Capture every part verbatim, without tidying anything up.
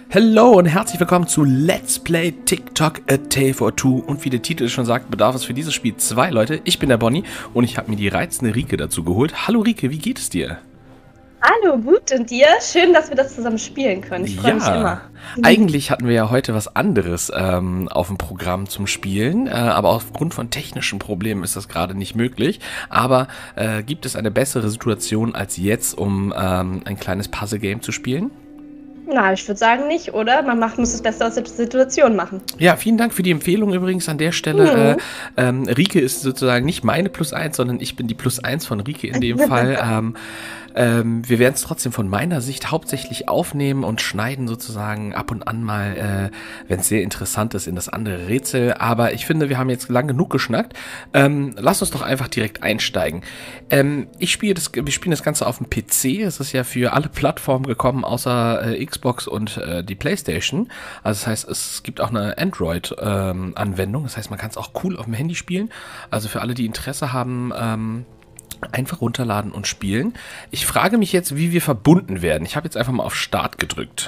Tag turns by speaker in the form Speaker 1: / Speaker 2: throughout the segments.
Speaker 1: Hallo und herzlich willkommen zu Let's Play TikTok A Tale for Two. Und wie der Titel schon sagt, bedarf es für dieses Spiel zwei Leute. Ich bin der Bonnie und ich habe mir die reizende Rike dazu geholt. Hallo Rike, wie geht es dir?
Speaker 2: Hallo, gut, und dir? Schön, dass wir das zusammen spielen können. Ich freue
Speaker 1: ja,
Speaker 2: mich immer.
Speaker 1: Eigentlich hatten wir ja heute was anderes ähm, auf dem Programm zum Spielen, äh, aber aufgrund von technischen Problemen ist das gerade nicht möglich. Aber äh, gibt es eine bessere Situation als jetzt, um ähm, ein kleines Puzzle-Game zu spielen?
Speaker 2: Na, ich würde sagen nicht, oder? Man macht, muss das Beste aus der Situation machen.
Speaker 1: Ja, vielen Dank für die Empfehlung übrigens an der Stelle.
Speaker 2: Mhm.
Speaker 1: Äh, ähm, Rike ist sozusagen nicht meine Plus eins, sondern ich bin die Plus eins von Rike in dem Fall. Ähm, ähm, wir werden es trotzdem von meiner Sicht hauptsächlich aufnehmen und schneiden sozusagen ab und an mal, äh, wenn es sehr interessant ist, in das andere Rätsel. Aber ich finde, wir haben jetzt lang genug geschnackt. Ähm, lass uns doch einfach direkt einsteigen. Ähm, ich spiele das, wir spielen das Ganze auf dem P C. Es ist ja für alle Plattformen gekommen, außer äh, Xbox und äh, die PlayStation. Also das heißt, es gibt auch eine Android-Anwendung. Ähm, das heißt, man kann es auch cool auf dem Handy spielen. Also für alle, die Interesse haben, ähm, einfach runterladen und spielen. Ich frage mich jetzt, wie wir verbunden werden. Ich habe jetzt einfach mal auf Start gedrückt.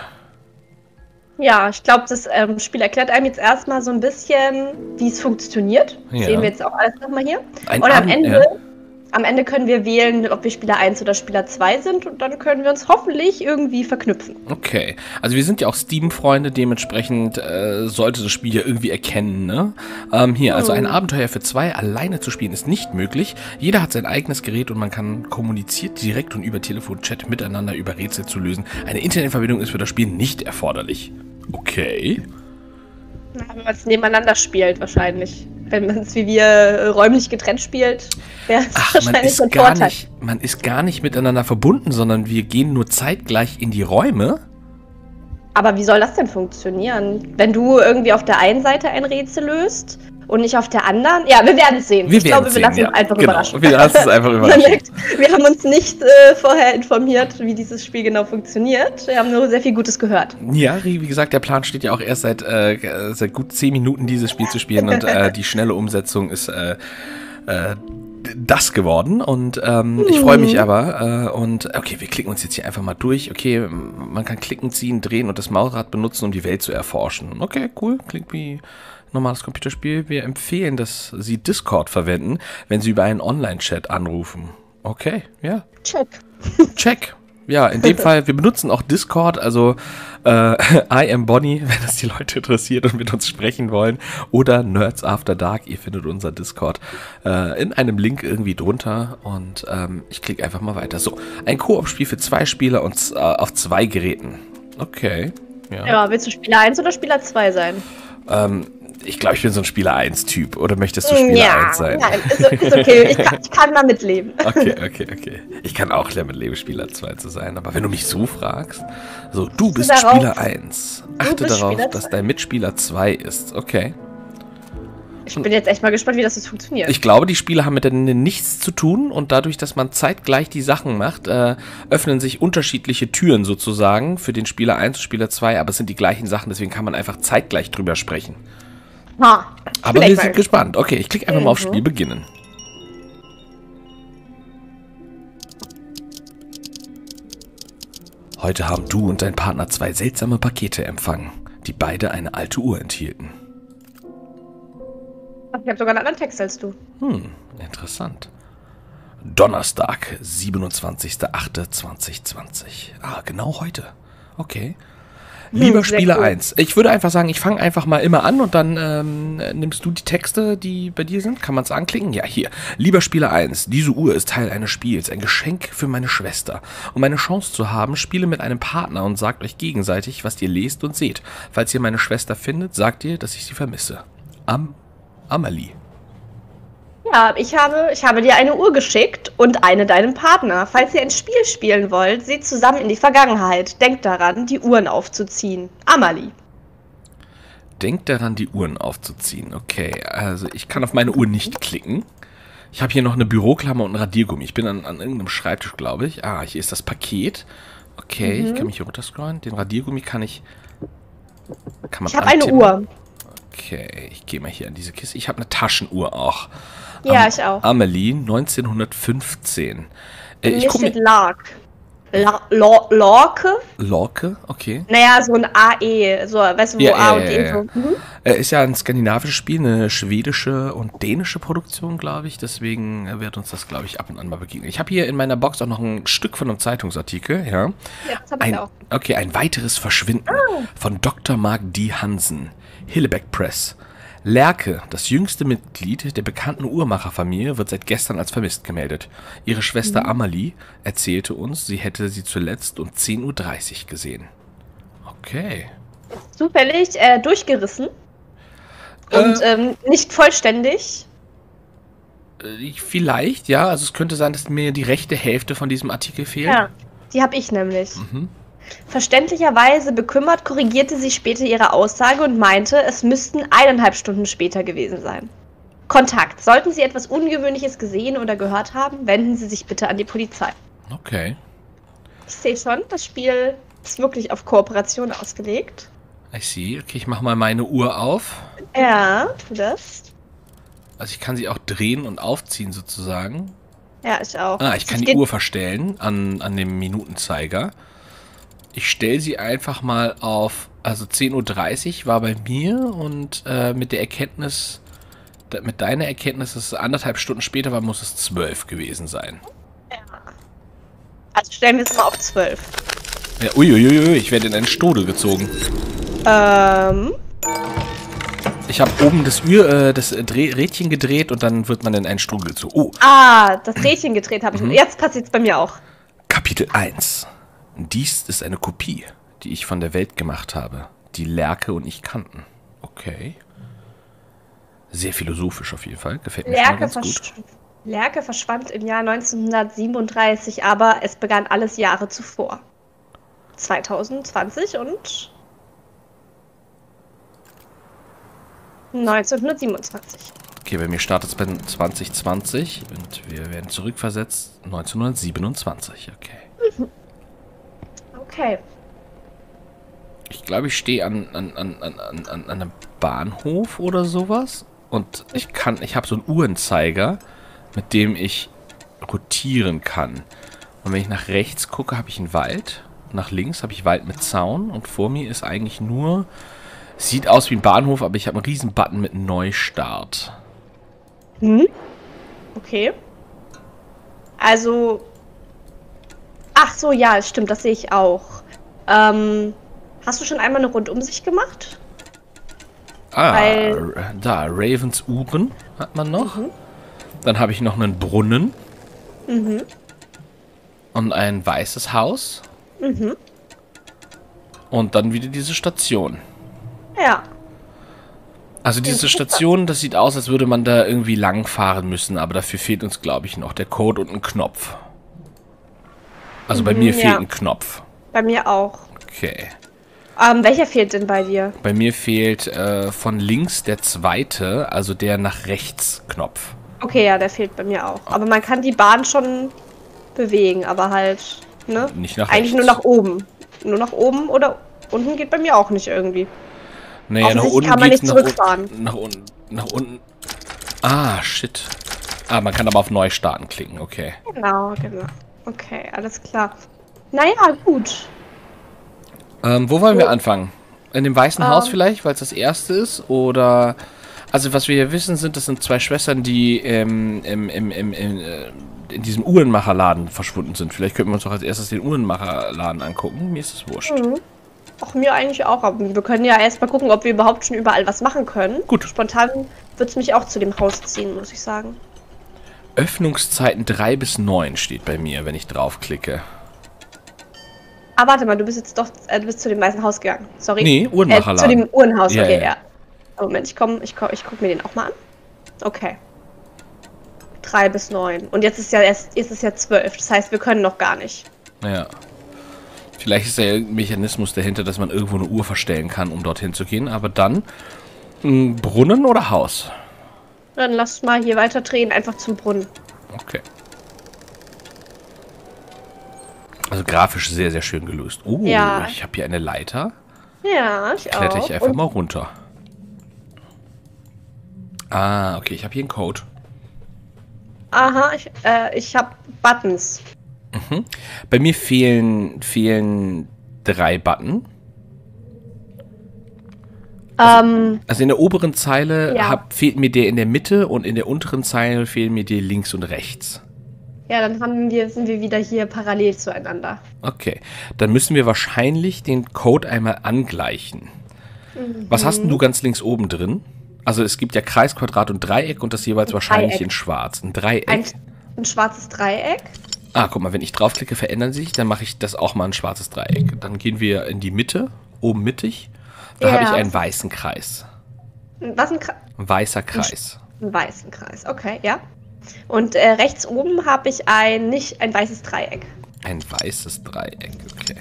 Speaker 2: Ja, ich glaube, das ähm, Spiel erklärt einem jetzt erstmal so ein bisschen, wie es funktioniert. Das
Speaker 1: Ja.
Speaker 2: sehen wir jetzt auch alles nochmal hier.
Speaker 1: Ein
Speaker 2: und am
Speaker 1: Abend,
Speaker 2: Ende,
Speaker 1: ja.
Speaker 2: am Ende können wir wählen, ob wir Spieler eins oder Spieler zwei sind, und dann können wir uns hoffentlich irgendwie verknüpfen.
Speaker 1: Okay, also wir sind ja auch Steam-Freunde, dementsprechend äh, sollte das Spiel ja irgendwie erkennen, ne? Ähm, hier, also ein Abenteuer für zwei alleine zu spielen ist nicht möglich. Jeder hat sein eigenes Gerät und man kann kommuniziert direkt und über Telefonchat miteinander über Rätsel zu lösen. Eine Internetverbindung ist für das Spiel nicht erforderlich. Okay.
Speaker 2: Na, wenn man es nebeneinander spielt, wahrscheinlich. Wenn man es wie wir äh, räumlich getrennt spielt, wäre es
Speaker 1: Ach, man
Speaker 2: wahrscheinlich
Speaker 1: ist
Speaker 2: ein
Speaker 1: gar
Speaker 2: Vorteil.
Speaker 1: nicht, man ist gar nicht miteinander verbunden, sondern wir gehen nur zeitgleich in die Räume.
Speaker 2: Aber wie soll das denn funktionieren? Wenn du irgendwie auf der einen Seite ein Rätsel löst und nicht auf der anderen? Ja, wir werden es sehen.
Speaker 1: Wir
Speaker 2: ich
Speaker 1: werden
Speaker 2: glaube,
Speaker 1: sehen,
Speaker 2: wir lassen
Speaker 1: ja.
Speaker 2: uns einfach
Speaker 1: genau.
Speaker 2: überraschen.
Speaker 1: Wir lassen es einfach
Speaker 2: Man
Speaker 1: überraschen.
Speaker 2: merkt, wir haben uns nicht äh, vorher informiert, wie dieses Spiel genau funktioniert. Wir haben nur sehr viel Gutes gehört.
Speaker 1: Ja, wie gesagt, der Plan steht ja auch erst seit, äh, seit gut zehn Minuten, dieses Spiel zu spielen und äh, die schnelle Umsetzung ist äh, äh, das geworden und ähm, ich freue mich aber äh, und okay, wir klicken uns jetzt hier einfach mal durch. Okay, man kann klicken, ziehen, drehen und das Mausrad benutzen, um die Welt zu erforschen. Okay, cool, klingt wie normales Computerspiel. Wir empfehlen, dass Sie Discord verwenden, wenn Sie über einen Online-Chat anrufen. Okay, ja.
Speaker 2: Check.
Speaker 1: Check. Ja, in dem Fall, wir benutzen auch Discord, also äh, I am Bonnie, wenn das die Leute interessiert und mit uns sprechen wollen, oder Nerds After Dark, ihr findet unser Discord äh, in einem Link irgendwie drunter und ähm, ich klicke einfach mal weiter. So, ein Koop-Spiel für zwei Spieler und äh, auf zwei Geräten. Okay, ja.
Speaker 2: Ja, willst du Spieler eins oder Spieler zwei sein?
Speaker 1: Ähm, ich glaube, ich bin so ein Spieler eins Typ. Oder möchtest du Spieler
Speaker 2: ja,
Speaker 1: eins sein?
Speaker 2: Nein, ist, ist okay. Ich kann, ich kann da mitleben.
Speaker 1: Okay, okay, okay. Ich kann auch damit leben, Spieler zwei zu sein. Aber wenn du mich so fragst, so, du bist
Speaker 2: darauf,
Speaker 1: Spieler eins. Achte
Speaker 2: bist
Speaker 1: darauf,
Speaker 2: Spieler
Speaker 1: dass
Speaker 2: zwei.
Speaker 1: dein Mitspieler zwei ist. Okay.
Speaker 2: Ich bin jetzt echt mal gespannt, wie das jetzt funktioniert.
Speaker 1: Ich glaube, die Spiele haben miteinander nichts zu tun. Und dadurch, dass man zeitgleich die Sachen macht, äh, öffnen sich unterschiedliche Türen sozusagen für den Spieler eins und Spieler zwei. Aber es sind die gleichen Sachen, deswegen kann man einfach zeitgleich drüber sprechen.
Speaker 2: Ha,
Speaker 1: Aber wir sind gespannt. Okay, ich klicke einfach mal auf Spiel beginnen. Heute haben du und dein Partner zwei seltsame Pakete empfangen, die beide eine alte Uhr enthielten.
Speaker 2: Ich habe sogar einen anderen Text als du.
Speaker 1: Hm, interessant. Donnerstag, siebenundzwanzigster achter zweitausendzwanzig. Ah, genau heute. Okay. Lieber
Speaker 2: Hm, sehr
Speaker 1: Spieler
Speaker 2: cool.
Speaker 1: eins. Ich würde einfach sagen, ich fange einfach mal immer an und dann ähm, nimmst du die Texte, die bei dir sind. Kann man es anklicken? Ja, hier. Lieber Spieler eins, diese Uhr ist Teil eines Spiels, ein Geschenk für meine Schwester. Um eine Chance zu haben, spiele mit einem Partner und sagt euch gegenseitig, was ihr lest und seht. Falls ihr meine Schwester findet, sagt ihr, dass ich sie vermisse. Am Amelie.
Speaker 2: Ja, ich habe, ich habe dir eine Uhr geschickt und eine deinem Partner. Falls ihr ein Spiel spielen wollt, seht zusammen in die Vergangenheit. Denkt daran, die Uhren aufzuziehen. Amalie.
Speaker 1: Denkt daran, die Uhren aufzuziehen. Okay, also ich kann auf meine Uhr nicht klicken. Ich habe hier noch eine Büroklammer und ein Radiergummi. Ich bin an, an irgendeinem Schreibtisch, glaube ich. Ah, hier ist das Paket. Okay,
Speaker 2: Mhm.
Speaker 1: ich kann mich hier runterscrollen. Den Radiergummi kann ich... Kann man
Speaker 2: Ich habe eine
Speaker 1: antippen.
Speaker 2: Uhr.
Speaker 1: Okay, ich gehe mal hier an diese Kiste. Ich habe eine Taschenuhr auch.
Speaker 2: Ja,
Speaker 1: Am-
Speaker 2: ich auch.
Speaker 1: Amelie, neunzehnhundertfünfzehn. Äh, ich
Speaker 2: Mir
Speaker 1: guck
Speaker 2: steht
Speaker 1: mir,
Speaker 2: Lark. La Lor Lorke?
Speaker 1: Lorke, okay.
Speaker 2: Naja, so ein A E, so, weißt du, wo
Speaker 1: Ja,
Speaker 2: A
Speaker 1: ja,
Speaker 2: und
Speaker 1: ja,
Speaker 2: E
Speaker 1: ja.
Speaker 2: so. Mhm.
Speaker 1: Äh, Ist ja ein skandinavisches Spiel, eine schwedische und dänische Produktion, glaube ich. Deswegen äh, wird uns das, glaube ich, ab und an mal begegnen. Ich habe hier in meiner Box auch noch ein Stück von einem Zeitungsartikel, ja.
Speaker 2: Ja, das hab ich
Speaker 1: Ein,
Speaker 2: auch.
Speaker 1: okay, ein weiteres Verschwinden von Doktor Mark D. Hansen, Hillebeck Press. Lerke, das jüngste Mitglied der bekannten Uhrmacherfamilie, wird seit gestern als vermisst gemeldet. Ihre Schwester
Speaker 2: Mhm.
Speaker 1: Amalie erzählte uns, sie hätte sie zuletzt um zehn Uhr dreißig gesehen. Okay.
Speaker 2: Zufällig äh, durchgerissen. Und
Speaker 1: Äh,
Speaker 2: ähm, nicht vollständig.
Speaker 1: äh, vielleicht, ja. Also es könnte sein, dass mir die rechte Hälfte von diesem Artikel fehlt.
Speaker 2: Ja, die habe ich nämlich.
Speaker 1: Mhm.
Speaker 2: Verständlicherweise bekümmert korrigierte sie später ihre Aussage und meinte, es müssten eineinhalb Stunden später gewesen sein. Kontakt. Sollten Sie etwas Ungewöhnliches gesehen oder gehört haben, wenden Sie sich bitte an die Polizei.
Speaker 1: Okay.
Speaker 2: Ich sehe schon, das Spiel ist wirklich auf Kooperation ausgelegt.
Speaker 1: I see. Okay, ich mache mal meine Uhr auf.
Speaker 2: Ja, tu das.
Speaker 1: Also ich kann sie auch drehen und aufziehen sozusagen.
Speaker 2: Ja, ich auch.
Speaker 1: Ah, ich kann die Uhr verstellen an, an dem Minutenzeiger. Ich stelle sie einfach mal auf, also zehn Uhr dreißig war bei mir und äh, mit der Erkenntnis, da, mit deiner Erkenntnis, dass es anderthalb Stunden später war, muss es zwölf gewesen sein.
Speaker 2: Also stellen wir es mal auf zwölf.
Speaker 1: Ja, uiuiui, ich werde in einen Strudel gezogen.
Speaker 2: Ähm,
Speaker 1: Ich habe oben das, Uhr, äh, das Dreh Rädchen gedreht und dann wird man in einen Strudel gezogen. Oh,
Speaker 2: ah, das Rädchen gedreht habe ich.
Speaker 1: Mhm.
Speaker 2: Jetzt passiert es bei mir auch.
Speaker 1: Kapitel eins. Dies ist eine Kopie, die ich von der Welt gemacht habe, die Lerke und ich kannten. Okay. Sehr philosophisch auf jeden Fall. Gefällt mir schon mal
Speaker 2: Lerke,
Speaker 1: ganz
Speaker 2: versch
Speaker 1: gut.
Speaker 2: Lerke verschwand im Jahr neunzehnhundertsiebenunddreißig, aber es begann alles Jahre zuvor. zwanzig zwanzig und neunzehnhundertsiebenundzwanzig.
Speaker 1: Okay, bei mir startet es bei zwanzig zwanzig und wir werden zurückversetzt neunzehnhundertsiebenundzwanzig. Okay.
Speaker 2: Okay.
Speaker 1: Ich glaube, ich stehe an, an, an, an, an, an einem Bahnhof oder sowas. Und ich kann, ich habe so einen Uhrenzeiger, mit dem ich rotieren kann. Und wenn ich nach rechts gucke, habe ich einen Wald. Nach links habe ich Wald mit Zaun. Und vor mir ist eigentlich nur, sieht aus wie ein Bahnhof, aber ich habe einen riesen Button mit Neustart.
Speaker 2: Hm? Okay. Also. Ach so, ja, stimmt, das sehe ich auch. Ähm, hast du schon einmal eine Rundumsicht gemacht?
Speaker 1: Ah,
Speaker 2: Weil-
Speaker 1: r- da, Ravens Uhren hat man noch. Dann habe ich noch einen Brunnen.
Speaker 2: Mhm.
Speaker 1: Und ein weißes Haus.
Speaker 2: Mhm.
Speaker 1: Und dann wieder diese Station.
Speaker 2: Ja.
Speaker 1: Also diese Station, das sieht aus, als würde man da irgendwie langfahren müssen, aber dafür fehlt uns, glaube ich, noch der Code und ein Knopf. Also bei
Speaker 2: Mhm,
Speaker 1: mir
Speaker 2: ja.
Speaker 1: fehlt ein Knopf.
Speaker 2: Bei mir auch.
Speaker 1: Okay.
Speaker 2: Ähm, welcher fehlt denn bei dir?
Speaker 1: Bei mir fehlt äh, von links der zweite, also der nach rechts Knopf.
Speaker 2: Okay, ja, der fehlt bei mir auch. Aber man kann die Bahn schon bewegen, aber halt, ne?
Speaker 1: Nicht nach
Speaker 2: Eigentlich
Speaker 1: rechts.
Speaker 2: nur nach oben. Nur nach oben oder unten geht bei mir auch nicht irgendwie.
Speaker 1: Naja, nach
Speaker 2: Offensichtlich
Speaker 1: unten
Speaker 2: kann man
Speaker 1: geht's
Speaker 2: nicht
Speaker 1: nach
Speaker 2: zurückfahren.
Speaker 1: unten. Nach unten. Nach unten. Ah, shit. Ah, man kann aber auf Neu starten klicken, okay.
Speaker 2: Genau, genau. Okay, alles klar. Naja, gut.
Speaker 1: Ähm, wo wollen wir anfangen? In dem Weißen
Speaker 2: Ähm.
Speaker 1: Haus vielleicht, weil es das erste ist? Oder. Also, was wir hier wissen, sind, das sind zwei Schwestern, die ähm, im, im, im, im, äh, in diesem Uhrenmacherladen verschwunden sind. Vielleicht könnten wir uns doch als erstes den Uhrenmacherladen angucken. Mir ist es wurscht.
Speaker 2: Mhm. Auch mir eigentlich auch, aber wir können ja erst mal gucken, ob wir überhaupt schon überall was machen können.
Speaker 1: Gut.
Speaker 2: Spontan wird es mich auch zu dem Haus ziehen, muss ich sagen.
Speaker 1: Öffnungszeiten drei bis neun steht bei mir, wenn ich draufklicke.
Speaker 2: Ah, warte mal, du bist jetzt doch, äh, du bist zu dem Weißen Haus gegangen. Sorry.
Speaker 1: Nee, Uhrenmacherladen.
Speaker 2: Äh, zu dem Uhrenhaus,
Speaker 1: Ja,
Speaker 2: okay,
Speaker 1: ja.
Speaker 2: ja. Moment, ich komm, ich komm, ich guck mir den auch mal an. Okay. Drei bis neun. Und jetzt ist ja erst, jetzt ist ja zwölf. Das heißt, wir können noch gar nicht.
Speaker 1: Ja. Vielleicht ist da irgendein Mechanismus dahinter, dass man irgendwo eine Uhr verstellen kann, um dorthin zu gehen. Aber dann ein Brunnen oder Haus?
Speaker 2: Dann lass mal hier weiter drehen, einfach zum Brunnen.
Speaker 1: Okay. Also grafisch sehr, sehr schön gelöst. Oh,
Speaker 2: Ja.
Speaker 1: ich habe hier eine Leiter.
Speaker 2: Ja, ich
Speaker 1: Kletter
Speaker 2: auch.
Speaker 1: ich einfach
Speaker 2: Und-
Speaker 1: mal runter. Ah, okay, ich habe hier einen Code.
Speaker 2: Aha, ich, äh, ich habe Buttons.
Speaker 1: Mhm. Bei mir fehlen, fehlen drei Button. Also,
Speaker 2: Ähm,
Speaker 1: also in der oberen Zeile
Speaker 2: ja.
Speaker 1: hab, fehlt mir der in der Mitte und in der unteren Zeile fehlen mir die links und rechts.
Speaker 2: Ja, dann haben wir, sind wir wieder hier parallel zueinander.
Speaker 1: Okay, dann müssen wir wahrscheinlich den Code einmal angleichen.
Speaker 2: Mhm.
Speaker 1: Was hast denn du ganz links oben drin? Also es gibt ja Kreis, Quadrat und Dreieck und das jeweils
Speaker 2: Ein
Speaker 1: wahrscheinlich
Speaker 2: Dreieck.
Speaker 1: in schwarz. Ein Dreieck.
Speaker 2: Ein, ein schwarzes Dreieck.
Speaker 1: Ah, guck mal, wenn ich draufklicke, verändern sie sich, dann mache ich das auch mal ein schwarzes Dreieck. Dann gehen wir in die Mitte, oben mittig. Da
Speaker 2: Ja.
Speaker 1: habe ich einen weißen Kreis.
Speaker 2: Was ein, Kre
Speaker 1: Ein weißer Kreis.
Speaker 2: ein weißen Kreis, okay, ja. Und äh, rechts oben habe ich ein, nicht ein weißes Dreieck.
Speaker 1: Ein weißes Dreieck, okay.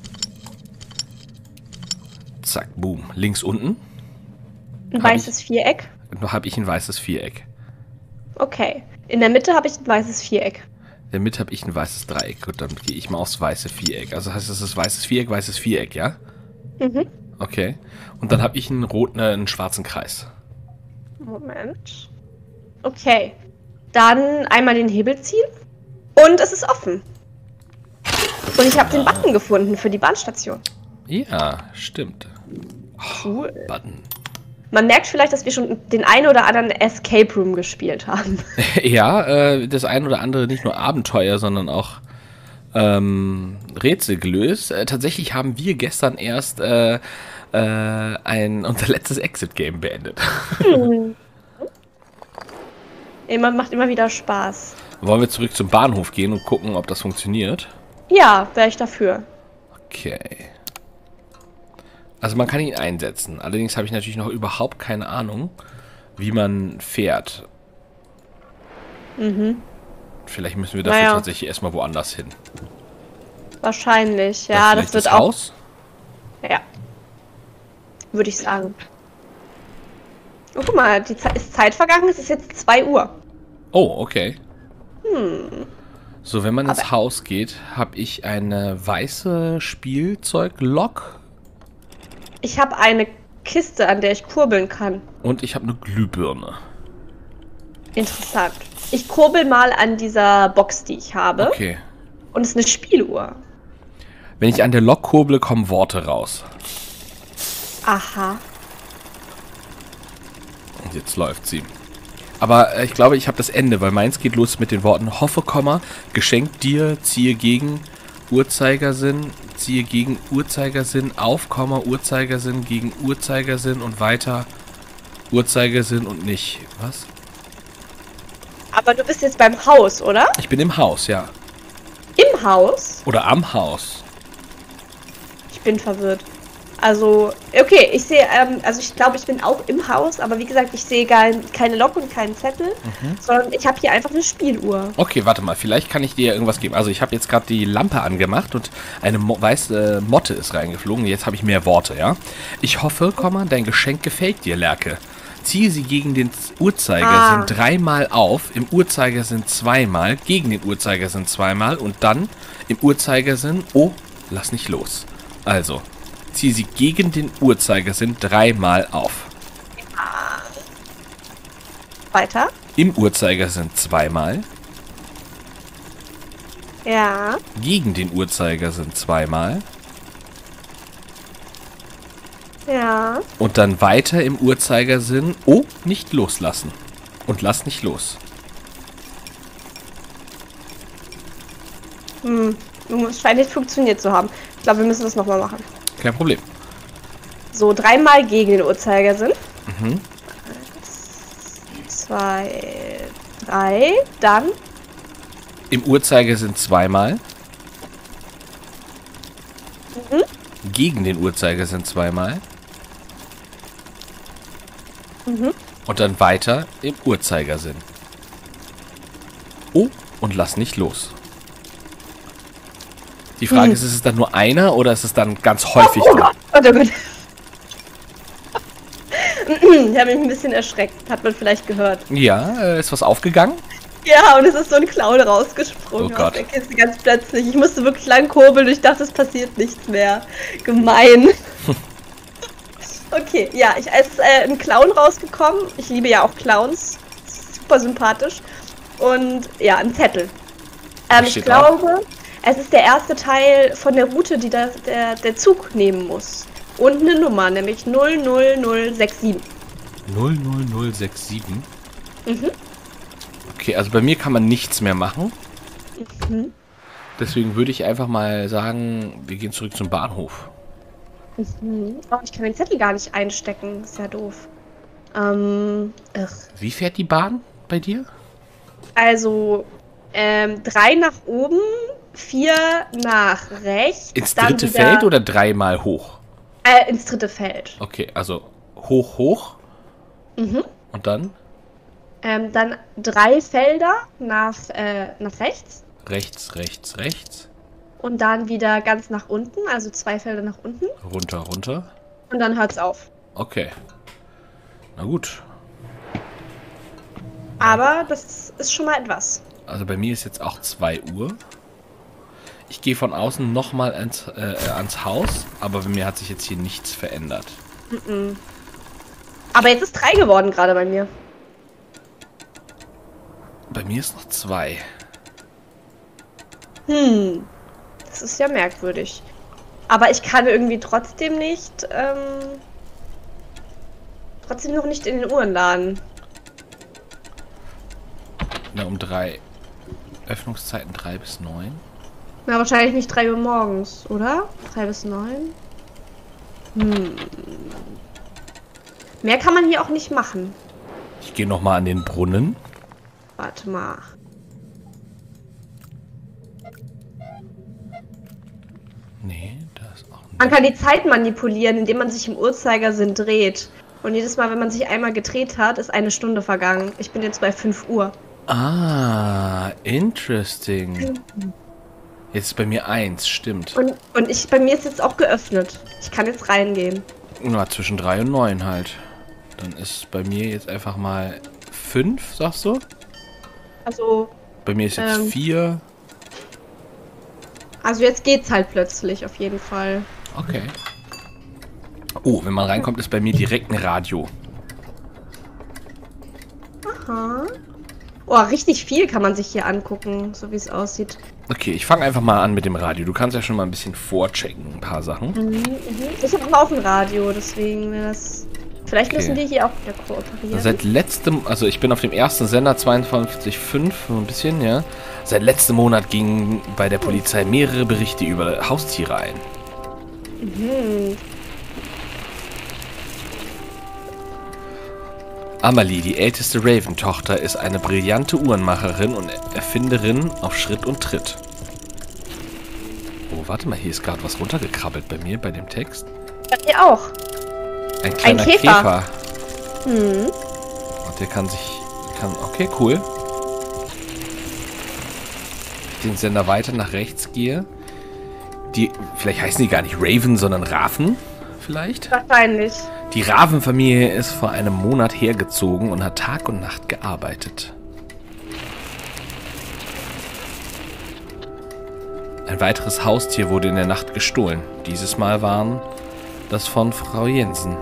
Speaker 1: Zack, boom. Links unten
Speaker 2: Ein
Speaker 1: Hab
Speaker 2: weißes Viereck.
Speaker 1: habe ich ein weißes Viereck.
Speaker 2: Okay. In der Mitte habe ich ein weißes Viereck.
Speaker 1: In der Mitte habe ich ein weißes Dreieck. Gut, dann gehe ich mal aufs weiße Viereck. Also heißt es ist weißes Viereck, weißes Viereck, ja?
Speaker 2: Mhm.
Speaker 1: Okay. Und dann habe ich einen roten, äh, einen schwarzen Kreis.
Speaker 2: Moment. Okay. Dann einmal den Hebel ziehen. Und es ist offen. Und ich habe den Button gefunden für die Bahnstation.
Speaker 1: Ja, stimmt.
Speaker 2: Cool.
Speaker 1: Button.
Speaker 2: Man merkt vielleicht, dass wir schon den einen oder anderen Escape Room gespielt haben.
Speaker 1: Ja, äh, das ein oder andere nicht nur Abenteuer, sondern auch ähm, Rätsel gelöst. Äh, tatsächlich haben wir gestern erst äh, äh, ein, unser letztes Exit-Game beendet.
Speaker 2: Hm. Immer, macht immer wieder Spaß.
Speaker 1: Wollen wir zurück zum Bahnhof gehen und gucken, ob das funktioniert?
Speaker 2: Ja, wäre ich dafür.
Speaker 1: Okay. Also man kann ihn einsetzen. Allerdings habe ich natürlich noch überhaupt keine Ahnung, wie man fährt.
Speaker 2: Mhm.
Speaker 1: Vielleicht müssen wir dafür
Speaker 2: Naja.
Speaker 1: tatsächlich erstmal woanders hin.
Speaker 2: Wahrscheinlich,
Speaker 1: Oder
Speaker 2: ja,
Speaker 1: vielleicht
Speaker 2: das wird
Speaker 1: das
Speaker 2: auch.
Speaker 1: Haus?
Speaker 2: Ja. Würde ich sagen. Oh, guck mal, die Ze ist Zeit vergangen, es ist jetzt zwei Uhr.
Speaker 1: Oh, okay.
Speaker 2: Hm.
Speaker 1: So, wenn man ins
Speaker 2: Aber-
Speaker 1: Haus geht, habe ich eine weiße Spielzeuglok
Speaker 2: Ich habe eine Kiste, an der ich kurbeln kann.
Speaker 1: und ich habe eine Glühbirne.
Speaker 2: Interessant. Ich kurbel mal an dieser Box, die ich habe.
Speaker 1: Okay.
Speaker 2: Und es ist eine Spieluhr.
Speaker 1: Wenn ich an der Lok kurble, kommen Worte raus.
Speaker 2: Aha.
Speaker 1: Und jetzt läuft sie. Aber äh, ich glaube, ich habe das Ende, weil meins geht los mit den Worten Hoffe, Komma, geschenkt dir, ziehe gegen Uhrzeigersinn, ziehe gegen Uhrzeigersinn, auf, Komma, Uhrzeigersinn, gegen Uhrzeigersinn und weiter Uhrzeigersinn und nicht. Was?
Speaker 2: Aber du bist jetzt beim Haus, oder?
Speaker 1: Ich bin im Haus, ja.
Speaker 2: Im Haus?
Speaker 1: Oder am Haus.
Speaker 2: Ich bin verwirrt. Also, okay, ich sehe, ähm, also ich glaube, ich bin auch im Haus, aber wie gesagt, ich sehe gar keine Lok und keinen Zettel,
Speaker 1: Mhm.
Speaker 2: sondern ich habe hier einfach eine Spieluhr.
Speaker 1: Okay, warte mal, vielleicht kann ich dir irgendwas geben. Also ich habe jetzt gerade die Lampe angemacht und eine Mo weiße Motte ist reingeflogen. Jetzt habe ich mehr Worte, ja? Ich hoffe, Komma, dein Geschenk gefällt dir, Lerke. Ziehe sie gegen den Uhrzeigersinn
Speaker 2: Ah.
Speaker 1: dreimal auf, im Uhrzeigersinn zweimal, gegen den Uhrzeigersinn zweimal und dann im Uhrzeigersinn, oh, lass nicht los. Also, ziehe sie gegen den Uhrzeigersinn dreimal auf.
Speaker 2: Weiter?
Speaker 1: Im Uhrzeigersinn zweimal,
Speaker 2: Ja.
Speaker 1: gegen den Uhrzeigersinn zweimal
Speaker 2: Ja.
Speaker 1: und dann weiter im Uhrzeigersinn, oh, nicht loslassen. Und lass nicht los.
Speaker 2: Hm. Es scheint nicht funktioniert zu haben. Ich glaube, wir müssen das nochmal machen.
Speaker 1: Kein Problem.
Speaker 2: So, dreimal gegen den Uhrzeigersinn.
Speaker 1: Mhm.
Speaker 2: Zwei, drei, dann
Speaker 1: Im Uhrzeigersinn zweimal.
Speaker 2: Mhm.
Speaker 1: Gegen den Uhrzeigersinn zweimal.
Speaker 2: Mhm.
Speaker 1: Und dann weiter im Uhrzeigersinn. Oh, und lass nicht los. Die Frage
Speaker 2: Hm.
Speaker 1: ist, ist es dann nur einer oder ist es dann ganz häufig
Speaker 2: Oh
Speaker 1: so?
Speaker 2: Gott, oh Gott. Ich habe mich ein bisschen erschreckt, hat man vielleicht gehört.
Speaker 1: Ja, äh, ist was aufgegangen?
Speaker 2: Ja, und es ist so ein Clown rausgesprungen
Speaker 1: Oh
Speaker 2: aus
Speaker 1: Gott.
Speaker 2: der Kiste ganz plötzlich. Ich musste wirklich lang kurbeln und ich dachte, es passiert nichts mehr. Gemein. Okay, ja, ich als äh, ein Clown rausgekommen. Ich liebe ja auch Clowns. Super sympathisch. Und ja, ein Zettel. Ähm,
Speaker 1: Was
Speaker 2: ich
Speaker 1: steht
Speaker 2: glaube, Es ist der erste Teil von der Route, die das, der, der Zug nehmen muss. Und eine Nummer, nämlich null null null sechs sieben.
Speaker 1: null null null sechs sieben?
Speaker 2: Mhm.
Speaker 1: Okay, also bei mir kann man nichts mehr machen.
Speaker 2: Mhm.
Speaker 1: Deswegen würde ich einfach mal sagen, wir gehen zurück zum Bahnhof.
Speaker 2: Mhm. Oh, ich kann den Zettel gar nicht einstecken. Ist ja doof. Ähm, ugh.
Speaker 1: Wie fährt die Bahn bei dir?
Speaker 2: Also, ähm, drei nach oben, vier nach rechts.
Speaker 1: Ins
Speaker 2: dann
Speaker 1: dritte
Speaker 2: wieder,
Speaker 1: Feld oder dreimal hoch?
Speaker 2: Äh, ins dritte Feld.
Speaker 1: Okay, also hoch, hoch.
Speaker 2: Mhm.
Speaker 1: Und dann?
Speaker 2: Ähm, dann drei Felder nach, äh, nach rechts.
Speaker 1: Rechts, rechts, rechts.
Speaker 2: Und dann wieder ganz nach unten, also zwei Felder nach unten.
Speaker 1: Runter, runter.
Speaker 2: Und dann hört's auf.
Speaker 1: Okay. Na gut.
Speaker 2: Aber das ist schon mal etwas.
Speaker 1: Also bei mir ist jetzt auch zwei Uhr. Ich gehe von außen nochmal ans, äh, ans Haus, aber bei mir hat sich jetzt hier nichts verändert.
Speaker 2: Mhm. Aber jetzt ist drei geworden gerade bei mir.
Speaker 1: Bei mir ist noch zwei.
Speaker 2: Hm. Das ist ja merkwürdig. Aber ich kann irgendwie trotzdem nicht, ähm, trotzdem noch nicht in den Uhrenladen.
Speaker 1: Na, um drei. Öffnungszeiten drei bis neun.
Speaker 2: Na, wahrscheinlich nicht drei Uhr morgens, oder? drei bis neun? Hm. Mehr kann man hier auch nicht machen.
Speaker 1: Ich gehe nochmal an den Brunnen.
Speaker 2: Warte mal.
Speaker 1: Nee, da ist auch nicht.
Speaker 2: Man kann die Zeit manipulieren, indem man sich im Uhrzeigersinn dreht. Und jedes Mal, wenn man sich einmal gedreht hat, ist eine Stunde vergangen. Ich bin jetzt bei fünf Uhr.
Speaker 1: Ah, interesting. Jetzt ist bei mir eins, stimmt.
Speaker 2: Und, und ich, bei mir ist jetzt auch geöffnet. Ich kann jetzt reingehen.
Speaker 1: Na, zwischen drei und neun halt. Dann ist bei mir jetzt einfach mal fünf, sagst du?
Speaker 2: Also,
Speaker 1: Bei mir ist jetzt
Speaker 2: Ähm.
Speaker 1: vier.
Speaker 2: also jetzt geht's halt plötzlich, auf jeden Fall.
Speaker 1: Okay. Oh, wenn man reinkommt, ist bei mir direkt ein Radio.
Speaker 2: Aha. Oh, richtig viel kann man sich hier angucken, so wie es aussieht.
Speaker 1: Okay, ich fange einfach mal an mit dem Radio. Du kannst ja schon mal ein bisschen vorchecken, ein paar Sachen.
Speaker 2: Mhm, mhm. Ich habe auch ein Radio, deswegen wäre das... Vielleicht
Speaker 1: Okay.
Speaker 2: müssen wir hier auch wieder kooperieren.
Speaker 1: Seit letztem, also ich bin auf dem ersten Sender zweiundfünfzig Komma fünf, so ein bisschen, ja. Seit letztem Monat gingen bei der Polizei mehrere Berichte über Haustiere ein.
Speaker 2: Mhm.
Speaker 1: Amalie, die älteste Raven-Tochter, ist eine brillante Uhrenmacherin und Erfinderin auf Schritt und Tritt. Oh, warte mal, hier ist gerade was runtergekrabbelt bei mir, bei dem Text.
Speaker 2: Bei mir auch.
Speaker 1: Ein kleiner
Speaker 2: Ein Käfer.
Speaker 1: Käfer.
Speaker 2: Mhm.
Speaker 1: Und der kann sich... kann. Okay, cool. Ich den Sender weiter nach rechts gehe. Die... Vielleicht heißen die gar nicht Raven, sondern Raven. Vielleicht?
Speaker 2: Wahrscheinlich.
Speaker 1: Die Raven-Familie ist vor einem Monat hergezogen und hat Tag und Nacht gearbeitet. Ein weiteres Haustier wurde in der Nacht gestohlen. Dieses Mal waren das von Frau Jensen.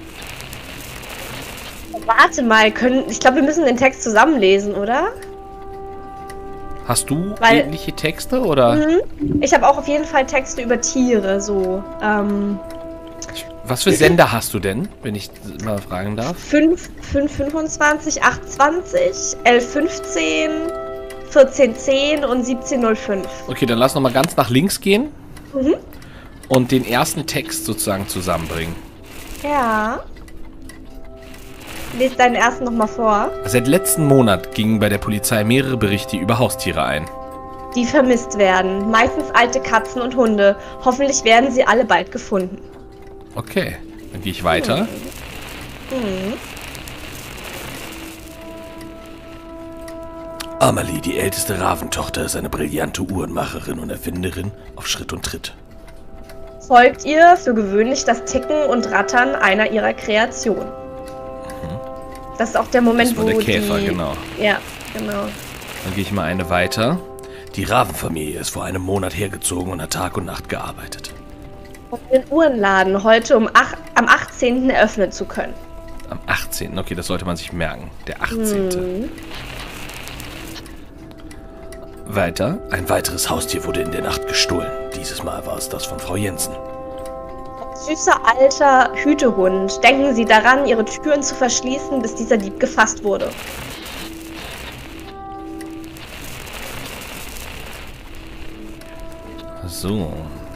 Speaker 2: Warte mal, können. Ich glaube, wir müssen den Text zusammenlesen, oder?
Speaker 1: Hast du
Speaker 2: Weil-
Speaker 1: ähnliche Texte oder?
Speaker 2: Mhm. Ich habe auch auf jeden Fall Texte über Tiere, so. Ähm,
Speaker 1: Was für Sender hast du denn, wenn ich mal fragen darf?
Speaker 2: fünf, fünf, fünfundzwanzig, acht zwanzig, elf fünfzehn, vierzehn zehn und siebzehn null fünf.
Speaker 1: Okay, dann lass noch mal ganz nach links gehen
Speaker 2: Mhm.
Speaker 1: und den ersten Text sozusagen zusammenbringen.
Speaker 2: Ja. Lies deinen ersten nochmal vor.
Speaker 1: Seit letzten Monat gingen bei der Polizei mehrere Berichte über Haustiere ein.
Speaker 2: Die vermisst werden. Meistens alte Katzen und Hunde. Hoffentlich werden sie alle bald gefunden.
Speaker 1: Okay, dann gehe ich weiter.
Speaker 2: Mhm.
Speaker 1: Amalie, die älteste Raventochter, ist eine brillante Uhrenmacherin und Erfinderin auf Schritt und Tritt.
Speaker 2: Folgt ihr für gewöhnlich das Ticken und Rattern einer ihrer Kreationen. Das ist auch der Moment,
Speaker 1: Das war
Speaker 2: wo
Speaker 1: der Käfer,
Speaker 2: die...
Speaker 1: genau.
Speaker 2: Ja, genau.
Speaker 1: Dann gehe ich mal eine weiter. Die Ravenfamilie ist vor einem Monat hergezogen und hat Tag und Nacht gearbeitet.
Speaker 2: Um den Uhrenladen heute um ach, am achtzehnten eröffnen zu können.
Speaker 1: Am achtzehnten Okay, das sollte man sich merken. Der achtzehnte
Speaker 2: Mhm.
Speaker 1: Weiter. Ein weiteres Haustier wurde in der Nacht gestohlen. Dieses Mal war es das von Frau Jensen.
Speaker 2: Süßer alter Hütehund. Denken Sie daran, Ihre Türen zu verschließen, bis dieser Dieb gefasst wurde.
Speaker 1: So.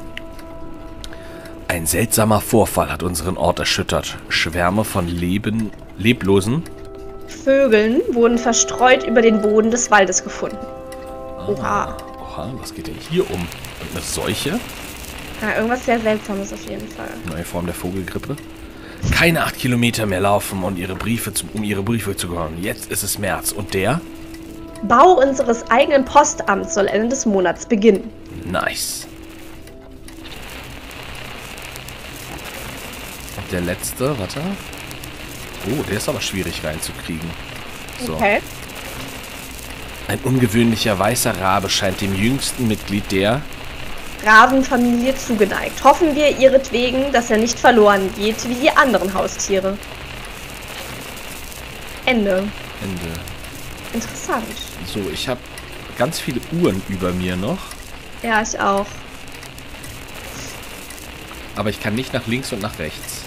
Speaker 1: Ein seltsamer Vorfall hat unseren Ort erschüttert. Schwärme von Leben, leblosen
Speaker 2: Vögeln wurden verstreut über den Boden des Waldes gefunden. Oha.
Speaker 1: Oha, was geht denn hier um? Eine Seuche?
Speaker 2: Ja, irgendwas sehr Seltsames auf jeden Fall.
Speaker 1: Neue Form der Vogelgrippe. Keine acht Kilometer mehr laufen, um ihre Briefe zu, um ihre Briefe zu bekommen. Jetzt ist es März. Und der?
Speaker 2: Bau unseres eigenen Postamts soll Ende des Monats beginnen.
Speaker 1: Nice. Und der letzte, warte. Oh, der ist aber schwierig reinzukriegen. So.
Speaker 2: Okay.
Speaker 1: Ein ungewöhnlicher weißer Rabe scheint dem jüngsten Mitglied der
Speaker 2: Rabenfamilie zugeneigt. Hoffen wir ihretwegen, dass er nicht verloren geht, wie die anderen Haustiere. Ende.
Speaker 1: Ende.
Speaker 2: Interessant.
Speaker 1: So, ich habe ganz viele Uhren über mir noch.
Speaker 2: Ja, ich auch.
Speaker 1: Aber ich kann nicht nach links und nach rechts.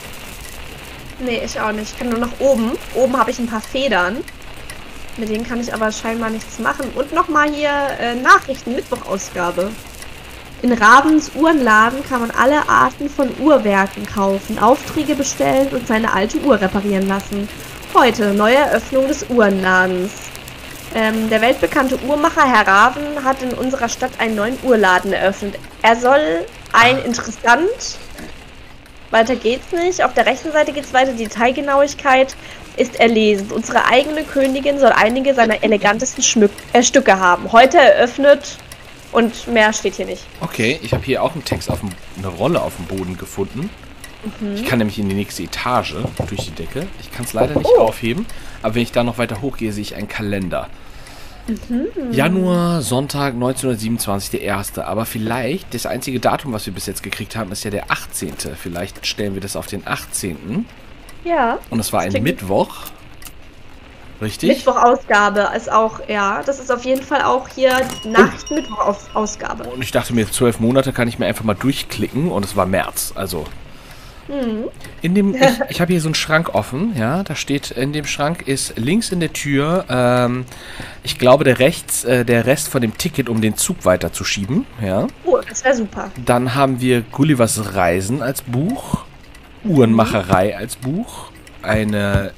Speaker 2: Nee, ich auch nicht. Ich kann nur nach oben. Oben habe ich ein paar Federn. Mit denen kann ich aber scheinbar nichts machen. Und nochmal hier äh, Nachrichten, Mittwochausgabe. In Rabens Uhrenladen kann man alle Arten von Uhrwerken kaufen, Aufträge bestellen und seine alte Uhr reparieren lassen. Heute neue Eröffnung des Uhrenladens. Ähm, der weltbekannte Uhrmacher Herr Raven hat in unserer Stadt einen neuen Uhrladen eröffnet. Er soll ein interessant... Weiter geht's nicht. Auf der rechten Seite geht's weiter. Die Detailgenauigkeit ist erlesen. Unsere eigene Königin soll einige seiner elegantesten Schmück äh, Stücke haben. Heute eröffnet und mehr steht hier nicht.
Speaker 1: Okay, ich habe hier auch einen Text auf dem, eine Rolle auf dem Boden gefunden. Mhm. Ich kann nämlich in die nächste Etage durch die Decke. Ich kann es leider nicht oh. aufheben, aber wenn ich da noch weiter hochgehe, sehe ich einen Kalender. Mhm. Januar, Sonntag, neunzehnhundertsiebenundzwanzig, der erste. Aber vielleicht, das einzige Datum, was wir bis jetzt gekriegt haben, ist ja der achtzehnte. Vielleicht stellen wir das auf den achtzehnten.
Speaker 2: Ja.
Speaker 1: Und es war ein Mittwoch. Richtig?
Speaker 2: Mittwochausgabe ist auch, ja. Das ist auf jeden Fall auch hier Nacht-Mittwochausgabe.
Speaker 1: Und ich dachte mir, zwölf Monate kann ich mir einfach mal durchklicken und es war März. Also. Mhm. In dem, ich, ich habe hier so einen Schrank offen, ja, da steht, in dem Schrank ist links in der Tür, ähm, ich glaube, der rechts, äh, der Rest von dem Ticket, um den Zug weiterzuschieben, ja.
Speaker 2: Oh, das wäre super.
Speaker 1: Dann haben wir Gullivers Reisen als Buch, Uhrenmacherei als Buch, eine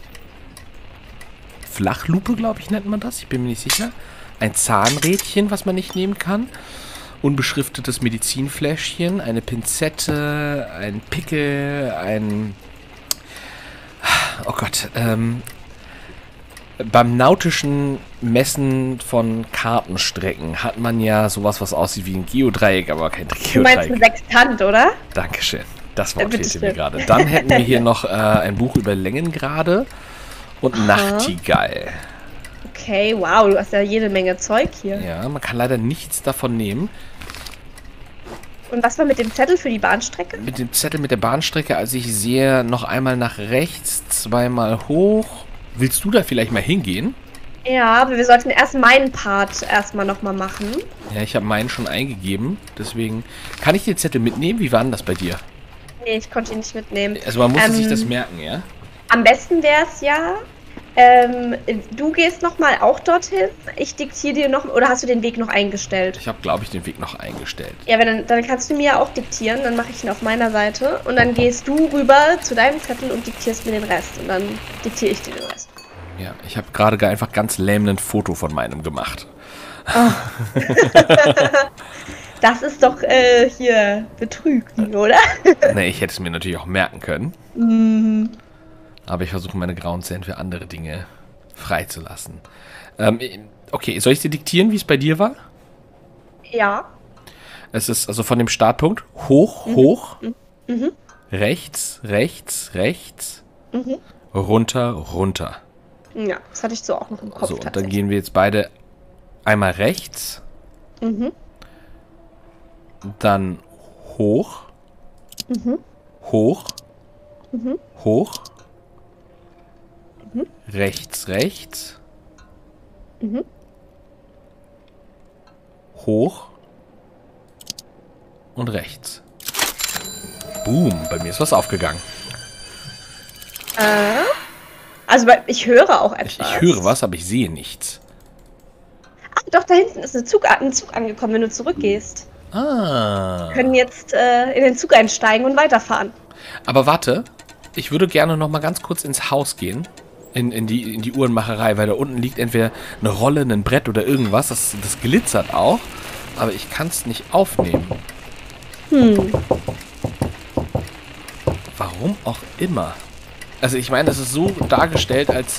Speaker 1: Flachlupe, glaube ich, nennt man das, ich bin mir nicht sicher, ein Zahnrädchen, was man nicht nehmen kann, unbeschriftetes Medizinfläschchen, eine Pinzette, ein Pickel, ein... Oh Gott, ähm... beim nautischen Messen von Kartenstrecken hat man ja sowas, was aussieht wie ein Geodreieck, aber kein Geodreieck.
Speaker 2: Du meinst ein Sextant, oder?
Speaker 1: Dankeschön, das Wort fehlte mir gerade. Dann hätten wir hier noch äh, ein Buch über Längengrade und Aha. Nachtigall.
Speaker 2: Okay, wow, du hast ja jede Menge Zeug hier.
Speaker 1: Ja, man kann leider nichts davon nehmen.
Speaker 2: Und was war mit dem Zettel für die Bahnstrecke?
Speaker 1: Mit dem Zettel mit der Bahnstrecke, also ich sehe noch einmal nach rechts, zweimal hoch. Willst du da vielleicht mal hingehen?
Speaker 2: Ja, aber wir sollten erst meinen Part erstmal nochmal machen.
Speaker 1: Ja, ich habe meinen schon eingegeben, deswegen... Kann ich den Zettel mitnehmen? Wie war denn das bei dir?
Speaker 2: Nee, ich konnte ihn nicht mitnehmen.
Speaker 1: Also man muss
Speaker 2: ähm,
Speaker 1: sich das merken, ja?
Speaker 2: Am besten wäre es ja... Ähm, du gehst nochmal auch dorthin. Ich diktiere dir noch, oder hast du den Weg noch eingestellt?
Speaker 1: Ich habe, glaube ich, den Weg noch eingestellt.
Speaker 2: Ja, wenn, dann, dann kannst du mir auch diktieren, dann mache ich ihn auf meiner Seite und dann gehst du rüber zu deinem Zettel und diktierst mir den Rest und dann diktiere ich dir den Rest.
Speaker 1: Ja, ich habe gerade einfach ganz lähmend ein Foto von meinem gemacht.
Speaker 2: Oh. Das ist doch äh, hier Betrügen, oder?
Speaker 1: Nee, ich hätte es mir natürlich auch merken können.
Speaker 2: Mhm.
Speaker 1: Aber ich versuche meine grauen Zellen für andere Dinge freizulassen. Ähm, okay, soll ich dir diktieren, wie es bei dir war?
Speaker 2: Ja.
Speaker 1: Es ist also von dem Startpunkt hoch, mhm. hoch,
Speaker 2: mhm.
Speaker 1: rechts, rechts, rechts,
Speaker 2: mhm.
Speaker 1: runter, runter.
Speaker 2: Ja, das hatte ich so auch noch im Kopf.
Speaker 1: So, und dann gehen wir jetzt beide einmal rechts,
Speaker 2: mhm.
Speaker 1: dann hoch,
Speaker 2: mhm.
Speaker 1: hoch,
Speaker 2: mhm.
Speaker 1: hoch,
Speaker 2: mhm.
Speaker 1: rechts, rechts,
Speaker 2: mhm.
Speaker 1: hoch und rechts. Boom, bei mir ist was aufgegangen.
Speaker 2: Äh, also ich höre auch etwas.
Speaker 1: Ich, ich höre was, aber ich sehe nichts.
Speaker 2: Ach, doch, da hinten ist ein Zug, ein Zug angekommen, wenn du zurückgehst.
Speaker 1: Ah.
Speaker 2: Wir können jetzt äh, in den Zug einsteigen und weiterfahren.
Speaker 1: Aber warte, ich würde gerne noch mal ganz kurz ins Haus gehen. In, in, die, in die Uhrenmacherei, weil da unten liegt entweder eine Rolle, ein Brett oder irgendwas. Das, das glitzert auch, aber ich kann es nicht aufnehmen.
Speaker 2: Hm.
Speaker 1: Warum auch immer. Also ich meine, es ist so dargestellt, als...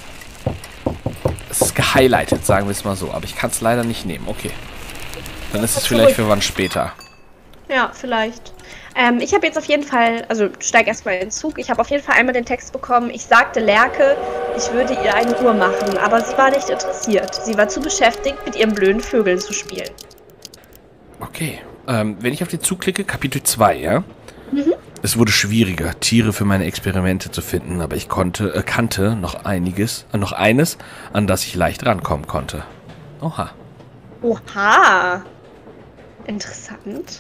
Speaker 1: Es ist gehighlightet, sagen wir es mal so. Aber ich kann es leider nicht nehmen. Okay. Dann ist es vielleicht für wann später.
Speaker 2: Ja, vielleicht. Ähm, ich habe jetzt auf jeden Fall, also steig erstmal in den Zug, ich habe auf jeden Fall einmal den Text bekommen, ich sagte Lerke, ich würde ihr eine Uhr machen, aber sie war nicht interessiert. Sie war zu beschäftigt, mit ihren blöden Vögeln zu spielen.
Speaker 1: Okay. Ähm, wenn ich auf den Zug klicke, Kapitel zwei, ja?
Speaker 2: Mhm.
Speaker 1: Es wurde schwieriger, Tiere für meine Experimente zu finden, aber ich konnte, äh, kannte noch einiges, äh, noch eines, an das ich leicht rankommen konnte. Oha.
Speaker 2: Oha. Interessant.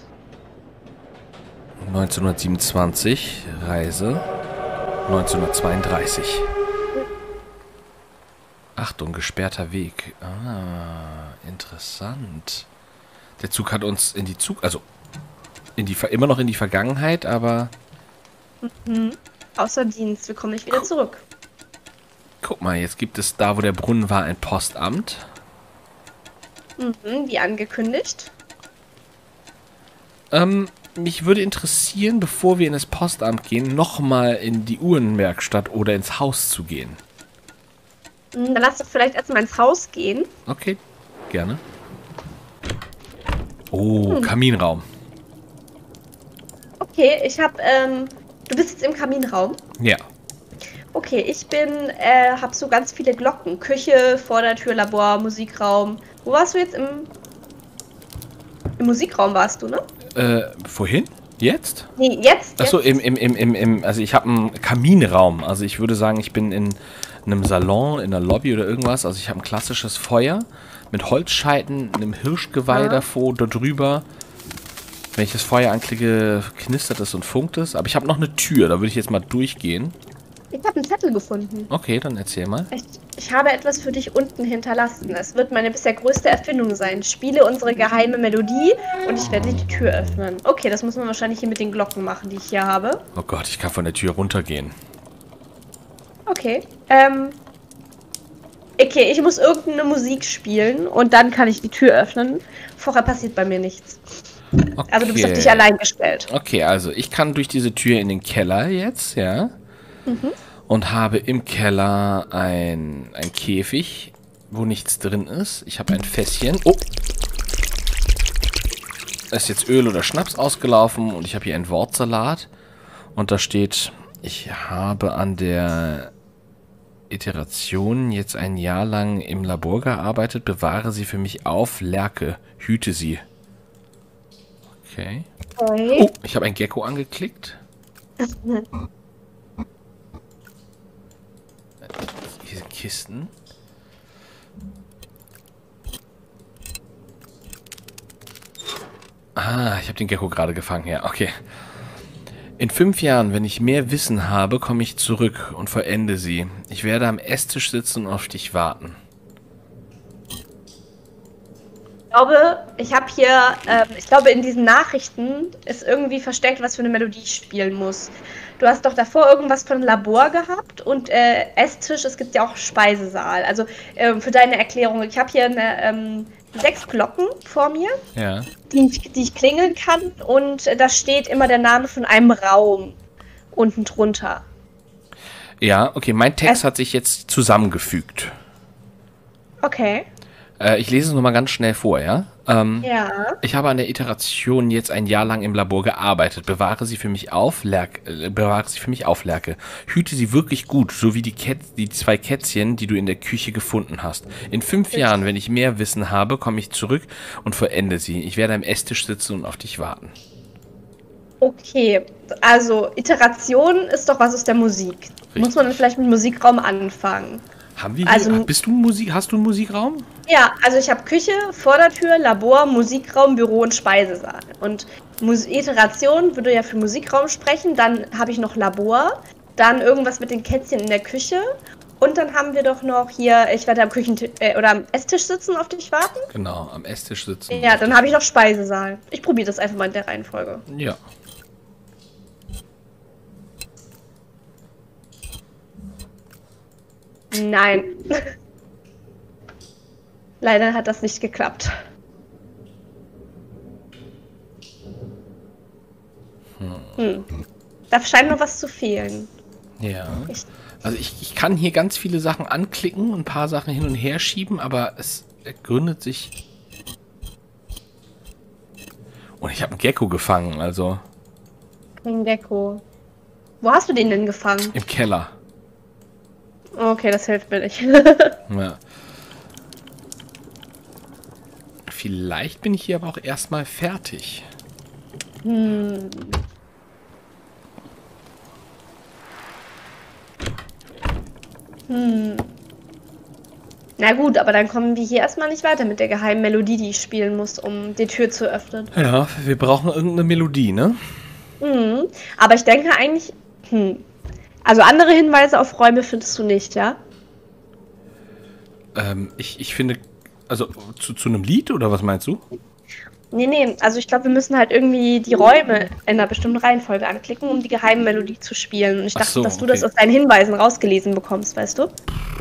Speaker 1: neunzehnhundertsiebenundzwanzig, Reise neunzehnhundertzweiunddreißig. Achtung, gesperrter Weg. Ah, interessant. Der Zug hat uns in die Zug... Also, in die, immer noch in die Vergangenheit, aber...
Speaker 2: Mhm. Außer Dienst, wir kommen nicht wieder zurück.
Speaker 1: Guck mal, jetzt gibt es da, wo der Brunnen war, ein Postamt.
Speaker 2: Mhm, wie angekündigt.
Speaker 1: Ähm... Mich würde interessieren, bevor wir in das Postamt gehen, nochmal in die Uhrenwerkstatt oder ins Haus zu gehen.
Speaker 2: Dann lass doch vielleicht erstmal ins Haus gehen.
Speaker 1: Okay, gerne. Oh, hm. Kaminraum.
Speaker 2: Okay, ich hab, ähm, du bist jetzt im Kaminraum?
Speaker 1: Ja.
Speaker 2: Okay, ich bin, äh, hab so ganz viele Glocken. Küche, Vordertür, Labor, Musikraum. Wo warst du jetzt? Im, im Musikraum warst du, ne?
Speaker 1: Äh, vorhin? Jetzt?
Speaker 2: Nee, jetzt.
Speaker 1: Achso, im, im, im, im, im, also ich habe einen Kaminraum. Also ich würde sagen, ich bin in einem Salon, in einer Lobby oder irgendwas. Also ich habe ein klassisches Feuer mit Holzscheiten, einem Hirschgeweih ja. davor, da drüber. Wenn ich das Feuer anklicke, knistert es und funkt es. Aber ich habe noch eine Tür, da würde ich jetzt mal durchgehen.
Speaker 2: Ich habe einen Zettel gefunden.
Speaker 1: Okay, dann erzähl mal.
Speaker 2: Ich, ich habe etwas für dich unten hinterlassen. Es wird meine bisher größte Erfindung sein. Spiele unsere geheime Melodie und ich werde die Tür öffnen. Okay, das muss man wahrscheinlich hier mit den Glocken machen, die ich hier habe.
Speaker 1: Oh Gott, ich kann von der Tür runtergehen.
Speaker 2: Okay. Ähm. Okay, ich muss irgendeine Musik spielen und dann kann ich die Tür öffnen. Vorher passiert bei mir nichts. Okay. Also du bist auf dich allein gestellt.
Speaker 1: Okay, also ich kann durch diese Tür in den Keller jetzt, ja. Mhm. Und habe im Keller ein, ein Käfig, wo nichts drin ist. Ich habe ein Fässchen. Oh! Da ist jetzt Öl oder Schnaps ausgelaufen und ich habe hier einen Wortsalat. Und da steht, ich habe an der Iteration jetzt ein Jahr lang im Labor gearbeitet. Bewahre sie für mich auf, Lerke. Hüte sie. Okay.
Speaker 2: Okay.
Speaker 1: Oh, ich habe ein Gecko angeklickt. Diese Kisten. Ah, ich habe den Gecko gerade gefangen, ja, okay. In fünf Jahren, wenn ich mehr Wissen habe, komme ich zurück und vollende sie. Ich werde am Esstisch sitzen und auf dich warten.
Speaker 2: Ich glaube, ich habe hier, ähm, ich glaube, in diesen Nachrichten ist irgendwie versteckt, was für eine Melodie ich spielen muss. Du hast doch davor irgendwas von Labor gehabt und äh, Esstisch, es gibt ja auch Speisesaal. Also ähm, für deine Erklärung, ich habe hier eine, ähm, sechs Glocken vor mir,
Speaker 1: ja.
Speaker 2: die, ich, die ich klingeln kann und äh, da steht immer der Name von einem Raum unten drunter.
Speaker 1: Ja, okay, mein Text es hat sich jetzt zusammengefügt.
Speaker 2: Okay.
Speaker 1: Äh, ich lese es nochmal ganz schnell vor, ja? Ähm,
Speaker 2: ja.
Speaker 1: Ich habe an der Iteration jetzt ein Jahr lang im Labor gearbeitet. Bewahre sie für mich auf, Lerke, äh, bewahre sie für mich auf, Lerke. Hüte sie wirklich gut, so wie die, Kä die zwei Kätzchen, die du in der Küche gefunden hast. In fünf Bitte. Jahren, wenn ich mehr Wissen habe, komme ich zurück und vollende sie. Ich werde am Esstisch sitzen und auf dich warten.
Speaker 2: Okay, also Iteration ist doch was aus der Musik. Richtig. Muss man dann vielleicht mit Musikraum anfangen?
Speaker 1: Haben wir hier,
Speaker 2: Also-
Speaker 1: bist du Musik, hast du einen Musikraum?
Speaker 2: Ja, also ich habe Küche, Vordertür, Labor, Musikraum, Büro und Speisesaal. Und Mus Iteration würde ja für Musikraum sprechen. Dann habe ich noch Labor, dann irgendwas mit den Kätzchen in der Küche. Und dann haben wir doch noch hier, ich werde am Küchentisch äh, oder am Esstisch sitzen, auf dich warten.
Speaker 1: Genau, am Esstisch sitzen.
Speaker 2: Ja, dann habe ich noch Speisesaal. Ich probiere das einfach mal in der Reihenfolge.
Speaker 1: Ja.
Speaker 2: Nein. Leider hat das nicht geklappt. Hm. Da scheint noch was zu fehlen.
Speaker 1: Ja.
Speaker 2: Ich,
Speaker 1: Also ich, ich kann hier ganz viele Sachen anklicken und ein paar Sachen hin und her schieben, aber es gründet sich... Und ich habe einen Gecko gefangen, also
Speaker 2: King Gecko. Wo hast du den denn gefangen?
Speaker 1: im Keller.
Speaker 2: Okay, das hilft mir nicht.
Speaker 1: Ja. Vielleicht bin ich hier aber auch erstmal fertig.
Speaker 2: hm. Hm. Na gut, aber dann kommen wir hier erstmal nicht weiter mit der geheimen Melodie, die ich spielen muss, um die Tür zu öffnen.
Speaker 1: Ja, wir brauchen irgendeine Melodie, ne?
Speaker 2: Mhm. Aber ich denke eigentlich, hm. Also andere Hinweise auf Räume findest du nicht, ja?
Speaker 1: Ähm, ich, ich finde, also zu, zu einem Lied oder was meinst du?
Speaker 2: Nee, nee, also ich glaube, wir müssen halt irgendwie die Räume in einer bestimmten Reihenfolge anklicken, um die geheime Melodie zu spielen. Und ich
Speaker 1: Ach
Speaker 2: dachte,
Speaker 1: so,
Speaker 2: dass du
Speaker 1: okay.
Speaker 2: das aus deinen Hinweisen rausgelesen bekommst, weißt du?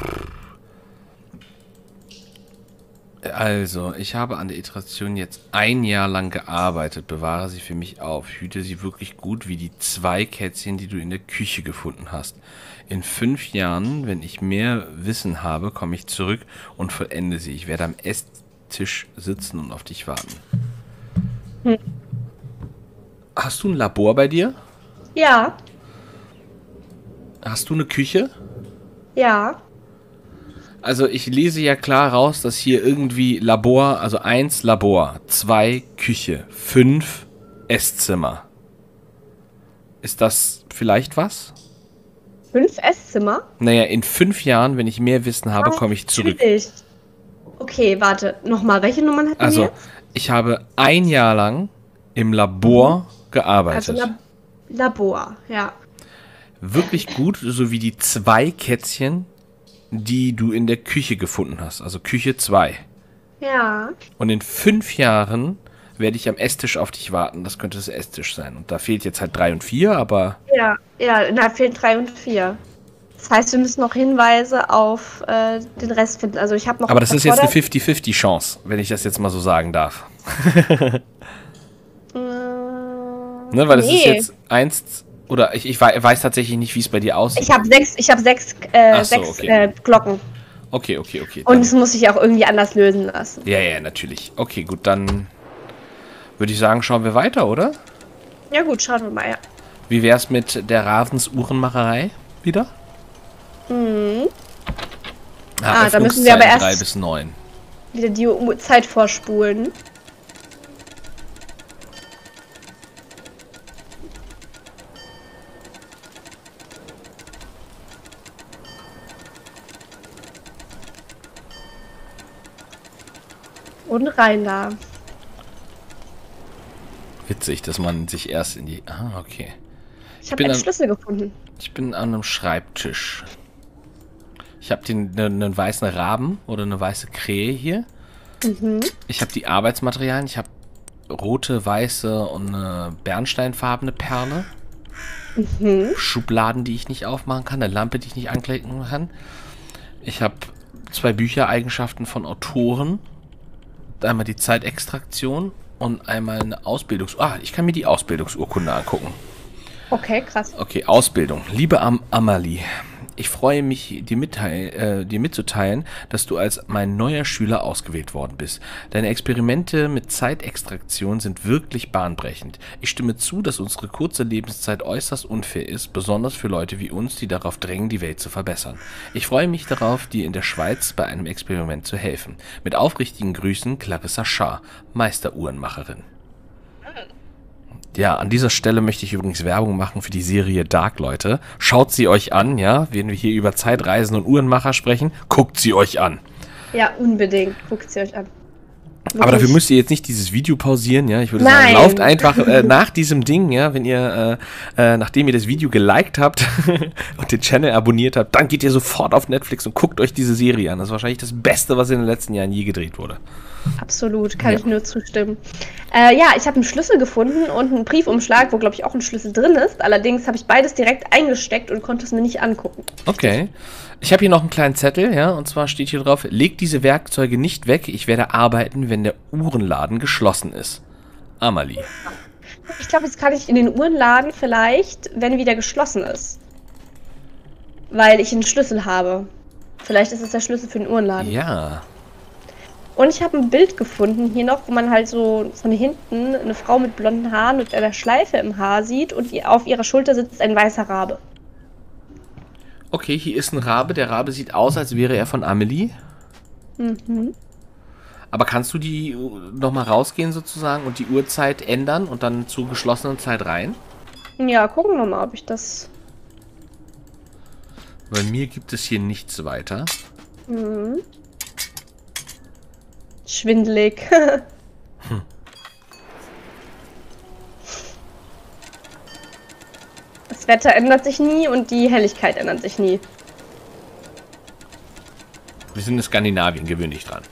Speaker 1: Also, ich habe an der Iteration jetzt ein Jahr lang gearbeitet. Bewahre sie für mich auf. Hüte sie wirklich gut wie die zwei Kätzchen, die du in der Küche gefunden hast. In fünf Jahren, wenn ich mehr Wissen habe, komme ich zurück und vollende sie. Ich werde am Esstisch sitzen und auf dich warten.
Speaker 2: Hm.
Speaker 1: Hast du ein Labor bei dir?
Speaker 2: Ja,
Speaker 1: Hast du eine Küche?
Speaker 2: ja.
Speaker 1: Also ich lese ja klar raus, dass hier irgendwie Labor, also eins Labor, zwei Küche, fünf Esszimmer. Ist das vielleicht was?
Speaker 2: Fünf Esszimmer?
Speaker 1: Naja, in fünf Jahren, wenn ich mehr Wissen habe,
Speaker 2: Ah,
Speaker 1: komme ich zurück.
Speaker 2: natürlich. Okay, warte. Nochmal, welche Nummern hatten wir
Speaker 1: Also,
Speaker 2: jetzt?
Speaker 1: ich habe ein Jahr lang im Labor gearbeitet.
Speaker 2: Also Lab Labor, ja.
Speaker 1: Wirklich gut, so wie die zwei Kätzchen, die du in der Küche gefunden hast. Also Küche zwei.
Speaker 2: Ja.
Speaker 1: Und in fünf Jahren werde ich am Esstisch auf dich warten. Das könnte das Esstisch sein. Und da fehlt jetzt halt drei und vier, aber...
Speaker 2: Ja, ja, da fehlen drei und vier. Das heißt, wir müssen noch Hinweise auf äh, den Rest finden. Also ich habe noch...
Speaker 1: Aber das ist jetzt eine
Speaker 2: Vorder-
Speaker 1: fünfzig fünfzig Chance, wenn ich das jetzt mal so sagen darf.
Speaker 2: Äh,
Speaker 1: Ne, weil das
Speaker 2: nee.
Speaker 1: ist jetzt eins... Oder ich, ich wei- weiß tatsächlich nicht, wie es bei dir aussieht.
Speaker 2: Ich habe sechs, ich habe sechs, äh,
Speaker 1: Ach so,
Speaker 2: sechs
Speaker 1: okay.
Speaker 2: äh, Glocken.
Speaker 1: Okay, okay, okay.
Speaker 2: Und
Speaker 1: Dann,
Speaker 2: es muss sich auch irgendwie anders lösen lassen.
Speaker 1: ja, ja, natürlich. Okay, gut, dann würde ich sagen, schauen wir weiter, oder?
Speaker 2: Ja gut, schauen wir mal. Ja.
Speaker 1: Wie wär's mit der Ravens Uhrenmacherei wieder?
Speaker 2: Mhm.
Speaker 1: Ah,
Speaker 2: Ah, da müssen wir aber
Speaker 1: Öffnungszeiten
Speaker 2: erst-
Speaker 1: drei bis neun.
Speaker 2: Wieder die U- Zeit vorspulen. Und rein da.
Speaker 1: Witzig, dass man sich erst in die... Ah, okay.
Speaker 2: Ich habe
Speaker 1: bin
Speaker 2: einen
Speaker 1: dann-
Speaker 2: Schlüssel gefunden.
Speaker 1: Ich bin an einem Schreibtisch. Ich habe den einen ne weißen Raben oder eine weiße Krähe hier.
Speaker 2: Mhm.
Speaker 1: Ich habe die Arbeitsmaterialien. Ich habe rote, weiße und eine bernsteinfarbene Perle.
Speaker 2: Mhm.
Speaker 1: Schubladen, die ich nicht aufmachen kann. Eine Lampe, die ich nicht anklicken kann. Ich habe zwei Büchereigenschaften von Autoren. Einmal die Zeitextraktion und einmal eine Ausbildungs... Ah, ich kann mir die Ausbildungsurkunde angucken.
Speaker 2: Okay, krass.
Speaker 1: Okay, Ausbildung. Liebe Am Amalie, ich freue mich, dir, mitteil, äh, dir mitzuteilen, dass du als mein neuer Schüler ausgewählt worden bist. Deine Experimente mit Zeitextraktion sind wirklich bahnbrechend. Ich stimme zu, dass unsere kurze Lebenszeit äußerst unfair ist, besonders für Leute wie uns, die darauf drängen, die Welt zu verbessern. Ich freue mich darauf, dir in der Schweiz bei einem Experiment zu helfen. Mit aufrichtigen Grüßen, Clarissa Schaar, Meisteruhrenmacherin. Ja, an dieser Stelle möchte ich übrigens Werbung machen für die Serie Dark, Leute. Schaut sie euch an, ja, wenn wir hier über Zeitreisen und Uhrenmacher sprechen, guckt sie euch an.
Speaker 2: Ja, unbedingt, guckt sie euch an. Wirklich.
Speaker 1: Aber dafür müsst ihr jetzt nicht dieses Video pausieren, ja. Ich würde
Speaker 2: Nein.
Speaker 1: sagen, lauft einfach äh, nach diesem Ding, ja, wenn ihr, äh, äh, nachdem ihr das Video geliked habt und den Channel abonniert habt, dann geht ihr sofort auf Netflix und guckt euch diese Serie an. Das ist wahrscheinlich das Beste, was in den letzten Jahren je gedreht wurde.
Speaker 2: Absolut, kann
Speaker 1: Ja.
Speaker 2: ich nur zustimmen. Äh, ja, ich habe einen Schlüssel gefunden und einen Briefumschlag, wo, glaube ich, auch ein Schlüssel drin ist. Allerdings habe ich beides direkt eingesteckt und konnte es mir nicht angucken.
Speaker 1: Okay. Ich habe hier noch einen kleinen Zettel, ja, und zwar steht hier drauf, legt diese Werkzeuge nicht weg, ich werde arbeiten, wenn der Uhrenladen geschlossen ist. Amalie.
Speaker 2: Ich glaube, jetzt kann ich in den Uhrenladen vielleicht, wenn wieder geschlossen ist. Weil ich einen Schlüssel habe. Vielleicht ist es der Schlüssel für den Uhrenladen.
Speaker 1: Ja.
Speaker 2: Und ich habe ein Bild gefunden hier noch, wo man halt so von hinten eine Frau mit blonden Haaren mit einer Schleife im Haar sieht und ihr- auf ihrer Schulter sitzt ein weißer Rabe.
Speaker 1: Okay, hier ist ein Rabe. Der Rabe sieht aus, als wäre er von Amelie.
Speaker 2: Mhm.
Speaker 1: Aber kannst du die nochmal rausgehen sozusagen und die Uhrzeit ändern und dann zur geschlossenen Zeit rein?
Speaker 2: Ja, gucken wir mal, ob ich das...
Speaker 1: Bei mir gibt es hier nichts weiter.
Speaker 2: Mhm. Schwindelig.
Speaker 1: Hm.
Speaker 2: Das Wetter ändert sich nie und die Helligkeit ändert sich nie.
Speaker 1: Wir sind in Skandinavien, gewöhn dich dran.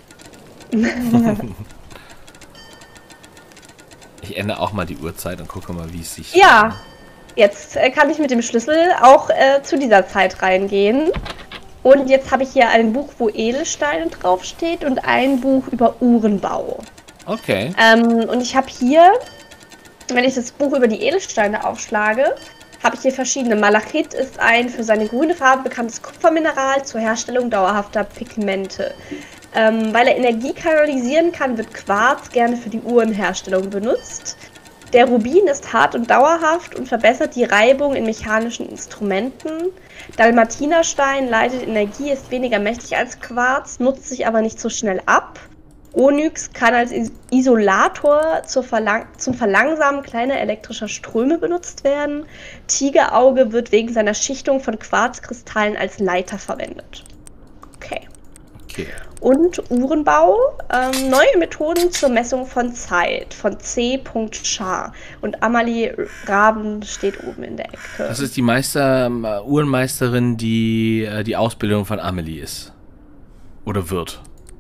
Speaker 1: Ich ändere auch mal die Uhrzeit und gucke mal, wie es sich...
Speaker 2: Ja, jetzt äh, kann ich mit dem Schlüssel auch äh, zu dieser Zeit reingehen. Und jetzt habe ich hier ein Buch, wo Edelsteine draufsteht und ein Buch über Uhrenbau.
Speaker 1: Okay.
Speaker 2: Ähm, und ich habe hier, wenn ich das Buch über die Edelsteine aufschlage, habe ich hier verschiedene. Malachit ist ein für seine grüne Farbe bekanntes Kupfermineral zur Herstellung dauerhafter Pigmente. Ähm, weil er Energie kanalisieren kann, wird Quarz gerne für die Uhrenherstellung benutzt. Der Rubin ist hart und dauerhaft und verbessert die Reibung in mechanischen Instrumenten. Dalmatinerstein leitet Energie, ist weniger mächtig als Quarz, nutzt sich aber nicht so schnell ab. Onyx kann als Isolator zur Verlang zum Verlangsamen kleiner elektrischer Ströme benutzt werden. Tigerauge wird wegen seiner Schichtung von Quarzkristallen als Leiter verwendet. Okay.
Speaker 1: Okay.
Speaker 2: Und Uhrenbau, ähm, neue Methoden zur Messung von Zeit von C. Schar. Und Amalie Raben steht oben in der Ecke.
Speaker 1: Das ist die Meister, äh, Uhrenmeisterin, die äh, die Ausbildung von Amelie ist. Oder wird.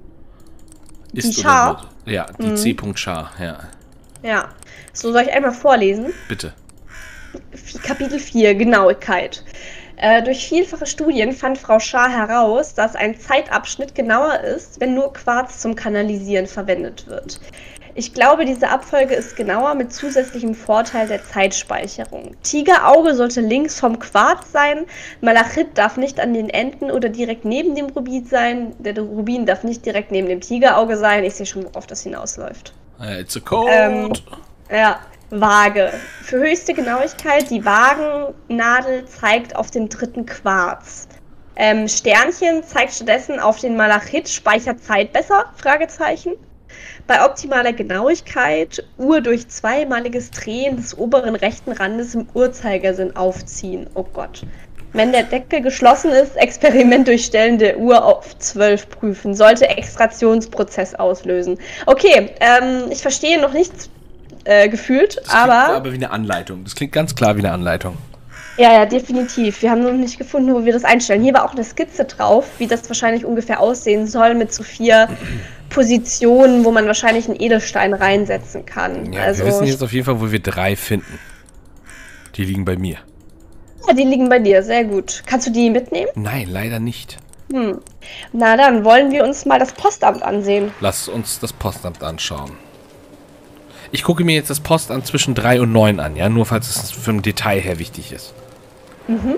Speaker 1: Ist
Speaker 2: Die Schar?
Speaker 1: oder wird. Ja, die
Speaker 2: Mhm.
Speaker 1: C. Schar, ja.
Speaker 2: Ja. So, soll ich einmal vorlesen?
Speaker 1: Bitte.
Speaker 2: Kapitel vier, Genauigkeit. Äh, durch vielfache Studien fand Frau Schar heraus, dass ein Zeitabschnitt genauer ist, wenn nur Quarz zum Kanalisieren verwendet wird. Ich glaube, diese Abfolge ist genauer mit zusätzlichem Vorteil der Zeitspeicherung. Tigerauge sollte links vom Quarz sein, Malachit darf nicht an den Enden oder direkt neben dem Rubin sein, der Rubin darf nicht direkt neben dem Tigerauge sein. Ich sehe schon, worauf das hinausläuft.
Speaker 1: Uh, it's a code.
Speaker 2: Ähm, ja. Waage. Für höchste Genauigkeit, die Waagennadel zeigt auf den dritten Quarz. Ähm, Sternchen zeigt stattdessen auf den Malachit, speichert Zeit besser? Fragezeichen. Bei optimaler Genauigkeit, Uhr durch zweimaliges Drehen des oberen rechten Randes im Uhrzeigersinn aufziehen. Oh Gott. Wenn der Deckel geschlossen ist, Experiment durch Stellen der Uhr auf zwölf prüfen. Sollte Extraktionsprozess auslösen. Okay, ähm, ich verstehe noch nichts Äh, gefühlt,
Speaker 1: Das klingt
Speaker 2: aber...
Speaker 1: aber wie eine Anleitung. Das klingt ganz klar wie eine Anleitung.
Speaker 2: Ja, ja, definitiv. Wir haben noch nicht gefunden, wo wir das einstellen. Hier war auch eine Skizze drauf, wie das wahrscheinlich ungefähr aussehen soll, mit so vier Positionen, wo man wahrscheinlich einen Edelstein reinsetzen kann.
Speaker 1: Ja,
Speaker 2: also,
Speaker 1: wir wissen jetzt auf jeden Fall, wo wir drei finden. Die liegen bei mir.
Speaker 2: Ja, die liegen bei dir, sehr gut. Kannst du die mitnehmen?
Speaker 1: Nein, leider nicht.
Speaker 2: Hm. Na dann, wollen wir uns mal das Postamt ansehen.
Speaker 1: Lass uns das Postamt anschauen. Ich gucke mir jetzt das Postamt zwischen drei und neun an, ja, nur falls es für ein Detail her wichtig ist.
Speaker 2: Mhm.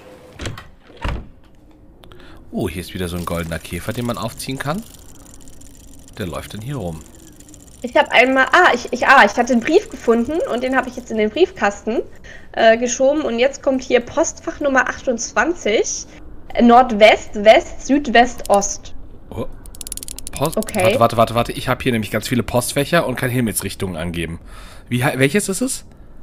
Speaker 1: Oh, hier ist wieder so ein goldener Käfer, den man aufziehen kann. Der läuft dann hier rum.
Speaker 2: Ich habe einmal, ah ich, ich, ah, ich hatte einen Brief gefunden und den habe ich jetzt in den Briefkasten äh, geschoben. Und jetzt kommt hier Postfach Nummer achtundzwanzig, äh, Nordwest, West, Südwest, Ost.
Speaker 1: Oh. Post
Speaker 2: Okay.
Speaker 1: Warte, warte, warte, warte. Ich habe hier nämlich ganz viele Postfächer und kann Himmelsrichtungen angeben. Wie, welches ist es?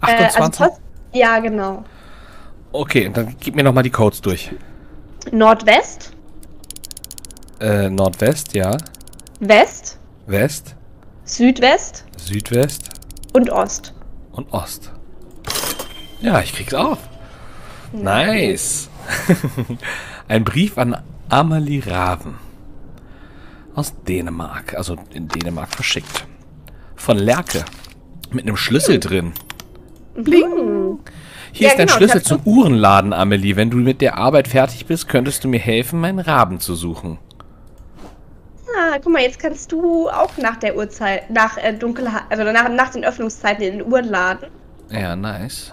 Speaker 1: achtundzwanzig?
Speaker 2: Äh, also, ja, genau.
Speaker 1: Okay, dann gib mir nochmal die Codes durch.
Speaker 2: Nordwest.
Speaker 1: Äh, Nordwest, ja.
Speaker 2: West.
Speaker 1: West.
Speaker 2: Südwest.
Speaker 1: Südwest.
Speaker 2: Und Ost.
Speaker 1: Und Ost. Ja, ich krieg's auf. Nice. Ein Brief an Amalie Raven. Aus Dänemark. Also in Dänemark verschickt. Von Lerke. Mit einem Schlüssel drin. Bling. Hier
Speaker 2: Ja,
Speaker 1: ist dein
Speaker 2: genau,
Speaker 1: Schlüssel
Speaker 2: ich hab
Speaker 1: zum Uhrenladen, Amelie. Wenn du mit der Arbeit fertig bist, könntest du mir helfen, meinen Raben zu suchen.
Speaker 2: Ah, guck mal, jetzt kannst du auch nach der Uhrzeit, nach äh, Dunkelheit, also nach, nach den Öffnungszeiten in den Uhrenladen.
Speaker 1: Ja, nice.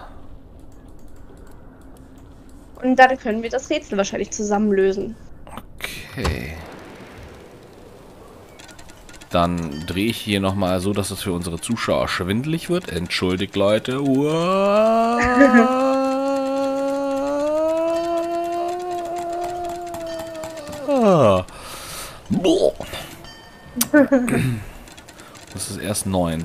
Speaker 2: Und dann können wir das Rätsel wahrscheinlich zusammen lösen.
Speaker 1: Okay. Dann drehe ich hier nochmal so, dass es für unsere Zuschauer schwindelig wird. Entschuldigt, Leute. Boah. Das ist erst neun.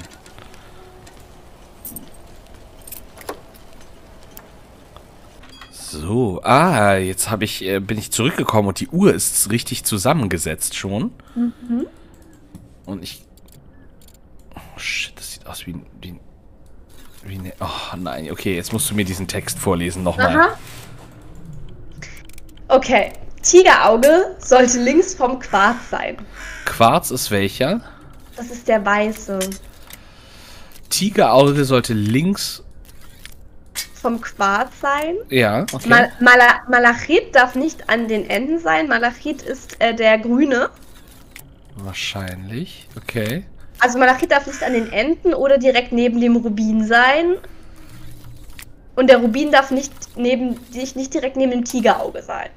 Speaker 1: So, ah, jetzt habe ich, äh, bin ich zurückgekommen und die Uhr ist richtig zusammengesetzt schon.
Speaker 2: Mhm.
Speaker 1: Und ich... Oh, shit, das sieht aus wie ein... Wie ein wie ne, oh nein, okay, jetzt musst du mir diesen Text vorlesen nochmal.
Speaker 2: Aha. Okay, Tigerauge sollte links vom Quarz sein.
Speaker 1: Quarz ist welcher?
Speaker 2: Das ist der weiße.
Speaker 1: Tigerauge sollte links...
Speaker 2: Vom Quarz sein.
Speaker 1: Ja, okay.
Speaker 2: Mal Mala Malachit darf nicht an den Enden sein. Malachit ist äh, der grüne.
Speaker 1: Wahrscheinlich, okay.
Speaker 2: Also Malachit darf nicht an den Enden oder direkt neben dem Rubin sein. Und der Rubin darf nicht, neben, nicht direkt neben dem Tigerauge sein.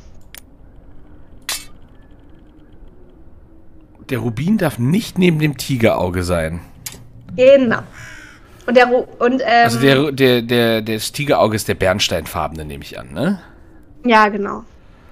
Speaker 1: Der Rubin darf nicht neben dem Tigerauge sein.
Speaker 2: Genau. Und der Ru und ähm,
Speaker 1: Also der, der, der, das Tigerauge ist der bernsteinfarbene, nehme ich an, ne?
Speaker 2: Ja, genau.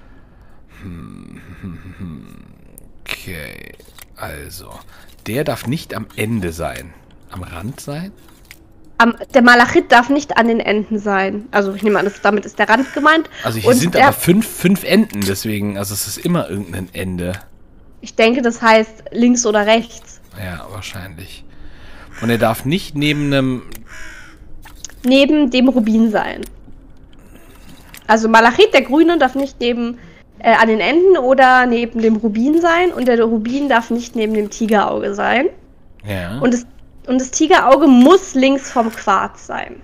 Speaker 1: Okay, also der darf nicht am Ende sein. Am Rand sein?
Speaker 2: Am, der Malachit darf nicht an den Enden sein. Also ich nehme an, das, damit ist der Rand gemeint.
Speaker 1: Also hier
Speaker 2: und
Speaker 1: sind
Speaker 2: der,
Speaker 1: aber fünf, fünf Enden, deswegen, also es ist immer irgendein Ende.
Speaker 2: Ich denke, das heißt links oder rechts.
Speaker 1: Ja, wahrscheinlich. Und er darf nicht neben einem...
Speaker 2: Neben dem Rubin sein. Also Malachit, der Grüne, darf nicht neben äh, an den Enden oder neben dem Rubin sein. Und der Rubin darf nicht neben dem Tigerauge sein.
Speaker 1: Ja.
Speaker 2: Und das, und das Tigerauge muss links vom Quarz sein.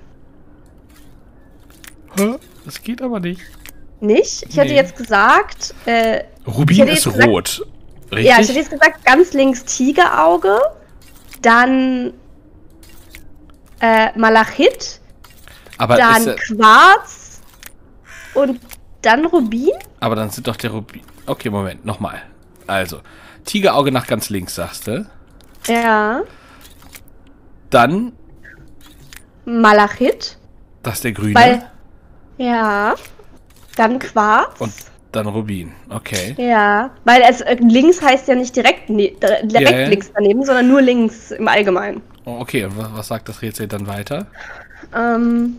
Speaker 1: Hä? Das geht aber nicht.
Speaker 2: Nicht? Ich hätte
Speaker 1: Nee.
Speaker 2: jetzt gesagt... Äh,
Speaker 1: Rubin ist
Speaker 2: gesagt,
Speaker 1: rot. Richtig?
Speaker 2: Ja, ich hätte jetzt gesagt, ganz links Tigerauge, dann äh, Malachit,
Speaker 1: aber,
Speaker 2: dann
Speaker 1: ist,
Speaker 2: Quarz und dann Rubin.
Speaker 1: aber dann sind doch der Rubin... Okay, Moment, nochmal. Also, Tigerauge nach ganz links, sagst du.
Speaker 2: Ja.
Speaker 1: Dann,
Speaker 2: Malachit.
Speaker 1: das ist der Grüne.
Speaker 2: Weil, ja. Dann Quarz.
Speaker 1: Und dann Rubin, okay.
Speaker 2: Ja, weil es äh, links heißt ja nicht direkt, ne, direkt
Speaker 1: Ja, ja.
Speaker 2: links daneben, sondern nur links im Allgemeinen.
Speaker 1: Oh, okay, und was, was sagt das Rätsel dann weiter?
Speaker 2: Ähm,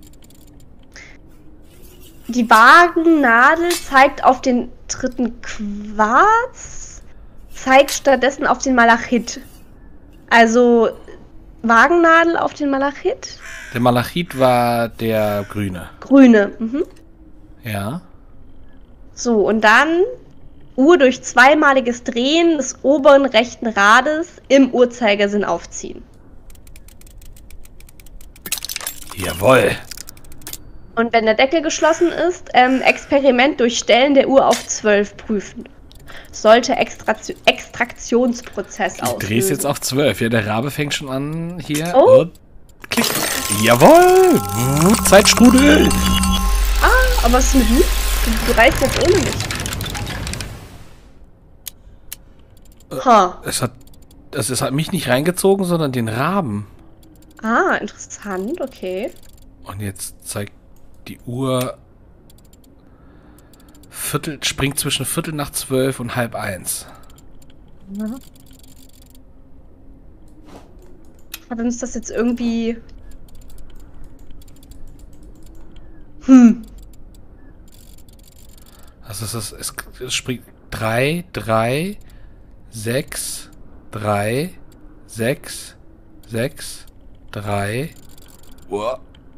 Speaker 2: die Waagennadel zeigt auf den dritten Quarz, zeigt stattdessen auf den Malachit. Also Waagennadel auf den Malachit?
Speaker 1: Der Malachit war der Grüne.
Speaker 2: Grüne. Mhm.
Speaker 1: Ja.
Speaker 2: So, und dann Uhr durch zweimaliges Drehen des oberen rechten Rades im Uhrzeigersinn aufziehen.
Speaker 1: Jawohl.
Speaker 2: Und wenn der Deckel geschlossen ist, ähm, Experiment durch Stellen der Uhr auf zwölf prüfen. Sollte Extraktion Extraktionsprozess
Speaker 1: Ich
Speaker 2: auslösen.
Speaker 1: dreh's jetzt auf zwölf. Ja, der Rabe fängt schon an hier.
Speaker 2: Oh.
Speaker 1: Und klick. Jawohl. Zeitstrudel.
Speaker 2: Ah, aber was ist mit mir? Du, du reißt jetzt ohne mich. Ha.
Speaker 1: Es hat, es, es hat mich nicht reingezogen, sondern den Raben.
Speaker 2: Ah, interessant, okay.
Speaker 1: Und jetzt zeigt die Uhr Viertel, springt zwischen Viertel nach zwölf und halb eins.
Speaker 2: Ja. Hat uns das jetzt irgendwie Hm.
Speaker 1: Also es, ist, es, es springt drei, drei, sechs, drei, sechs, sechs, drei, oh.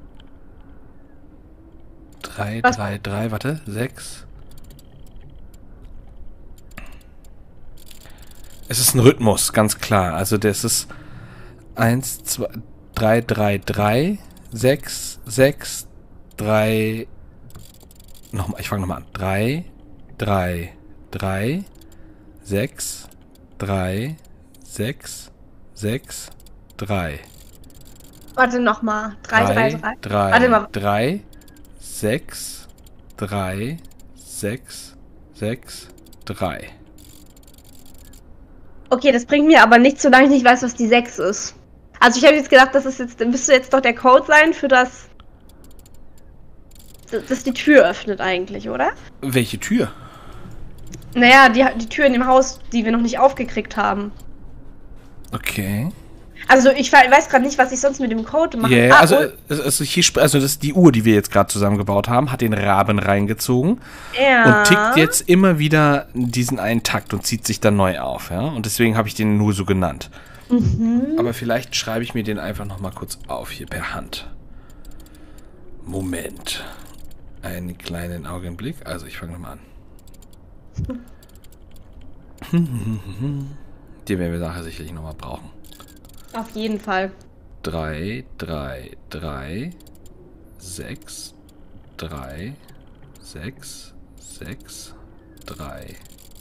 Speaker 1: drei, drei, drei, warte, sechs. Es ist ein Rhythmus, ganz klar. Also das ist eins, zwei, drei, drei, drei, sechs, sechs, drei, nochmal, ich fange nochmal an. drei, drei, drei, sechs, drei, sechs, sechs, drei.
Speaker 2: Warte nochmal. drei, drei, drei.
Speaker 1: drei,
Speaker 2: Warte mal.
Speaker 1: drei, sechs, drei, sechs, sechs, drei.
Speaker 2: Okay, das bringt mir aber nichts, solange ich nicht weiß, was die sechs ist. Also ich habe jetzt gedacht, das ist jetzt, dann müsste jetzt doch der Code sein für das, das die Tür öffnet eigentlich, oder?
Speaker 1: Welche Tür?
Speaker 2: Naja, die, die Tür in dem Haus, die wir noch nicht aufgekriegt haben.
Speaker 1: Okay.
Speaker 2: Also ich weiß gerade nicht, was ich sonst mit dem Code mache.
Speaker 1: Yeah,
Speaker 2: ah,
Speaker 1: also, also, hier, also das die Uhr, die wir jetzt gerade zusammengebaut haben, hat den Raben reingezogen
Speaker 2: ja.
Speaker 1: und tickt jetzt immer wieder diesen einen Takt und zieht sich dann neu auf. Ja? Und deswegen habe ich den nur so genannt.
Speaker 2: Mhm.
Speaker 1: Aber vielleicht schreibe ich mir den einfach noch mal kurz auf hier per Hand. Moment. Einen kleinen Augenblick. Also ich fange nochmal an. Den werden wir nachher sicherlich nochmal brauchen.
Speaker 2: Auf jeden Fall.
Speaker 1: drei, drei, drei, sechs, drei, sechs, sechs, drei.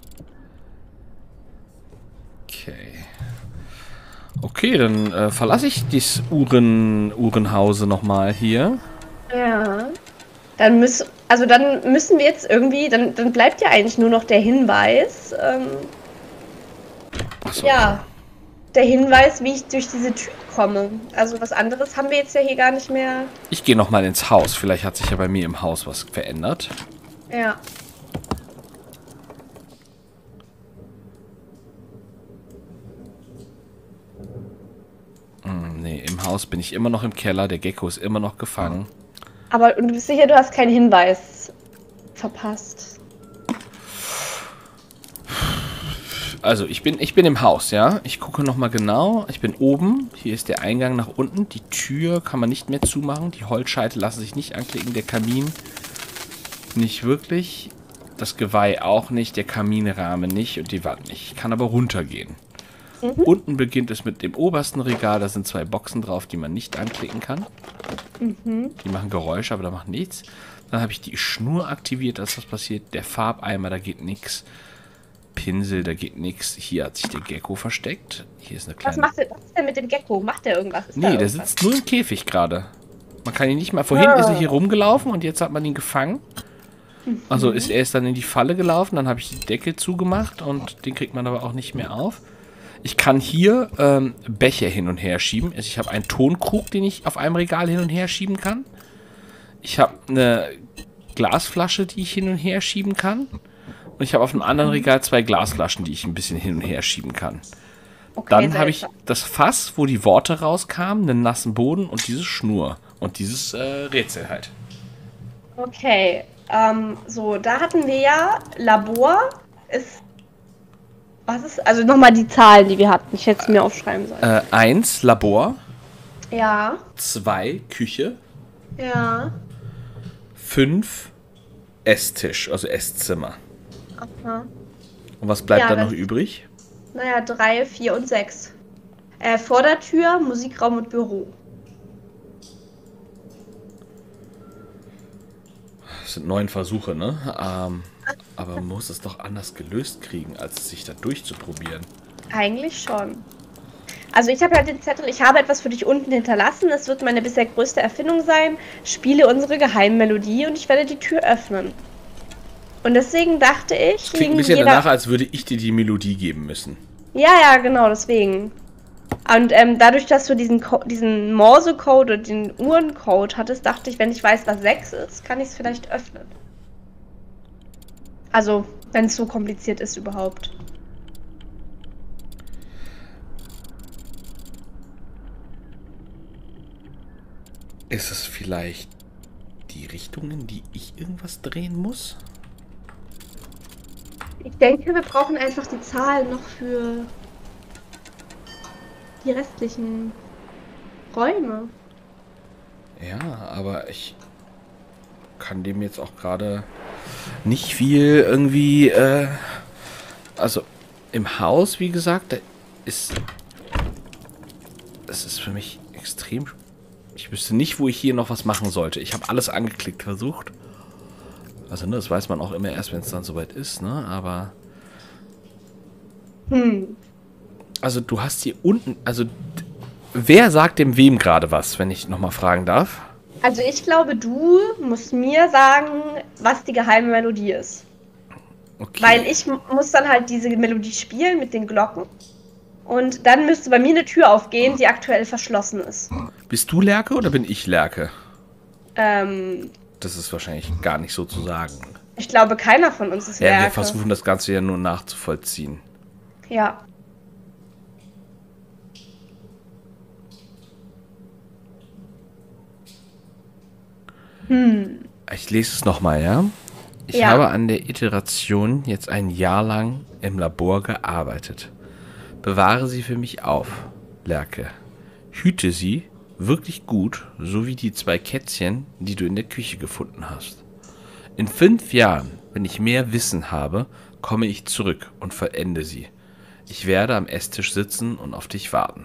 Speaker 1: Okay. Okay, dann äh, verlasse ich das Uhren, Uhrenhause nochmal hier.
Speaker 2: Ja. Dann müssen, also dann müssen wir jetzt irgendwie, dann, dann bleibt ja eigentlich nur noch der Hinweis, ähm,
Speaker 1: Achso.
Speaker 2: ja, der Hinweis, wie ich durch diese Tür komme. Also was anderes haben wir jetzt ja hier gar nicht mehr.
Speaker 1: Ich gehe nochmal ins Haus. Vielleicht hat sich ja bei mir im Haus was verändert.
Speaker 2: Ja.
Speaker 1: Hm, nee, im Haus bin ich immer noch im Keller. Der Gecko ist immer noch gefangen.
Speaker 2: Aber du bist sicher, du hast keinen Hinweis verpasst.
Speaker 1: Also, ich bin, ich bin im Haus, ja. Ich gucke nochmal genau. Ich bin oben. Hier ist der Eingang nach unten. Die Tür kann man nicht mehr zumachen. Die Holzscheite lassen sich nicht anklicken. Der Kamin nicht wirklich. Das Geweih auch nicht. Der Kaminrahmen nicht. Und die Wand nicht. Ich kann aber runtergehen. Mhm. Unten beginnt es mit dem obersten Regal. Da sind zwei Boxen drauf, die man nicht anklicken kann. Mhm. Die machen Geräusche, aber da macht nichts. Dann habe ich die Schnur aktiviert, als was passiert. Der Farbeimer, da geht nichts. Pinsel, da geht nichts. Hier hat sich der Gecko versteckt. Hier ist eine kleine...
Speaker 2: Was macht der, was ist denn mit dem Gecko? Macht der irgendwas? Ist
Speaker 1: nee,
Speaker 2: da
Speaker 1: der
Speaker 2: irgendwas?
Speaker 1: sitzt nur im Käfig gerade. Man kann ihn nicht mal... Vorhin oh. ist er hier rumgelaufen und jetzt hat man ihn gefangen. Mhm. Also ist er ist dann in die Falle gelaufen. Dann habe ich die Decke zugemacht und den kriegt man aber auch nicht mehr auf. Ich kann hier ähm, Becher hin und her schieben. Also ich habe einen Tonkrug, den ich auf einem Regal hin und her schieben kann. Ich habe eine Glasflasche, die ich hin und her schieben kann. Und ich habe auf einem anderen Regal zwei Glasflaschen, die ich ein bisschen hin und her schieben kann. Okay, dann habe ich das Fass, wo die Worte rauskamen, einen nassen Boden und diese Schnur. Und dieses äh, Rätsel halt.
Speaker 2: Okay, ähm, so, da hatten wir ja Labor. Ist. Was ist. Also nochmal die Zahlen, die wir hatten. Ich hätte es mir aufschreiben sollen.
Speaker 1: Äh, eins, Labor.
Speaker 2: Ja.
Speaker 1: Zwei, Küche.
Speaker 2: Ja.
Speaker 1: Fünf, Esstisch, also Esszimmer.
Speaker 2: Aha.
Speaker 1: Und was bleibt
Speaker 2: ja,
Speaker 1: da noch übrig?
Speaker 2: Naja, drei, vier und sechs. Äh, Vordertür, Musikraum und Büro.
Speaker 1: Das sind neun Versuche, ne? Ähm, aber man muss es doch anders gelöst kriegen, als sich da durchzuprobieren.
Speaker 2: Eigentlich schon. Also ich habe halt den Zettel, ich habe etwas für dich unten hinterlassen. Es wird meine bisher größte Erfindung sein. Spiele unsere Geheimmelodie und ich werde die Tür öffnen. Und deswegen dachte ich...
Speaker 1: Das klingt ein bisschen danach, als würde ich dir die Melodie geben müssen.
Speaker 2: Ja, ja, genau, deswegen. Und ähm, dadurch, dass du diesen, Co diesen Morse-Code oder den Uhrencode hattest, dachte ich, wenn ich weiß, was sechs ist, kann ich es vielleicht öffnen. Also, wenn es so kompliziert ist überhaupt.
Speaker 1: Ist es vielleicht die Richtung, in die ich irgendwas drehen muss?
Speaker 2: Ich denke, wir brauchen einfach die Zahlen noch für die restlichen Räume.
Speaker 1: Ja, aber ich kann dem jetzt auch gerade nicht viel irgendwie, äh, also im Haus, wie gesagt, da ist, es ist für mich extrem, ich wüsste nicht, wo ich hier noch was machen sollte. Ich habe alles angeklickt versucht. Also, ne, das weiß man auch immer erst, wenn es dann soweit ist, ne, aber...
Speaker 2: Hm.
Speaker 1: Also, du hast hier unten, also, wer sagt dem wem gerade was, wenn ich nochmal fragen darf?
Speaker 2: Also ich glaube, du musst mir sagen, was die geheime Melodie ist.
Speaker 1: Okay.
Speaker 2: Weil ich m- muss dann halt diese Melodie spielen mit den Glocken. Und dann müsste bei mir eine Tür aufgehen, die aktuell verschlossen ist.
Speaker 1: Bist du Lerke oder bin ich Lerke?
Speaker 2: Ähm,
Speaker 1: Das ist wahrscheinlich gar nicht so zu sagen.
Speaker 2: ich glaube, keiner von uns ist
Speaker 1: Ja, wir
Speaker 2: Lerke.
Speaker 1: versuchen das Ganze ja nur nachzuvollziehen.
Speaker 2: Ja. Hm.
Speaker 1: Ich lese es nochmal, ja? Ich
Speaker 2: Ja.
Speaker 1: habe an der Iteration jetzt ein Jahr lang im Labor gearbeitet. Bewahre sie für mich auf, Lerke. Hüte sie wirklich gut, so wie die zwei Kätzchen, die du in der Küche gefunden hast. In fünf Jahren, wenn ich mehr Wissen habe, komme ich zurück und vollende sie. Ich werde am Esstisch sitzen und auf dich warten.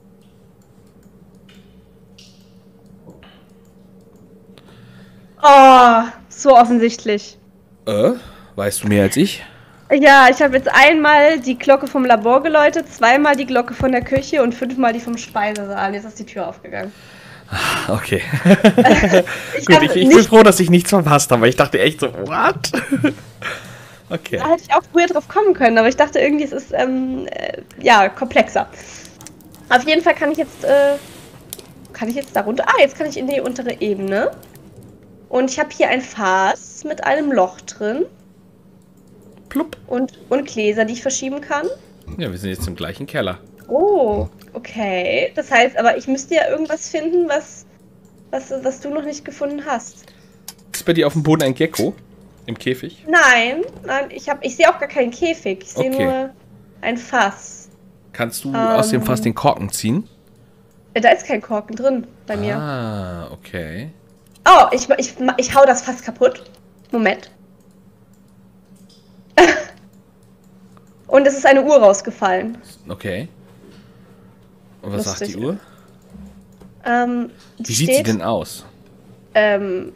Speaker 2: Oh, so offensichtlich.
Speaker 1: Äh, weißt du mehr als ich?
Speaker 2: Ja, ich habe jetzt einmal die Glocke vom Labor geläutet, zweimal die Glocke von der Küche und fünfmal die vom Speisesaal. Jetzt ist die Tür aufgegangen.
Speaker 1: Okay.
Speaker 2: Ich
Speaker 1: Gut,
Speaker 2: hab
Speaker 1: ich, ich bin
Speaker 2: nicht,
Speaker 1: froh, dass ich nichts verpasst habe, weil ich dachte echt so, what? Okay.
Speaker 2: da hätte ich auch früher drauf kommen können, aber ich dachte irgendwie, es ist ähm, äh, ja komplexer. Auf jeden Fall kann ich jetzt, äh, kann ich jetzt darunter. Ah, jetzt kann ich in die untere Ebene. Und ich habe hier ein Fass mit einem Loch drin
Speaker 1: Plupp.
Speaker 2: und, und Gläser, die ich verschieben kann.
Speaker 1: Ja, wir sind jetzt im gleichen Keller.
Speaker 2: Oh, okay. Das heißt, aber ich müsste ja irgendwas finden, was, was, was du noch nicht gefunden hast.
Speaker 1: Ist bei dir auf dem Boden ein Gecko? Im Käfig?
Speaker 2: Nein, nein, ich habe, ich sehe auch gar keinen Käfig. Ich sehe
Speaker 1: Okay.
Speaker 2: nur ein Fass.
Speaker 1: Kannst du
Speaker 2: Ähm.
Speaker 1: aus dem Fass den Korken ziehen?
Speaker 2: Äh, Da ist kein Korken drin bei mir.
Speaker 1: Ah, okay.
Speaker 2: Oh, ich, ich, ich hau das Fass kaputt. Moment. Und es ist eine Uhr rausgefallen.
Speaker 1: Okay. Und was sagt
Speaker 2: Lustig.
Speaker 1: die Uhr?
Speaker 2: Ähm, die
Speaker 1: Wie sieht
Speaker 2: steht,
Speaker 1: sie denn aus?
Speaker 2: Ähm,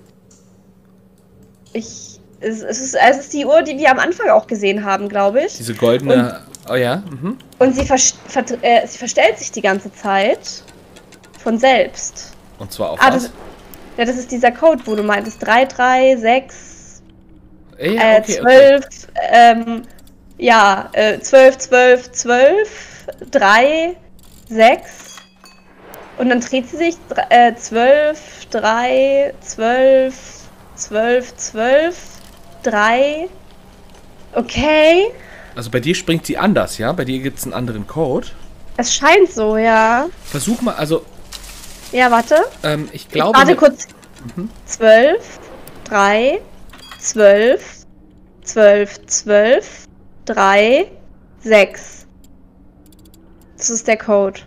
Speaker 2: ich, es, es, ist, es ist die Uhr, die wir am Anfang auch gesehen haben, glaube ich.
Speaker 1: Diese goldene... oh ja, mhm.
Speaker 2: Und sie, vers ver äh, sie verstellt sich die ganze Zeit von selbst.
Speaker 1: Und zwar auf
Speaker 2: Ah,
Speaker 1: was?
Speaker 2: das, ja, das ist dieser Code, wo du meintest. drei drei sechs,
Speaker 1: Ey, ja,
Speaker 2: äh,
Speaker 1: okay, okay.
Speaker 2: zwölf, ähm, ja, äh, zwölf, zwölf, zwölf, drei, sechs. Und dann dreht sie sich dr- äh, zwölf, drei, zwölf, zwölf, zwölf, drei. Okay.
Speaker 1: Also bei dir springt sie anders, ja? Bei dir gibt es einen anderen Code.
Speaker 2: Es scheint so, ja.
Speaker 1: Versuch mal, also,
Speaker 2: Ja, warte.
Speaker 1: ähm, ich glaube...
Speaker 2: Warte kurz. zwölf, drei, zwölf, zwölf, zwölf, drei, sechs. Das ist der Code.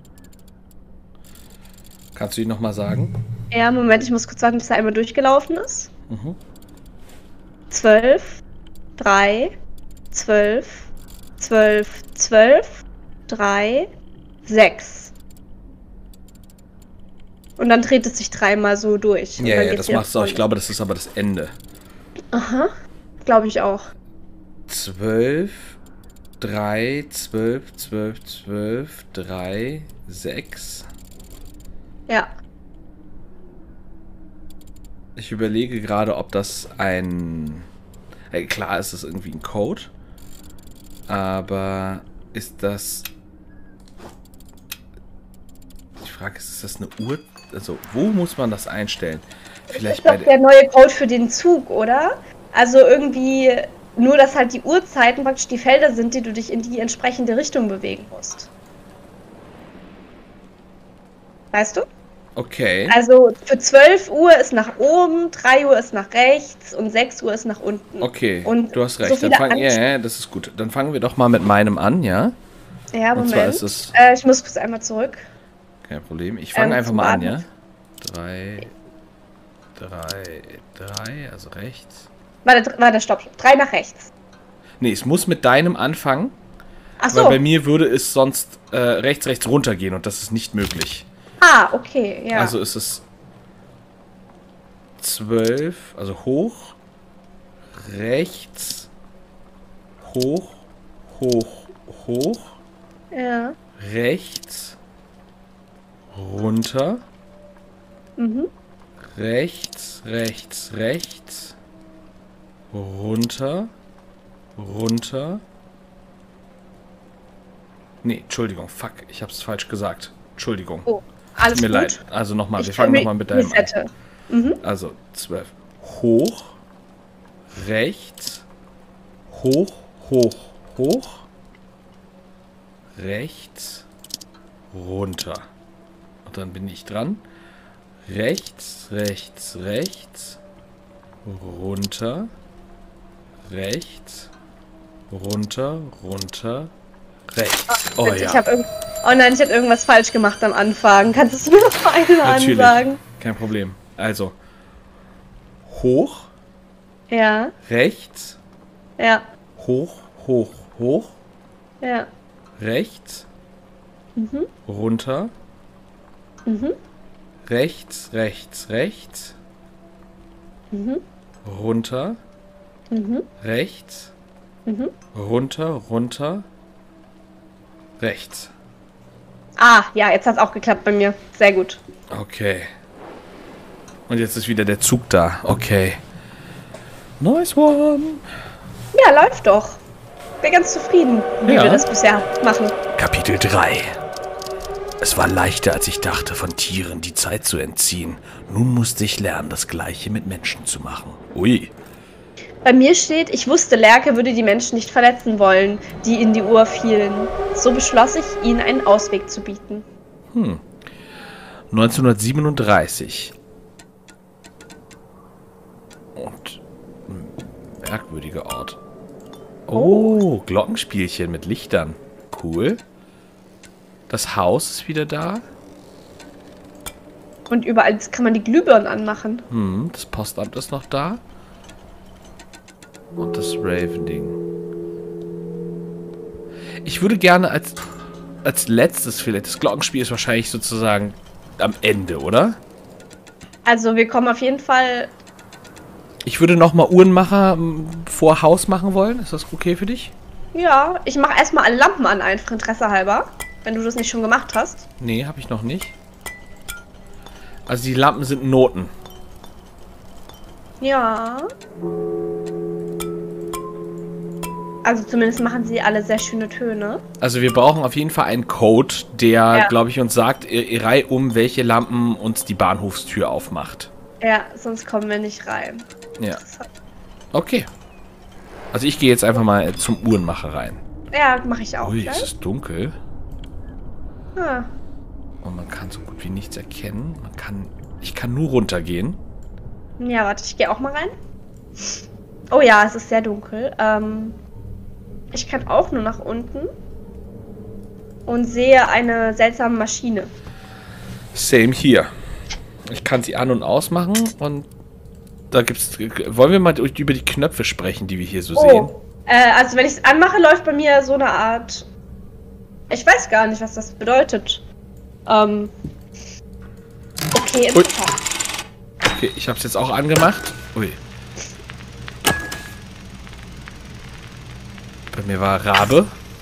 Speaker 1: Kannst du ihn nochmal sagen?
Speaker 2: Ja, Moment, ich muss kurz warten, bis er einmal durchgelaufen ist.
Speaker 1: Mhm.
Speaker 2: zwölf, drei, zwölf, zwölf, zwölf, drei, sechs. Und dann dreht es sich dreimal so durch. Und
Speaker 1: Ja,
Speaker 2: dann
Speaker 1: ja,
Speaker 2: geht's
Speaker 1: das
Speaker 2: wieder
Speaker 1: machst du auch. Ich
Speaker 2: vorne.
Speaker 1: glaube, das ist aber das Ende.
Speaker 2: Aha, glaube ich auch.
Speaker 1: zwölf, drei, zwölf, zwölf, zwölf, drei, sechs.
Speaker 2: Ja.
Speaker 1: Ich überlege gerade, ob das ein... Äh, klar ist es irgendwie ein Code. Aber ist das... Die Frage ist, ist das eine Uhr? Also, wo muss man das einstellen? Vielleicht
Speaker 2: Ist
Speaker 1: bei
Speaker 2: doch der
Speaker 1: der...
Speaker 2: neue Code für den Zug, oder? Also irgendwie nur, dass halt die Uhrzeiten praktisch die Felder sind, die du dich in die entsprechende Richtung bewegen musst. Weißt du?
Speaker 1: Okay.
Speaker 2: Also für zwölf Uhr ist nach oben, drei Uhr ist nach rechts und sechs Uhr ist nach unten.
Speaker 1: Okay,
Speaker 2: und
Speaker 1: du hast recht.
Speaker 2: So
Speaker 1: Dann
Speaker 2: viele
Speaker 1: fang, ja, ja, das ist gut. Dann fangen wir doch mal mit meinem an, ja?
Speaker 2: Ja,
Speaker 1: Und
Speaker 2: Moment.
Speaker 1: zwar ist es...
Speaker 2: Äh, ich muss kurz einmal zurück.
Speaker 1: Kein Problem. Ich fange
Speaker 2: Ähm,
Speaker 1: einfach
Speaker 2: zum
Speaker 1: mal an,
Speaker 2: Baden.
Speaker 1: ja? Drei, drei, drei, also rechts.
Speaker 2: Warte, warte, stopp. Drei nach rechts.
Speaker 1: Nee, es muss mit deinem anfangen,
Speaker 2: Ach
Speaker 1: weil
Speaker 2: so.
Speaker 1: bei mir würde es sonst äh, rechts, rechts runtergehen und das ist nicht möglich.
Speaker 2: Ah, okay, ja.
Speaker 1: Also ist es zwölf, also hoch, rechts, hoch, hoch, hoch,
Speaker 2: ja.
Speaker 1: rechts, runter,
Speaker 2: Mhm.
Speaker 1: rechts, rechts, rechts, runter, runter. Nee, Entschuldigung, fuck, ich hab's falsch gesagt. Entschuldigung.
Speaker 2: Oh, alles
Speaker 1: Tut mir
Speaker 2: gut.
Speaker 1: leid. Also nochmal, wir
Speaker 2: Ich
Speaker 1: fangen
Speaker 2: re-
Speaker 1: nochmal mit deinem an.
Speaker 2: resette. Mhm.
Speaker 1: Also zwölf. Hoch, rechts, hoch, hoch, hoch, rechts, runter. Und dann bin ich dran. Rechts, rechts, rechts, runter, rechts, runter, runter, rechts. Oh
Speaker 2: Ich
Speaker 1: ja,
Speaker 2: hab irgend oh nein, ich habe irgendwas falsch gemacht am Anfang. Kannst du es mir noch einmal
Speaker 1: natürlich.
Speaker 2: ansagen?
Speaker 1: Kein Problem. Also, hoch,
Speaker 2: Ja,
Speaker 1: rechts,
Speaker 2: ja,
Speaker 1: hoch, hoch, hoch,
Speaker 2: ja.
Speaker 1: rechts,
Speaker 2: Mhm.
Speaker 1: runter,
Speaker 2: Mhm.
Speaker 1: rechts, rechts, rechts,
Speaker 2: Mhm.
Speaker 1: runter,
Speaker 2: Mhm.
Speaker 1: rechts,
Speaker 2: Mhm.
Speaker 1: runter, runter, rechts.
Speaker 2: Ah, ja, jetzt hat es auch geklappt bei mir. Sehr gut.
Speaker 1: Okay. Und jetzt ist wieder der Zug da. Okay. Nice one.
Speaker 2: Ja, läuft doch. Bin ganz zufrieden, wie
Speaker 1: Ja.
Speaker 2: wir das bisher machen.
Speaker 1: Kapitel drei. Es war leichter, als ich dachte, von Tieren die Zeit zu entziehen. Nun musste ich lernen, das Gleiche mit Menschen zu machen. Ui.
Speaker 2: Bei mir steht, ich wusste, Lerke würde die Menschen nicht verletzen wollen, die in die Uhr fielen. So beschloss ich, ihnen einen Ausweg zu bieten.
Speaker 1: neunzehnhundertsiebenunddreißig. Und ein merkwürdiger Ort. Oh, Glockenspielchen mit Lichtern. Cool. Das Haus ist wieder da.
Speaker 2: Und überall kann man die Glühbirnen anmachen.
Speaker 1: Hm, das Postamt ist noch da. Und das Raven-Ding. Ich würde gerne als, als letztes vielleicht, das Glockenspiel ist wahrscheinlich sozusagen am Ende, oder?
Speaker 2: Also wir kommen auf jeden Fall...
Speaker 1: Ich würde nochmal Uhrenmacher m, vor Haus machen wollen. Ist das okay für dich?
Speaker 2: Ja, ich mache erstmal alle Lampen an, einfach Interesse halber. Wenn du das nicht schon gemacht hast.
Speaker 1: Nee, habe ich noch nicht. Also die Lampen sind Noten.
Speaker 2: Ja. Also zumindest machen sie alle sehr schöne Töne.
Speaker 1: Also wir brauchen auf jeden Fall einen Code, der,
Speaker 2: Ja.
Speaker 1: glaube ich, uns sagt, äh, reihum, welche Lampen uns die Bahnhofstür aufmacht.
Speaker 2: Ja, sonst kommen wir nicht rein.
Speaker 1: Ja. Okay. Also ich gehe jetzt einfach mal zum Uhrenmacher rein.
Speaker 2: Ja, mache ich auch.
Speaker 1: Ui,
Speaker 2: gleich.
Speaker 1: es ist dunkel.
Speaker 2: Ah.
Speaker 1: Und man kann so gut wie nichts erkennen. Man kann... Ich kann nur runtergehen.
Speaker 2: Ja, warte, ich gehe auch mal rein. Oh ja, es ist sehr dunkel. Ähm, ich kann auch nur nach unten. Und sehe eine seltsame Maschine.
Speaker 1: Same hier. Ich kann sie an- und ausmachen. Und da gibt's... Wollen wir mal über die Knöpfe sprechen, die wir hier so sehen?
Speaker 2: Oh, äh, also wenn ich es anmache, läuft bei mir so eine Art... Ich weiß gar nicht, was das bedeutet. Ähm... Okay,
Speaker 1: Ui.
Speaker 2: interessant.
Speaker 1: Okay, ich habe es jetzt auch angemacht. Ui. Bei mir war Rabe.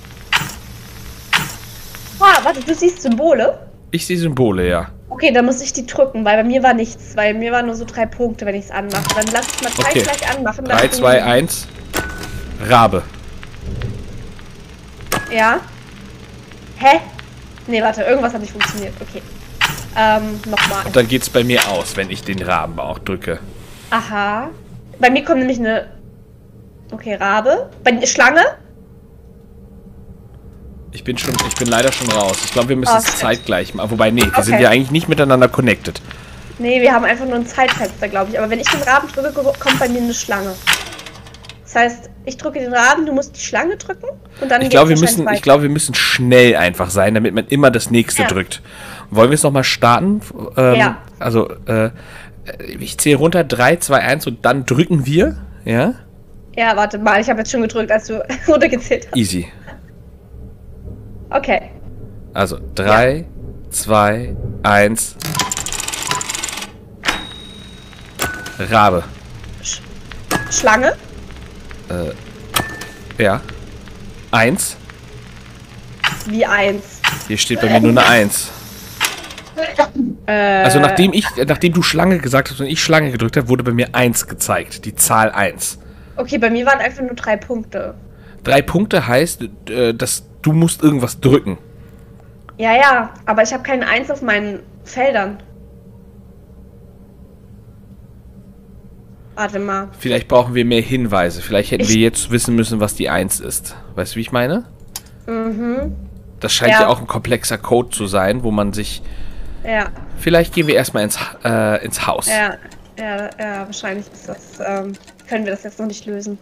Speaker 2: Ah, warte, du siehst Symbole?
Speaker 1: Ich sehe Symbole, ja.
Speaker 2: Okay, dann muss ich die drücken, weil bei mir war nichts. Weil mir waren nur so drei Punkte, wenn ich es anmache. Dann lass es mal drei
Speaker 1: Okay.
Speaker 2: gleich anmachen.
Speaker 1: drei,
Speaker 2: damit
Speaker 1: zwei,
Speaker 2: du-
Speaker 1: eins. Rabe.
Speaker 2: Ja. Hä? Nee, warte, irgendwas hat nicht funktioniert. Okay. Ähm, nochmal.
Speaker 1: Und dann geht's bei mir aus, wenn ich den Raben auch drücke.
Speaker 2: Aha. Bei mir kommt nämlich eine... Okay, Rabe. Bei Schlange?
Speaker 1: Ich bin schon, ich bin leider schon raus. Ich glaube, wir müssen
Speaker 2: Oh,
Speaker 1: es
Speaker 2: shit.
Speaker 1: zeitgleich machen. Wobei, nee, wir
Speaker 2: Okay.
Speaker 1: sind ja eigentlich nicht miteinander connected.
Speaker 2: Nee, wir haben einfach nur ein Zeitfenster, glaube ich. Aber wenn ich den Raben drücke, kommt bei mir eine Schlange. Das heißt, ich drücke den Raben, du musst die Schlange drücken und dann
Speaker 1: Ich
Speaker 2: geht's
Speaker 1: glaube, wir
Speaker 2: wahrscheinlich
Speaker 1: müssen,
Speaker 2: weiter.
Speaker 1: ich glaube, wir müssen schnell einfach sein, damit man immer das nächste
Speaker 2: Ja.
Speaker 1: drückt. Wollen wir es nochmal starten? Ähm,
Speaker 2: Ja.
Speaker 1: Also, äh, ich zähle runter, drei, zwei, eins und dann drücken wir. Ja?
Speaker 2: Ja, warte mal, ich habe jetzt schon gedrückt, als du runtergezählt hast.
Speaker 1: Easy.
Speaker 2: Okay.
Speaker 1: Also, drei, zwei, eins. Rabe.
Speaker 2: Sch Schlange?
Speaker 1: Ja. Eins.
Speaker 2: Wie eins.
Speaker 1: Hier steht bei mir nur eine Eins.
Speaker 2: Äh,
Speaker 1: Also nachdem ich, nachdem du Schlange gesagt hast und ich Schlange gedrückt habe, wurde bei mir eins gezeigt. Die Zahl eins.
Speaker 2: Okay, bei mir waren einfach nur drei Punkte.
Speaker 1: Drei Punkte heißt, äh, dass du musst irgendwas drücken.
Speaker 2: Ja, ja, aber ich habe keine eins auf meinen Feldern. Warte mal.
Speaker 1: Vielleicht brauchen wir mehr Hinweise. Vielleicht hätten
Speaker 2: Ich-
Speaker 1: wir jetzt wissen müssen, was die eins ist. Weißt du, wie ich meine?
Speaker 2: Mhm.
Speaker 1: Das scheint ja.
Speaker 2: Ja.
Speaker 1: auch ein komplexer Code zu sein, wo man sich...
Speaker 2: Ja,
Speaker 1: Vielleicht gehen wir erstmal ins, äh, ins Haus.
Speaker 2: ja, ja, ja, wahrscheinlich ist das, ähm, können wir das jetzt noch nicht lösen.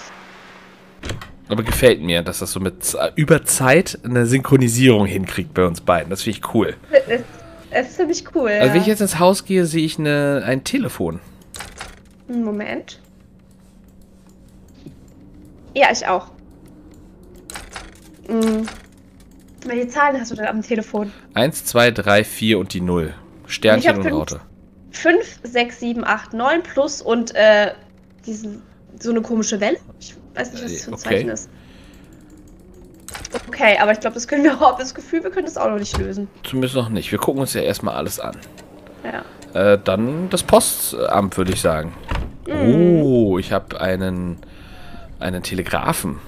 Speaker 1: Aber gefällt mir, dass das so mit Z- über Zeit eine Synchronisierung hinkriegt bei uns beiden. Das finde ich cool.
Speaker 2: Es, es ist ziemlich cool, ja.
Speaker 1: Also wenn ich jetzt ins Haus gehe, sehe ich eine, ein Telefon.
Speaker 2: Einen Moment. Ja, ich auch. Hm. Welche Zahlen hast du denn am Telefon?
Speaker 1: Eins, zwei, drei, vier und die Null.
Speaker 2: Ich
Speaker 1: Sternchen
Speaker 2: hab
Speaker 1: und
Speaker 2: fünf.
Speaker 1: Raute.
Speaker 2: fünf, sechs, sieben, acht, neun plus und äh, diesen, so eine komische Welle. Ich weiß nicht, was das für ein
Speaker 1: Okay.
Speaker 2: Zeichen ist. Okay, aber ich glaube, das können wir auch, das Gefühl, wir können das auch noch nicht lösen.
Speaker 1: Zumindest noch nicht. Wir gucken uns ja erstmal alles an.
Speaker 2: Ja.
Speaker 1: Äh, dann das Postamt, würde ich sagen.
Speaker 2: Mhm.
Speaker 1: Oh, ich habe einen, einen Telegrafen.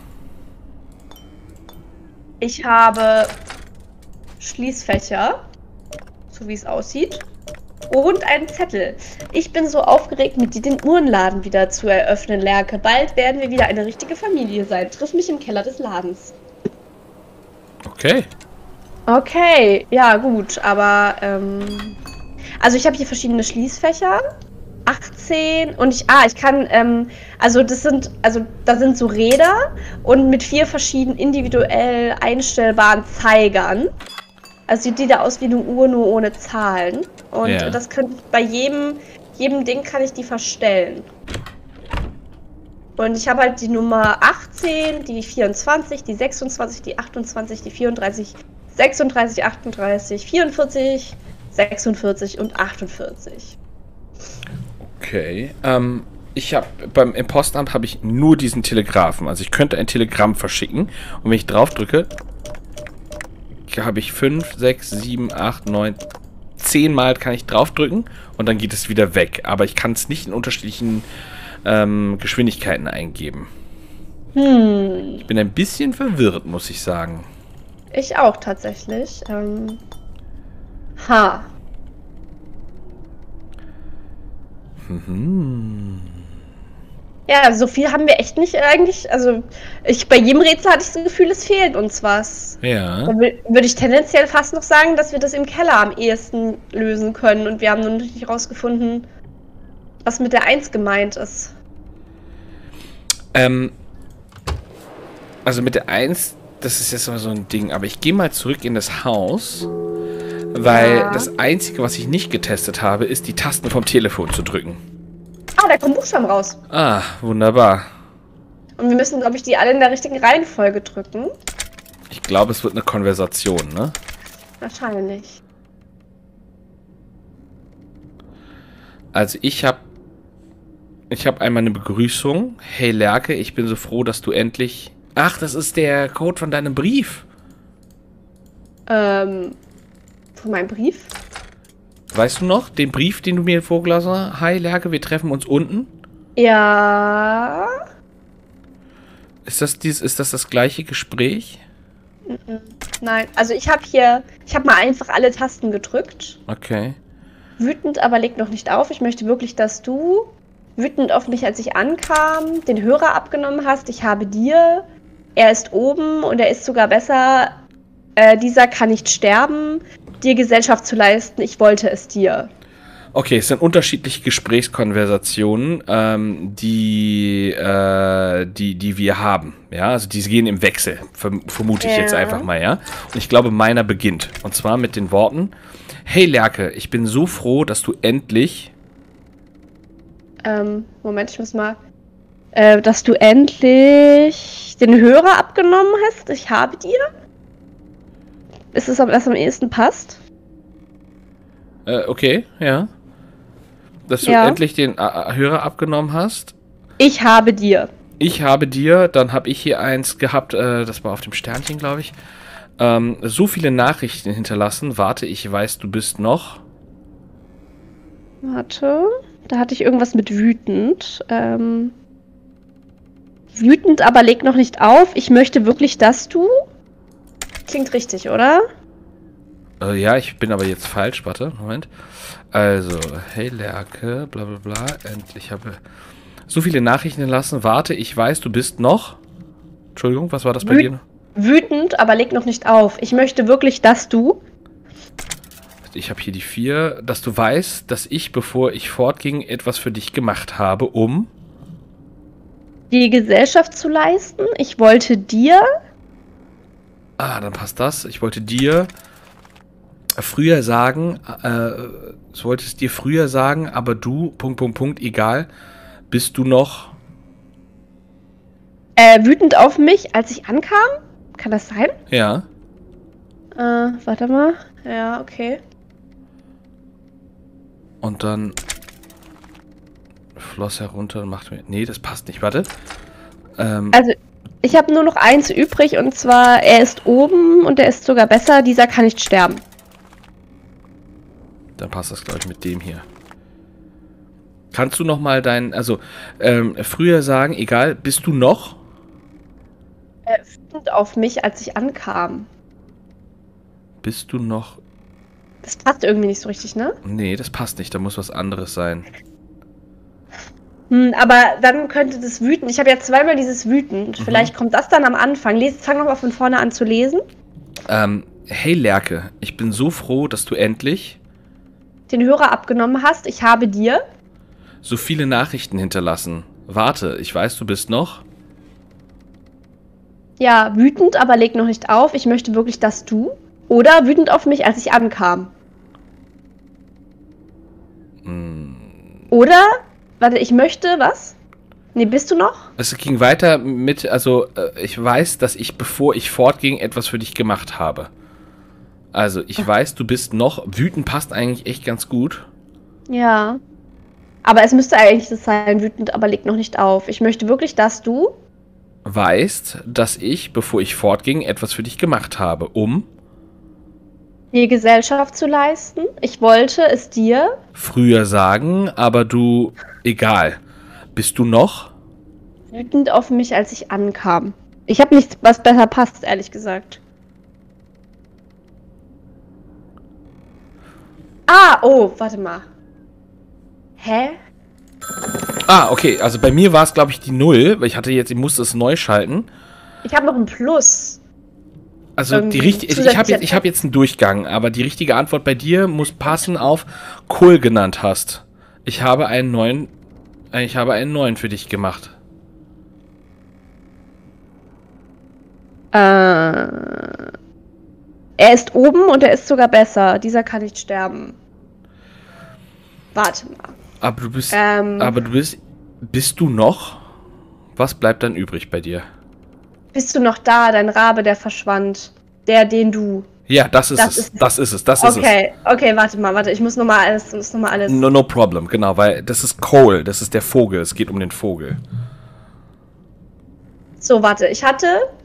Speaker 2: Ich habe Schließfächer, so wie es aussieht, und einen Zettel. Ich bin so aufgeregt, mit dir den Uhrenladen wieder zu eröffnen, Lerke. Bald werden wir wieder eine richtige Familie sein. Triff mich im Keller des Ladens.
Speaker 1: Okay.
Speaker 2: Okay, ja gut, aber ähm, also ich habe hier verschiedene Schließfächer, achtzehn und ich, ah, ich kann, ähm, also das sind, also da sind so Räder und mit vier verschiedenen individuell einstellbaren Zeigern. Also sieht die da aus wie eine Uhr, nur ohne Zahlen. Und
Speaker 1: Ja.
Speaker 2: das könnte ich bei jedem, jedem Ding kann ich die verstellen. Und ich habe halt die Nummer achtzehn, die vierundzwanzig, die sechsundzwanzig, die achtundzwanzig, die vierunddreißig, sechsunddreißig, achtunddreißig, vierundvierzig, sechsundvierzig und achtundvierzig.
Speaker 1: Okay. Ähm, ich habe beim im Postamt habe ich nur diesen Telegrafen. Also ich könnte ein Telegramm verschicken. Und wenn ich drauf drücke, habe ich fünf, sechs, sieben, acht, neun, zehn Mal kann ich draufdrücken und dann geht es wieder weg. Aber ich kann es nicht in unterschiedlichen ähm, Geschwindigkeiten eingeben.
Speaker 2: Hm,
Speaker 1: Ich bin ein bisschen verwirrt, muss ich sagen.
Speaker 2: ich auch tatsächlich. Ähm, ha.
Speaker 1: Mhm.
Speaker 2: Ja, so viel haben wir echt nicht eigentlich. Also, ich bei jedem Rätsel hatte ich das Gefühl, es fehlt uns was.
Speaker 1: Ja.
Speaker 2: Da wür- würde ich tendenziell fast noch sagen, dass wir das im Keller am ehesten lösen können. Und wir haben noch nicht rausgefunden, was mit der eins gemeint ist.
Speaker 1: Ähm, also mit der eins, das ist jetzt mal so ein Ding, aber ich gehe mal zurück in das Haus, weil
Speaker 2: Ja.
Speaker 1: das Einzige, was ich nicht getestet habe, ist die Tasten vom Telefon zu drücken.
Speaker 2: Ah, da kommen Buchstaben raus.
Speaker 1: Ah, wunderbar.
Speaker 2: Und wir müssen, glaube ich, die alle in der richtigen Reihenfolge drücken.
Speaker 1: Ich glaube, es wird eine Konversation, ne?
Speaker 2: Wahrscheinlich.
Speaker 1: Also ich habe ich habe einmal eine Begrüßung. Hey Lerke, ich bin so froh, dass du endlich... Ach, das ist der Code von deinem Brief.
Speaker 2: Ähm, von meinem Brief?
Speaker 1: Weißt du noch, den Brief, den du mir vorgelassen hast? Hi Lerke, wir treffen uns unten.
Speaker 2: Ja.
Speaker 1: Ist das, dies, ist das das gleiche Gespräch?
Speaker 2: Mhm. Nein, also ich habe hier, ich habe mal einfach alle Tasten gedrückt.
Speaker 1: Okay.
Speaker 2: Wütend, aber leg noch nicht auf. Ich möchte wirklich, dass du wütend auf mich, als ich ankam, den Hörer abgenommen hast. Ich habe dir, er ist oben und er ist sogar besser Äh, dieser kann nicht sterben, dir Gesellschaft zu leisten. Ich wollte es dir.
Speaker 1: Okay, es sind unterschiedliche Gesprächskonversationen, ähm, die, äh, die, die wir haben. Ja, also die gehen im Wechsel, verm vermute ich
Speaker 2: Ja.
Speaker 1: jetzt einfach mal, ja. Und ich glaube, meiner beginnt. Und zwar mit den Worten: Hey Lerke, ich bin so froh, dass du endlich.
Speaker 2: Ähm, Moment, ich muss mal. Äh, dass du endlich den Hörer abgenommen hast. Ich habe dir. Ist es, was am ehesten passt?
Speaker 1: Äh, okay, ja. Dass du
Speaker 2: Ja.
Speaker 1: endlich den äh, Hörer abgenommen hast.
Speaker 2: Ich habe dir.
Speaker 1: Ich habe dir, dann habe ich hier eins gehabt, äh, das war auf dem Sternchen, glaube ich. Ähm, so viele Nachrichten hinterlassen. Warte, ich weiß, du bist noch.
Speaker 2: Warte. Da hatte ich irgendwas mit wütend. Ähm, wütend, aber leg noch nicht auf. Ich möchte wirklich, dass du. Klingt richtig, oder?
Speaker 1: Äh, ja, ich bin aber jetzt falsch. Warte, Moment. Also, hey Lerke, bla bla bla. Endlich habe so viele Nachrichten hinterlassen. Warte, ich weiß, du bist noch. Entschuldigung, was war das bei
Speaker 2: Wüt-
Speaker 1: dir?
Speaker 2: Wütend, aber leg noch nicht auf. Ich möchte wirklich, dass du.
Speaker 1: Ich habe hier die vier. Dass du weißt, dass ich, bevor ich fortging, etwas für dich gemacht habe, um.
Speaker 2: Die Gesellschaft zu leisten. Ich wollte dir.
Speaker 1: Ah, dann passt das. Ich wollte dir früher sagen, äh, ich wollte es dir früher sagen, aber du, Punkt, Punkt, Punkt, egal, bist du noch.
Speaker 2: Äh, wütend auf mich, als ich ankam? Kann das sein?
Speaker 1: Ja.
Speaker 2: Äh, warte mal. Ja, okay.
Speaker 1: Und dann floss herunter und machte mir. Nee, das passt nicht. Warte. Ähm,
Speaker 2: Also, ich habe nur noch eins übrig und zwar, er ist oben und er ist sogar besser. Dieser kann nicht sterben.
Speaker 1: dann passt das, glaube ich, mit dem hier. Kannst du noch mal dein, also ähm, früher sagen, egal, bist du noch?
Speaker 2: Äh, wütend auf mich, als ich ankam.
Speaker 1: Bist du noch?
Speaker 2: Das passt irgendwie nicht so richtig, ne?
Speaker 1: Nee, das passt nicht. Da muss was anderes sein.
Speaker 2: Hm, aber dann könnte das wütend. Ich habe ja zweimal dieses wütend.
Speaker 1: Mhm.
Speaker 2: Vielleicht kommt das dann am Anfang. Les, fang nochmal von vorne an zu lesen.
Speaker 1: Ähm, hey Lerke, ich bin so froh, dass du endlich
Speaker 2: Den Hörer abgenommen hast. Ich habe dir.
Speaker 1: so viele Nachrichten hinterlassen. Warte, ich weiß, du bist noch.
Speaker 2: Ja, wütend, aber leg noch nicht auf. Ich möchte wirklich, dass du. Oder wütend auf mich, als ich ankam.
Speaker 1: Hm.
Speaker 2: Oder, warte, ich möchte, was? Nee, bist du noch?
Speaker 1: Es ging weiter mit, also äh, ich weiß, dass ich, bevor ich fortging, etwas für dich gemacht habe. Also ich weiß, du bist noch. Wütend passt eigentlich echt ganz gut.
Speaker 2: Ja. Aber es müsste eigentlich das sein, wütend, aber leg noch nicht auf. Ich möchte wirklich, dass du.
Speaker 1: Weißt, dass ich, bevor ich fortging, etwas für dich gemacht habe, um
Speaker 2: Die Gesellschaft zu leisten. Ich wollte es dir.
Speaker 1: früher sagen, aber du, egal. Bist du noch?
Speaker 2: Wütend auf mich, als ich ankam. Ich habe nichts, was besser passt, ehrlich gesagt. Ah, oh, warte mal. Hä?
Speaker 1: Ah, okay, also bei mir war es, glaube ich, die Null, weil ich hatte jetzt, ich musste es neu schalten.
Speaker 2: Ich habe noch ein Plus.
Speaker 1: Also
Speaker 2: Irgendwie
Speaker 1: die richtige, ich habe
Speaker 2: zusätzlicher
Speaker 1: jetzt, ich habe jetzt einen Durchgang, aber die richtige Antwort bei dir muss passen auf Kohl genannt hast. Ich habe einen neuen, äh, ich habe einen neuen für dich gemacht.
Speaker 2: Äh, er ist oben und er ist sogar besser. Dieser kann nicht sterben. Warte mal.
Speaker 1: Aber du bist,
Speaker 2: Ähm,
Speaker 1: aber du bist, bist du noch? Was bleibt dann übrig bei dir?
Speaker 2: bist du noch da, dein Rabe, der verschwand? Der, den du.
Speaker 1: Ja, das ist
Speaker 2: Das
Speaker 1: es,
Speaker 2: ist es.
Speaker 1: das ist es, das ist
Speaker 2: Okay, okay, warte mal, warte. Ich muss nochmal alles, muss noch mal alles.
Speaker 1: es. No, no problem, genau, weil das ist Cole, das ist der Vogel, es geht um den Vogel.
Speaker 2: So, warte. Ich hatte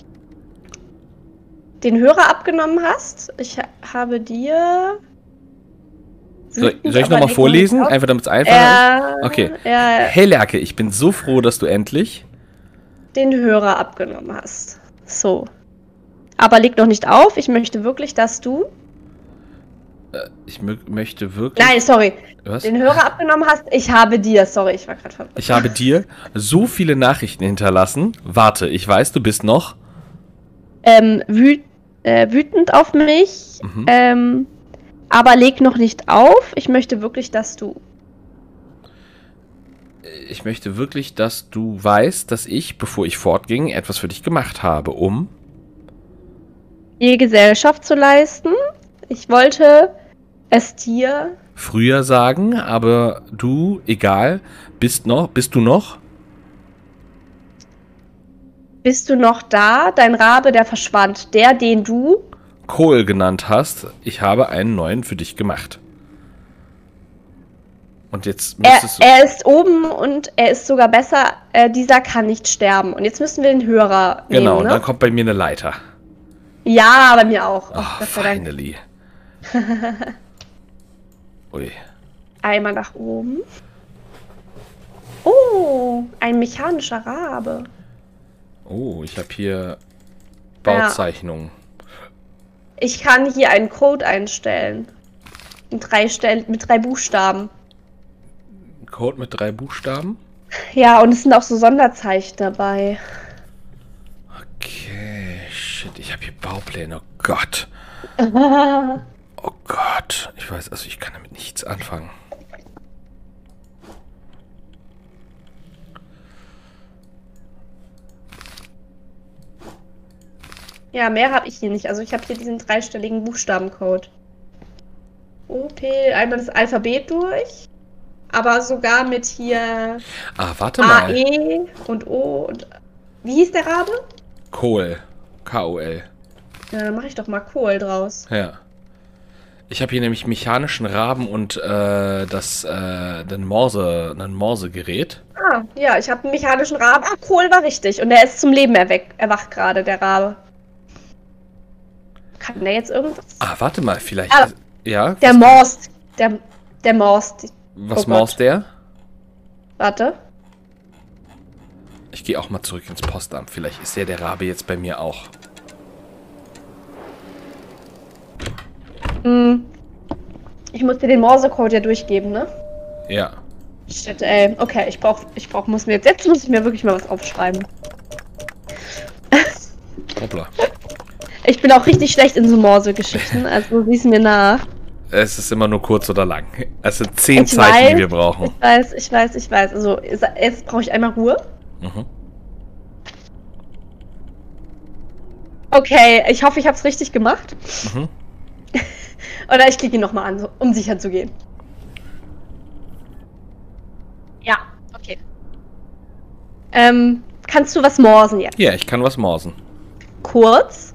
Speaker 2: den Hörer abgenommen hast. Ich ha- habe dir.
Speaker 1: Soll,
Speaker 2: Wütend,
Speaker 1: soll ich
Speaker 2: aber
Speaker 1: nochmal
Speaker 2: leg
Speaker 1: vorlesen?
Speaker 2: noch nicht auf.
Speaker 1: Einfach damit es einfacher
Speaker 2: Ja,
Speaker 1: ist? Okay.
Speaker 2: ja,
Speaker 1: Hey Lerke, ich bin so froh, dass du endlich.
Speaker 2: den Hörer abgenommen hast. So. Aber leg noch nicht auf. Ich möchte wirklich, dass du.
Speaker 1: Äh, ich mö möchte wirklich.
Speaker 2: Nein, sorry.
Speaker 1: Was?
Speaker 2: Den Hörer abgenommen hast. Ich habe dir. Sorry, ich war gerade verwirrt.
Speaker 1: Ich habe dir so viele Nachrichten hinterlassen. Warte, ich weiß, du bist noch.
Speaker 2: Ähm, wü äh, wütend auf mich.
Speaker 1: Mhm.
Speaker 2: Ähm, aber leg noch nicht auf. Ich möchte wirklich, dass du...
Speaker 1: Ich möchte wirklich, dass du weißt, dass ich, bevor ich fortging, etwas für dich gemacht habe, um...
Speaker 2: ihr Gesellschaft zu leisten. Ich wollte es dir...
Speaker 1: früher sagen, aber du, egal, bist noch, bist du noch?
Speaker 2: Bist du noch da? Dein Rabe, der verschwand. Der, den du...
Speaker 1: Cole genannt hast. Ich habe einen neuen für dich gemacht. Und jetzt
Speaker 2: Er,
Speaker 1: müsstest du...
Speaker 2: er ist oben und er ist sogar besser. Äh, dieser kann nicht sterben. Und jetzt müssen wir den Hörer nehmen,
Speaker 1: Genau, und
Speaker 2: ne?
Speaker 1: dann kommt bei mir eine Leiter.
Speaker 2: Ja, bei mir auch.
Speaker 1: Oh,
Speaker 2: Gott sei Dank.
Speaker 1: finally. Ui.
Speaker 2: Einmal nach oben. Oh, ein mechanischer Rabe.
Speaker 1: Oh, ich habe hier Bauzeichnungen.
Speaker 2: Ich kann hier einen Code einstellen. Mit drei, Stellen, mit drei Buchstaben.
Speaker 1: Code mit drei Buchstaben?
Speaker 2: Ja, und es sind auch so Sonderzeichen dabei.
Speaker 1: Okay, shit, ich habe hier Baupläne. Oh Gott. Oh Gott. Ich weiß, also ich kann damit nichts anfangen.
Speaker 2: Ja, mehr habe ich hier nicht. Also ich habe hier diesen dreistelligen Buchstabencode. O, P, einmal das Alphabet durch. Aber sogar mit hier
Speaker 1: Ah, warte
Speaker 2: A,
Speaker 1: mal.
Speaker 2: E und O und... Wie hieß der Rabe?
Speaker 1: Kohl. K O L.
Speaker 2: Ja, dann mache ich doch mal Kohl draus.
Speaker 1: Ja. Ich habe hier nämlich mechanischen Raben und äh, das, äh, ein Morse, ein Morsegerät.
Speaker 2: Ah, ja, ich habe einen mechanischen Raben. Ah, Kohl war richtig. Und der ist zum Leben erweck, erwacht gerade, der Rabe. Kann der jetzt irgendwas?
Speaker 1: Ah, warte mal, vielleicht...
Speaker 2: Ah,
Speaker 1: ja?
Speaker 2: Der
Speaker 1: was-
Speaker 2: Morst. Der, der Morst.
Speaker 1: Was
Speaker 2: Oh
Speaker 1: morst
Speaker 2: Gott.
Speaker 1: der?
Speaker 2: Warte.
Speaker 1: Ich gehe auch mal zurück ins Postamt. Vielleicht ist der der Rabe jetzt bei mir auch.
Speaker 2: Hm. Ich muss dir den Morsecode ja durchgeben, ne?
Speaker 1: Ja.
Speaker 2: Shit, ey. Okay, ich brauch, ich brauch, muss mir jetzt, jetzt muss ich mir wirklich mal was aufschreiben.
Speaker 1: Hoppla.
Speaker 2: Ich bin auch richtig schlecht in so Morse-Geschichten, also sieh's mir nach.
Speaker 1: Es ist immer nur kurz oder lang. Es sind zehn
Speaker 2: Ich
Speaker 1: Zeichen,
Speaker 2: weiß,
Speaker 1: die wir brauchen.
Speaker 2: Ich weiß, ich weiß, ich weiß. Also, jetzt brauche ich einmal Ruhe.
Speaker 1: Mhm.
Speaker 2: Okay, ich hoffe, ich habe es richtig gemacht.
Speaker 1: Mhm.
Speaker 2: Oder ich klicke ihn nochmal an, so, um sicher zu gehen. Ja, okay. Ähm, kannst du was morsen jetzt?
Speaker 1: Ja, ich kann was morsen.
Speaker 2: Kurz,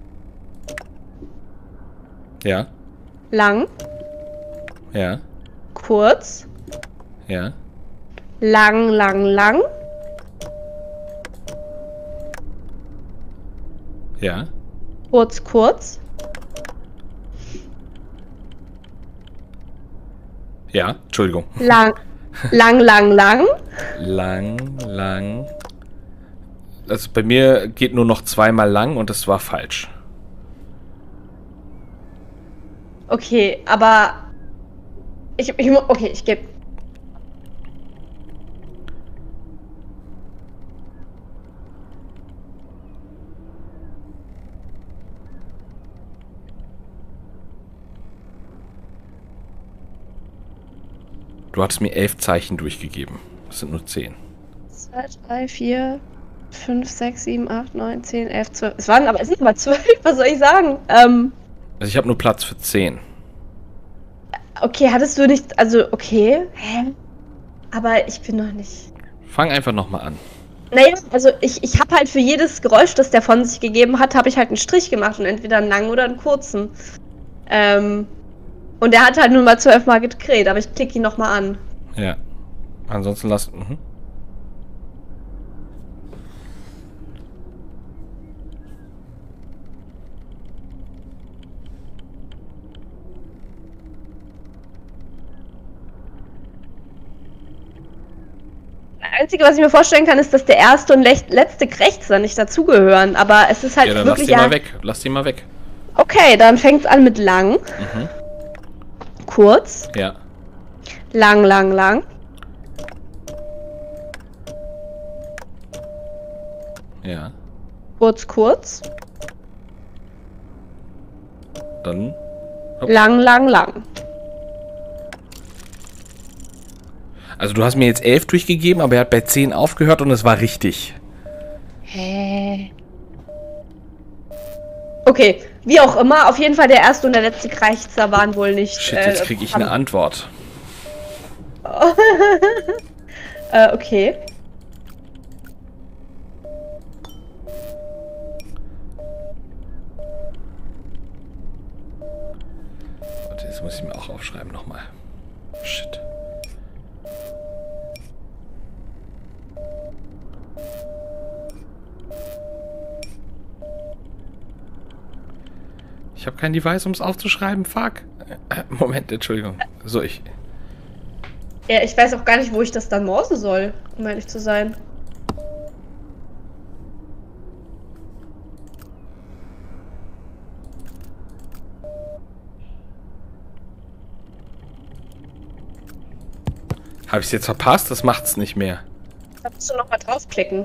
Speaker 1: Ja,
Speaker 2: lang,
Speaker 1: ja,
Speaker 2: kurz,
Speaker 1: ja,
Speaker 2: lang, lang, lang,
Speaker 1: ja,
Speaker 2: kurz, kurz,
Speaker 1: ja. Entschuldigung.
Speaker 2: lang, lang, lang, lang.
Speaker 1: Lang, lang. Also bei mir geht nur noch zweimal lang und das war falsch.
Speaker 2: Okay, aber ich, ich mu- okay, ich gebe.
Speaker 1: Du hattest mir elf Zeichen durchgegeben. Das sind nur zehn.
Speaker 2: zwei, drei, vier, fünf, sechs, sieben, acht, neun, zehn, elf, zwölf. Es waren aber, es sind aber zwölf, was soll ich sagen? Ähm,
Speaker 1: Also ich habe nur Platz für zehn.
Speaker 2: okay, hattest du nicht, also, okay, hä? Aber ich bin noch nicht.
Speaker 1: Fang einfach nochmal an.
Speaker 2: Naja, also ich, ich habe halt für jedes Geräusch, das der von sich gegeben hat, habe ich halt einen Strich gemacht und entweder einen langen oder einen kurzen. Ähm, und er hat halt nur mal zwölfmal gedreht, aber ich klicke ihn nochmal an.
Speaker 1: Ja. Ansonsten lass... Mhm.
Speaker 2: Das Einzige, was ich mir vorstellen kann, ist, dass der erste und lech- letzte Krächzer nicht dazugehören, aber es ist halt
Speaker 1: Ja, dann lass
Speaker 2: wirklich
Speaker 1: die
Speaker 2: ja...
Speaker 1: mal weg. Lass die mal weg.
Speaker 2: Okay, dann fängt's an mit lang,
Speaker 1: Mhm.
Speaker 2: kurz,
Speaker 1: Ja.
Speaker 2: lang, lang, lang,
Speaker 1: Ja.
Speaker 2: kurz, kurz,
Speaker 1: dann...
Speaker 2: Hopp. Lang, lang, lang.
Speaker 1: Also du hast mir jetzt elf durchgegeben, aber er hat bei zehn aufgehört und es war richtig.
Speaker 2: Hä? Okay, wie auch immer, auf jeden Fall der erste und der letzte Kreichzer waren wohl nicht...
Speaker 1: Shit, jetzt kriege ich äh, eine Antwort.
Speaker 2: äh, okay.
Speaker 1: Warte, jetzt muss ich mir auch aufschreiben nochmal. Shit. Ich habe kein Device, um es aufzuschreiben. Fuck. Moment, Entschuldigung. So, ich...
Speaker 2: Ja, ich weiß auch gar nicht, wo ich das dann morsen soll, um ehrlich zu sein.
Speaker 1: Habe ich es jetzt verpasst? Das macht's nicht mehr.
Speaker 2: Da musst du noch mal draufklicken.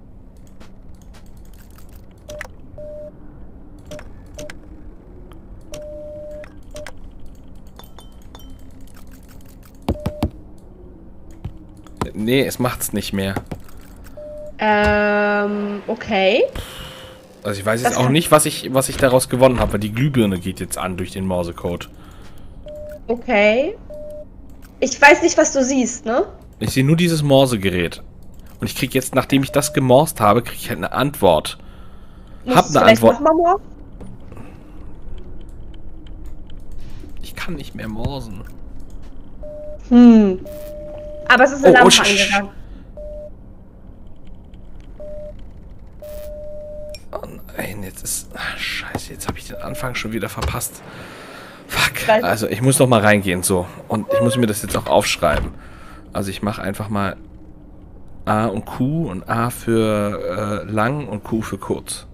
Speaker 1: Nee, es macht's nicht mehr.
Speaker 2: Ähm, okay.
Speaker 1: Also ich weiß jetzt das auch nicht, was ich, was ich daraus gewonnen habe, weil die Glühbirne geht jetzt an durch den Morsecode.
Speaker 2: Okay. Ich weiß nicht, was du siehst, ne?
Speaker 1: Ich sehe nur dieses Morsegerät. Und ich krieg jetzt, nachdem ich das gemorst habe, krieg ich halt eine Antwort.
Speaker 2: Musst
Speaker 1: Hab eine Antwort.
Speaker 2: Noch mal morgen?
Speaker 1: Ich kann nicht mehr morsen.
Speaker 2: Hm. Aber es ist eine
Speaker 1: oh,
Speaker 2: Lampe
Speaker 1: oh,
Speaker 2: angegangen.
Speaker 1: Oh nein, jetzt ist... Ach, scheiße, jetzt habe ich den Anfang schon wieder verpasst. Fuck. Also ich muss noch mal reingehen, so. Und ich muss mir das jetzt auch aufschreiben. Also ich mache einfach mal A und Q und A für äh, lang und Q für kurz.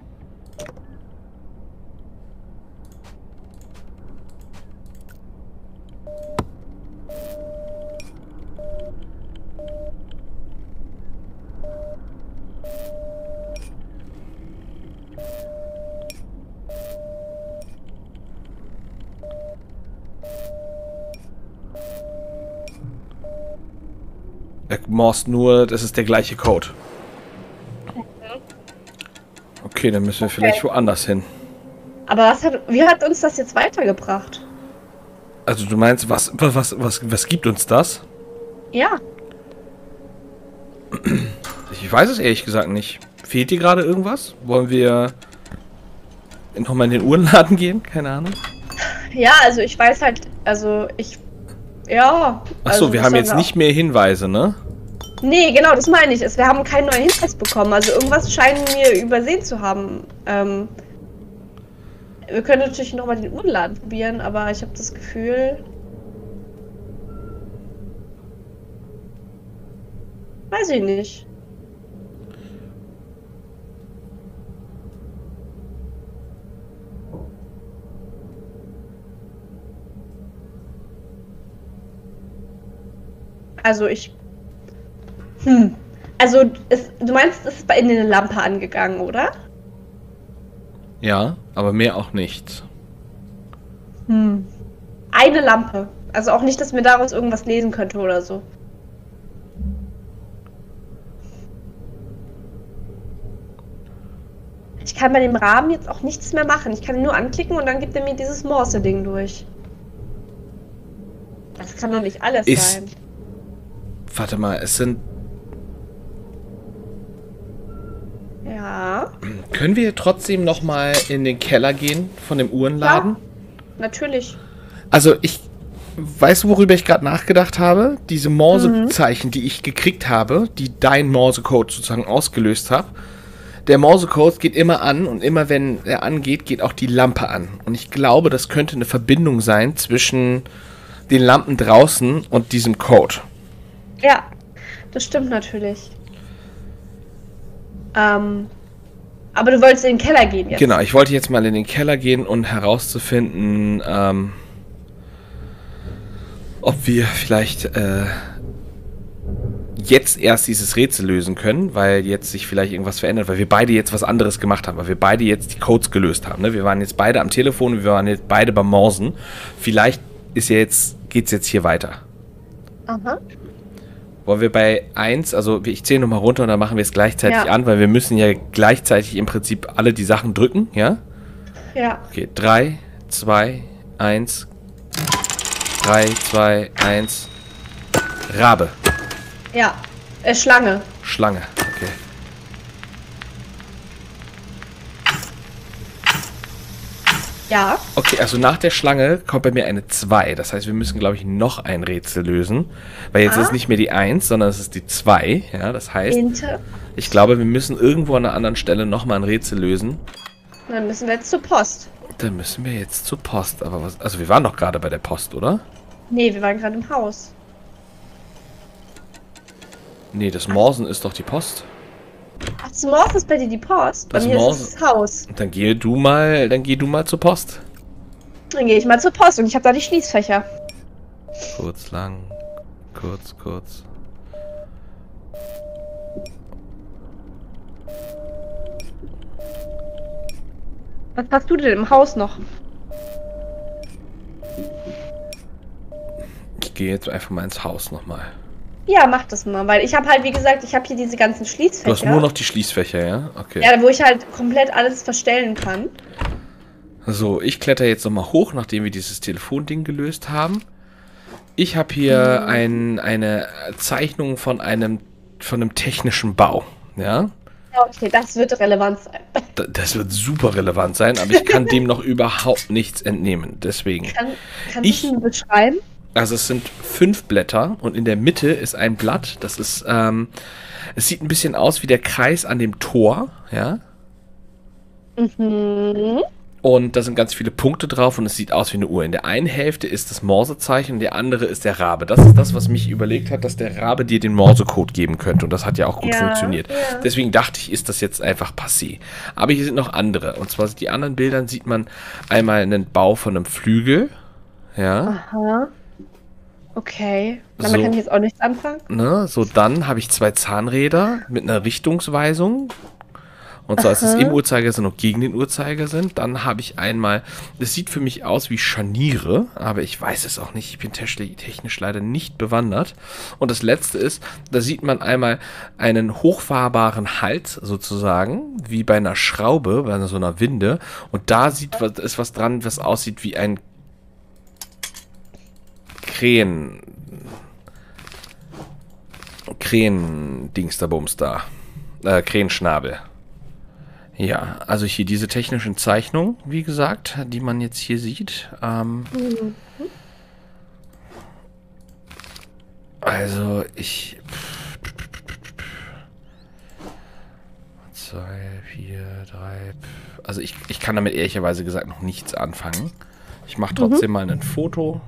Speaker 1: Er morst nur, das ist der gleiche Code. Okay, dann müssen wir okay. vielleicht woanders hin.
Speaker 2: Aber was hat, wie hat uns das jetzt weitergebracht?
Speaker 1: Also du meinst, was, was, was, was gibt uns das?
Speaker 2: Ja.
Speaker 1: Ich weiß es ehrlich gesagt nicht. Fehlt dir gerade irgendwas? Wollen wir nochmal in den Uhrenladen gehen? Keine Ahnung.
Speaker 2: Ja, also ich weiß halt, also ich... Ja.
Speaker 1: Achso,
Speaker 2: also
Speaker 1: wir haben jetzt nicht mehr Hinweise, ne?
Speaker 2: Nee, genau, das meine ich. Wir haben keinen neuen Hinweis bekommen. Also irgendwas scheinen wir übersehen zu haben. Ähm, wir können natürlich nochmal den Uhrenladen probieren, aber ich habe das Gefühl... Weiß ich nicht. Also ich... Hm. Also, es, du meinst, es ist bei Ihnen eine Lampe angegangen, oder?
Speaker 1: Ja, aber mehr auch nicht.
Speaker 2: Hm. Eine Lampe. Also auch nicht, dass mir daraus irgendwas lesen könnte oder so. Ich kann bei dem Rahmen jetzt auch nichts mehr machen. Ich kann ihn nur anklicken und dann gibt er mir dieses Morse-Ding durch. Das kann doch nicht alles
Speaker 1: ist,
Speaker 2: sein.
Speaker 1: Warte mal, es sind...
Speaker 2: Ja.
Speaker 1: Können wir trotzdem nochmal in den Keller gehen von dem Uhrenladen?
Speaker 2: Ja, natürlich.
Speaker 1: Also ich... Weißt du, worüber ich gerade nachgedacht habe? Diese Morsezeichen, mhm. die ich gekriegt habe, die dein Morsecode sozusagen ausgelöst habe. Der Morsecode geht immer an und immer wenn er angeht, geht auch die Lampe an. Und ich glaube, das könnte eine Verbindung sein zwischen den Lampen draußen und diesem Code.
Speaker 2: Ja, das stimmt natürlich. Ähm, aber du wolltest in den Keller gehen jetzt?
Speaker 1: Genau, ich wollte jetzt mal in den Keller gehen und herauszufinden, ähm, ob wir vielleicht äh, jetzt erst dieses Rätsel lösen können, weil jetzt sich vielleicht irgendwas verändert, weil wir beide jetzt was anderes gemacht haben, weil wir beide jetzt die Codes gelöst haben. Ne? Wir waren jetzt beide am Telefon, wir waren jetzt beide beim Morsen. Vielleicht ist ja jetzt, geht's jetzt hier weiter.
Speaker 2: Aha.
Speaker 1: Wollen wir bei eins, also ich zähle nochmal runter und dann machen wir es gleichzeitig
Speaker 2: Ja.
Speaker 1: an, weil wir müssen ja gleichzeitig im Prinzip alle die Sachen drücken, ja?
Speaker 2: Ja.
Speaker 1: Okay, drei, zwei, eins. drei, zwei, eins. Rabe.
Speaker 2: Ja. Äh, Schlange.
Speaker 1: Schlange, okay.
Speaker 2: Ja.
Speaker 1: Okay, also nach der Schlange kommt bei mir eine zwei. Das heißt, wir müssen, glaube ich, noch ein Rätsel lösen. Weil jetzt
Speaker 2: Ah.
Speaker 1: ist es nicht mehr die eins, sondern es ist die zwei. Ja, das heißt,
Speaker 2: Inter.
Speaker 1: ich glaube, wir müssen irgendwo an einer anderen Stelle nochmal ein Rätsel lösen.
Speaker 2: Dann müssen wir jetzt zur Post.
Speaker 1: Dann müssen wir jetzt zur Post. Aber was? Also wir waren doch gerade bei der Post, oder?
Speaker 2: Nee, wir waren gerade im Haus.
Speaker 1: Nee, das Morsen ist doch die Post.
Speaker 2: Ach, zum Morgen ist bei dir die Post. Bei
Speaker 1: Das
Speaker 2: mir
Speaker 1: Morgen-
Speaker 2: ist es das Haus.
Speaker 1: Dann geh du mal, dann geh du mal zur Post.
Speaker 2: Dann gehe ich mal zur Post und ich habe da die Schließfächer.
Speaker 1: Kurz, lang, kurz, kurz.
Speaker 2: Was hast du denn im Haus noch?
Speaker 1: Ich gehe jetzt einfach mal ins Haus nochmal.
Speaker 2: Ja, mach das mal, weil ich habe halt, wie gesagt, ich habe hier diese ganzen Schließfächer.
Speaker 1: Du hast nur noch die Schließfächer, ja? Okay.
Speaker 2: Ja, wo ich halt komplett alles verstellen kann.
Speaker 1: So, ich kletter jetzt nochmal hoch, nachdem wir dieses Telefonding gelöst haben. Ich habe hier
Speaker 2: Mhm.
Speaker 1: ein, eine Zeichnung von einem, von einem technischen Bau, ja?
Speaker 2: Ja, okay, das wird relevant sein.
Speaker 1: D- Das wird super relevant sein, aber ich kann dem noch überhaupt nichts entnehmen. Deswegen.
Speaker 2: Kann, kannst
Speaker 1: Ich-
Speaker 2: du es mir beschreiben?
Speaker 1: Also es sind fünf Blätter und in der Mitte ist ein Blatt. Das ist, ähm, es sieht ein bisschen aus wie der Kreis an dem Tor, ja?
Speaker 2: Mhm.
Speaker 1: Und da sind ganz viele Punkte drauf und es sieht aus wie eine Uhr. In der einen Hälfte ist das Morsezeichen und der andere ist der Rabe. Das ist das, was mich überlegt hat, dass der Rabe dir den Morsecode geben könnte. Und das hat ja auch gut
Speaker 2: Ja,
Speaker 1: funktioniert.
Speaker 2: ja.
Speaker 1: Deswegen dachte ich, ist das jetzt einfach passé. Aber hier sind noch andere. Und zwar die anderen Bildern sieht man einmal einen Bau von einem Flügel. Ja.
Speaker 2: Aha. Okay. Damit
Speaker 1: So.
Speaker 2: kann ich jetzt auch nichts anfangen.
Speaker 1: Ne? So, dann habe ich zwei Zahnräder mit einer Richtungsweisung. Und zwar ist es
Speaker 2: Aha.
Speaker 1: im Uhrzeigersinn und gegen den Uhrzeigersinn. Dann habe ich einmal, das sieht für mich aus wie Scharniere, aber ich weiß es auch nicht. Ich bin technisch, technisch leider nicht bewandert. Und das letzte ist, da sieht man einmal einen hochfahrbaren Hals sozusagen, wie bei einer Schraube, bei so einer Winde. Und da sieht, was- ist was dran, was aussieht wie ein Krähen. Krähen-Dingsterbums da. Äh, Krähenschnabel. Ja, also hier diese technischen Zeichnungen, wie gesagt, die man jetzt hier sieht. Ähm,
Speaker 2: Mhm.
Speaker 1: also ich... Zwei, vier, drei... Also ich, ich kann damit ehrlicherweise gesagt noch nichts anfangen. Ich mache trotzdem mal ein Foto.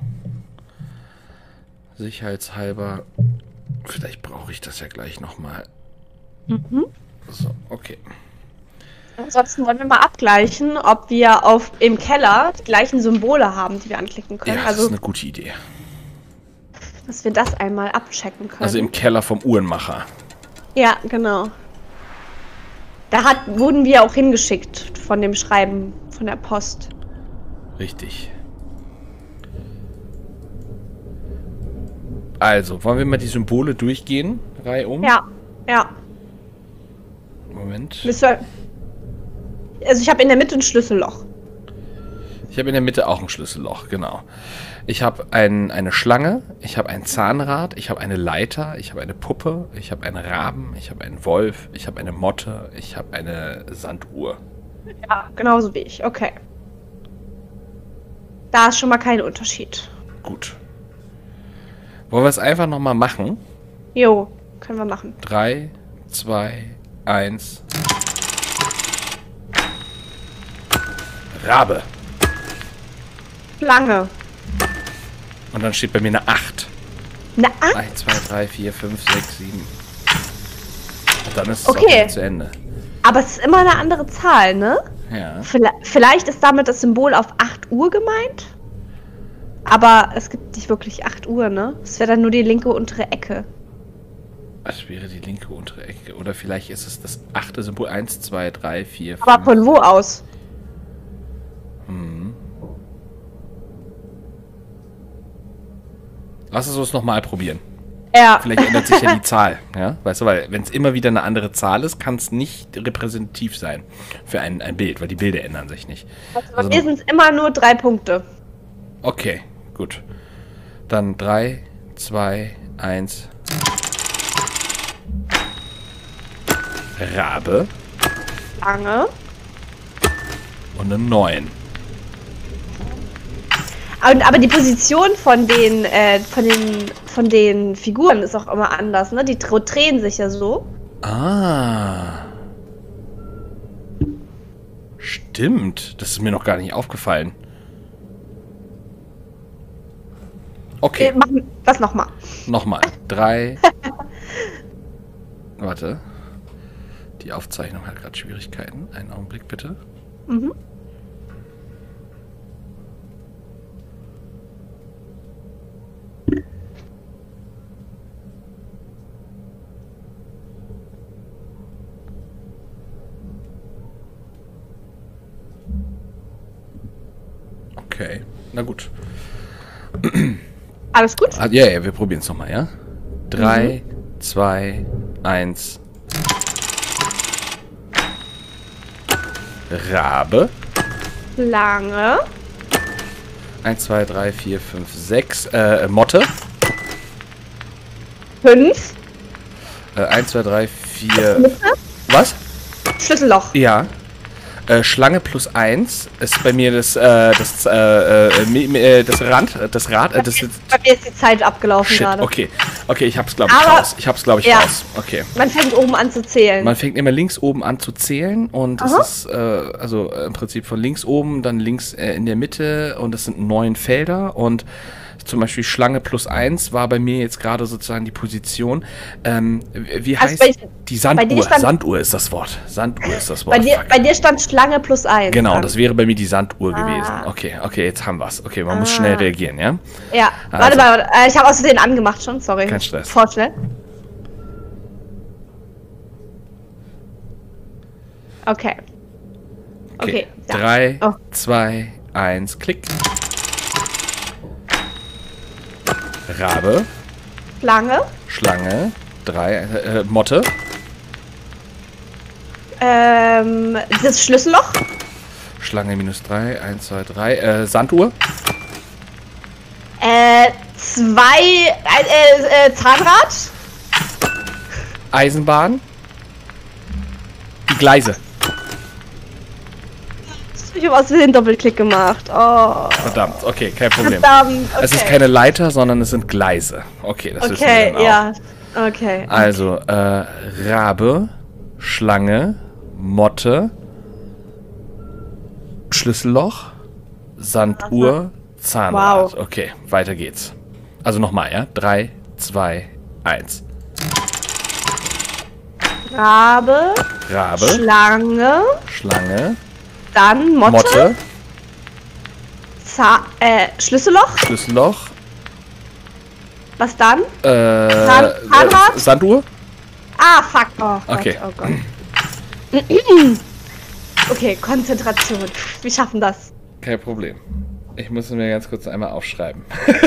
Speaker 1: Sicherheitshalber. Vielleicht brauche ich das ja gleich nochmal.
Speaker 2: Mhm.
Speaker 1: So, okay.
Speaker 2: Ansonsten wollen wir mal abgleichen, ob wir auf im Keller die gleichen Symbole haben, die wir anklicken können.
Speaker 1: Ja, das ist
Speaker 2: also,
Speaker 1: eine gute Idee.
Speaker 2: dass wir das einmal abchecken können.
Speaker 1: Also im Keller vom Uhrenmacher.
Speaker 2: Ja, genau. Da hat, wurden wir auch hingeschickt von dem Schreiben von der Post.
Speaker 1: Richtig. Also, wollen wir mal die Symbole durchgehen? Reihe um?
Speaker 2: Ja, ja.
Speaker 1: Moment.
Speaker 2: Müssen wir- Also ich habe in der Mitte ein Schlüsselloch.
Speaker 1: Ich habe in der Mitte auch ein Schlüsselloch, genau. Ich habe ein, eine Schlange, ich habe ein Zahnrad, ich habe eine Leiter, ich habe eine Puppe, ich habe einen Raben, ich habe einen Wolf, ich habe eine Motte, ich habe eine Sanduhr.
Speaker 2: Ja, genauso wie ich. Okay. Da ist schon mal kein Unterschied.
Speaker 1: Gut. Wollen wir es einfach nochmal machen?
Speaker 2: Jo, können wir machen.
Speaker 1: Drei, zwei, eins. Rabe.
Speaker 2: Schlange.
Speaker 1: Und dann steht bei mir eine acht.
Speaker 2: Na, ah,
Speaker 1: eins, zwei, drei, vier, fünf, sechs, sieben. Und dann ist es
Speaker 2: Okay.
Speaker 1: auch wieder zu Ende.
Speaker 2: aber es ist immer eine andere Zahl, ne?
Speaker 1: Ja.
Speaker 2: Vla- Vielleicht ist damit das Symbol auf acht Uhr gemeint. Aber es gibt nicht wirklich acht Uhr, ne? Es wäre dann nur die linke untere Ecke.
Speaker 1: Das wäre die linke untere Ecke. Oder vielleicht ist es das achte Symbol. eins, zwei, drei, vier, fünf.
Speaker 2: Aber von wo aus?
Speaker 1: Hm. Lass es uns nochmal probieren.
Speaker 2: Ja.
Speaker 1: Vielleicht ändert sich ja die Zahl. Ja? Weißt du, weil wenn es immer wieder eine andere Zahl ist, kann es nicht repräsentativ sein für ein, ein Bild, weil die Bilder ändern sich nicht.
Speaker 2: Also bei
Speaker 1: Also
Speaker 2: mir sind es immer nur drei Punkte.
Speaker 1: Okay, gut. Dann drei, zwei, eins. Rabe.
Speaker 2: Lange.
Speaker 1: Und eine neun.
Speaker 2: Und, aber die Position von den, äh, von den, von den Figuren ist auch immer anders, ne? Die drehen sich ja so.
Speaker 1: Ah. Stimmt. Das ist mir noch gar nicht aufgefallen. Okay.
Speaker 2: Wir machen das nochmal.
Speaker 1: Nochmal. Drei. Warte. Die Aufzeichnung hat gerade Schwierigkeiten. Einen Augenblick bitte.
Speaker 2: Mhm.
Speaker 1: Okay. Na gut.
Speaker 2: Alles gut?
Speaker 1: Ah, ja, ja, wir probieren es nochmal, ja? Drei, mhm. zwei, eins. Rabe.
Speaker 2: Lange.
Speaker 1: eins, zwei, drei, vier, fünf, sechs. Äh, Motte.
Speaker 2: Fünf.
Speaker 1: Äh, eins, zwei, drei, vier. Was?
Speaker 2: Schlüsselloch.
Speaker 1: Ja. Äh, Schlange plus eins ist bei mir das, äh, das, äh, äh, das Rand, das Rad, äh, das ist...
Speaker 2: Bei mir ist die Zeit abgelaufen
Speaker 1: Shit,
Speaker 2: gerade.
Speaker 1: okay. Okay, ich hab's, glaube ich,
Speaker 2: Aber,
Speaker 1: raus. Ich hab's, glaube ich,
Speaker 2: ja.
Speaker 1: raus. Okay.
Speaker 2: Man fängt oben an zu zählen.
Speaker 1: Man fängt immer links oben an zu zählen und
Speaker 2: Aha.
Speaker 1: es ist, äh, also äh, im Prinzip von links oben, dann links äh, in der Mitte und es sind neun Felder und zum Beispiel Schlange plus eins war bei mir jetzt gerade sozusagen die Position. Ähm, wie
Speaker 2: Also
Speaker 1: heißt
Speaker 2: bei-
Speaker 1: die
Speaker 2: bei
Speaker 1: Sanduhr?
Speaker 2: dir stand-
Speaker 1: Sanduhr ist das Wort. Sanduhr ist das Wort.
Speaker 2: Bei dir,
Speaker 1: Fuck.
Speaker 2: bei dir stand Schlange plus eins.
Speaker 1: Genau,
Speaker 2: dran.
Speaker 1: das wäre bei mir die Sanduhr
Speaker 2: Ah.
Speaker 1: gewesen. Okay, okay, jetzt haben wir's. Okay, man muss
Speaker 2: Ah.
Speaker 1: schnell reagieren, ja?
Speaker 2: Ja,
Speaker 1: Also.
Speaker 2: warte mal, äh, ich habe aus Versehen angemacht schon, sorry.
Speaker 1: Kein Stress.
Speaker 2: Voll schnell. Okay. Okay. ja.
Speaker 1: Drei,
Speaker 2: Oh.
Speaker 1: zwei, eins, klick. Rabe,
Speaker 2: Lange.
Speaker 1: Schlange, drei, äh, Motte,
Speaker 2: Ähm, das Schlüsselloch.
Speaker 1: Schlange minus drei, eins, zwei, drei, äh, Sanduhr,
Speaker 2: Äh, zwei, äh, äh, Zahnrad.
Speaker 1: Eisenbahn, die Gleise.
Speaker 2: Ich habe aus Versehen Doppelklick gemacht. Oh.
Speaker 1: Verdammt, okay, kein Problem.
Speaker 2: Verdammt, okay.
Speaker 1: Es ist keine Leiter, sondern es sind Gleise. Okay, das wissen wir
Speaker 2: Okay,
Speaker 1: dann auch.
Speaker 2: ja. Okay.
Speaker 1: Also, äh, Rabe, Schlange, Motte, Schlüsselloch, Sanduhr, Zahnrad.
Speaker 2: Wow.
Speaker 1: Okay, weiter geht's. Also nochmal, ja? Drei, zwei, eins.
Speaker 2: Rabe.
Speaker 1: Rabe,
Speaker 2: Schlange.
Speaker 1: Schlange,
Speaker 2: Dann Motte.
Speaker 1: Motte,
Speaker 2: Za äh, Schlüsselloch.
Speaker 1: Schlüsselloch,
Speaker 2: Was dann?
Speaker 1: äh,
Speaker 2: Zahn- Zahnrad?
Speaker 1: äh, Sanduhr.
Speaker 2: Ah, fuck. Oh Gott,
Speaker 1: Okay.
Speaker 2: oh Gott. Okay, Konzentration. Wir schaffen das.
Speaker 1: Kein Problem. Ich muss es mir ganz kurz einmal aufschreiben.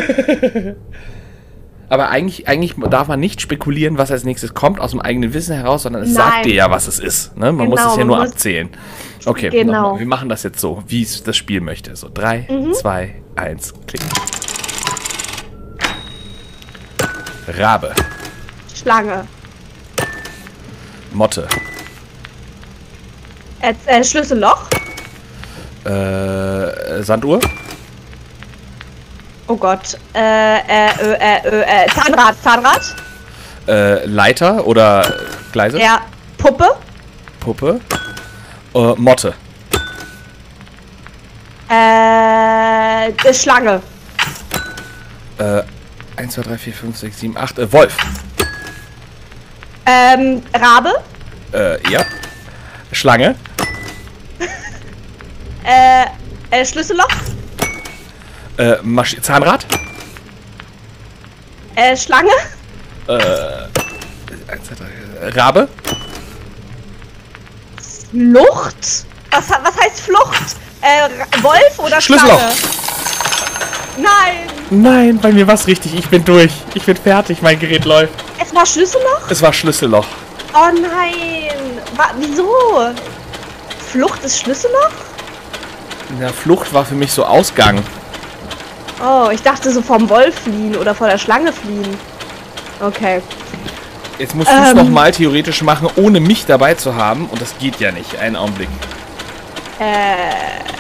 Speaker 1: Aber eigentlich, eigentlich darf man nicht spekulieren, was als nächstes kommt aus dem eigenen Wissen heraus, sondern es
Speaker 2: Nein.
Speaker 1: sagt dir ja, was es ist. Ne? Man
Speaker 2: Genau,
Speaker 1: muss es ja
Speaker 2: man
Speaker 1: nur
Speaker 2: muss-
Speaker 1: abzählen. Okay,
Speaker 2: Genau.
Speaker 1: nochmal. Wir machen das jetzt so, wie es das Spiel möchte. So, drei,
Speaker 2: Mhm.
Speaker 1: zwei, eins, klick. Rabe,
Speaker 2: Schlange.
Speaker 1: Motte,
Speaker 2: Äh, äh, Schlüsselloch.
Speaker 1: äh, Sanduhr,
Speaker 2: Oh Gott. Äh, äh, äh, äh, äh, Zahnrad, Zahnrad.
Speaker 1: äh, Leiter oder Gleise,
Speaker 2: Ja. Puppe.
Speaker 1: Puppe, äh, Motte,
Speaker 2: Äh, äh, Schlange.
Speaker 1: äh, eins, zwei, drei, vier, fünf, sechs, sieben, acht, äh, Wolf,
Speaker 2: Ähm, Rabe.
Speaker 1: äh, ja, Schlange,
Speaker 2: Äh, äh, Schlüsselloch.
Speaker 1: äh, Masch Zahnrad,
Speaker 2: Äh, Schlange.
Speaker 1: eins, zwei, drei. Rabe?
Speaker 2: Flucht? Was, was heißt Flucht? Äh, Wolf oder
Speaker 1: Schlüsselloch.
Speaker 2: Schlange? Nein.
Speaker 1: Nein, bei mir war es richtig. Ich bin durch. Ich bin fertig. Mein Gerät läuft.
Speaker 2: Es war Schlüsselloch?
Speaker 1: Es war Schlüsselloch.
Speaker 2: Oh nein. Wa wieso? Flucht ist Schlüsselloch?
Speaker 1: Ja, Flucht war für mich so Ausgang.
Speaker 2: Oh, ich dachte so vom Wolf fliehen oder vor der Schlange fliehen. Okay.
Speaker 1: Jetzt musst du es
Speaker 2: Ähm.
Speaker 1: nochmal theoretisch machen, ohne mich dabei zu haben. Und das geht ja nicht. Einen Augenblick.
Speaker 2: Äh.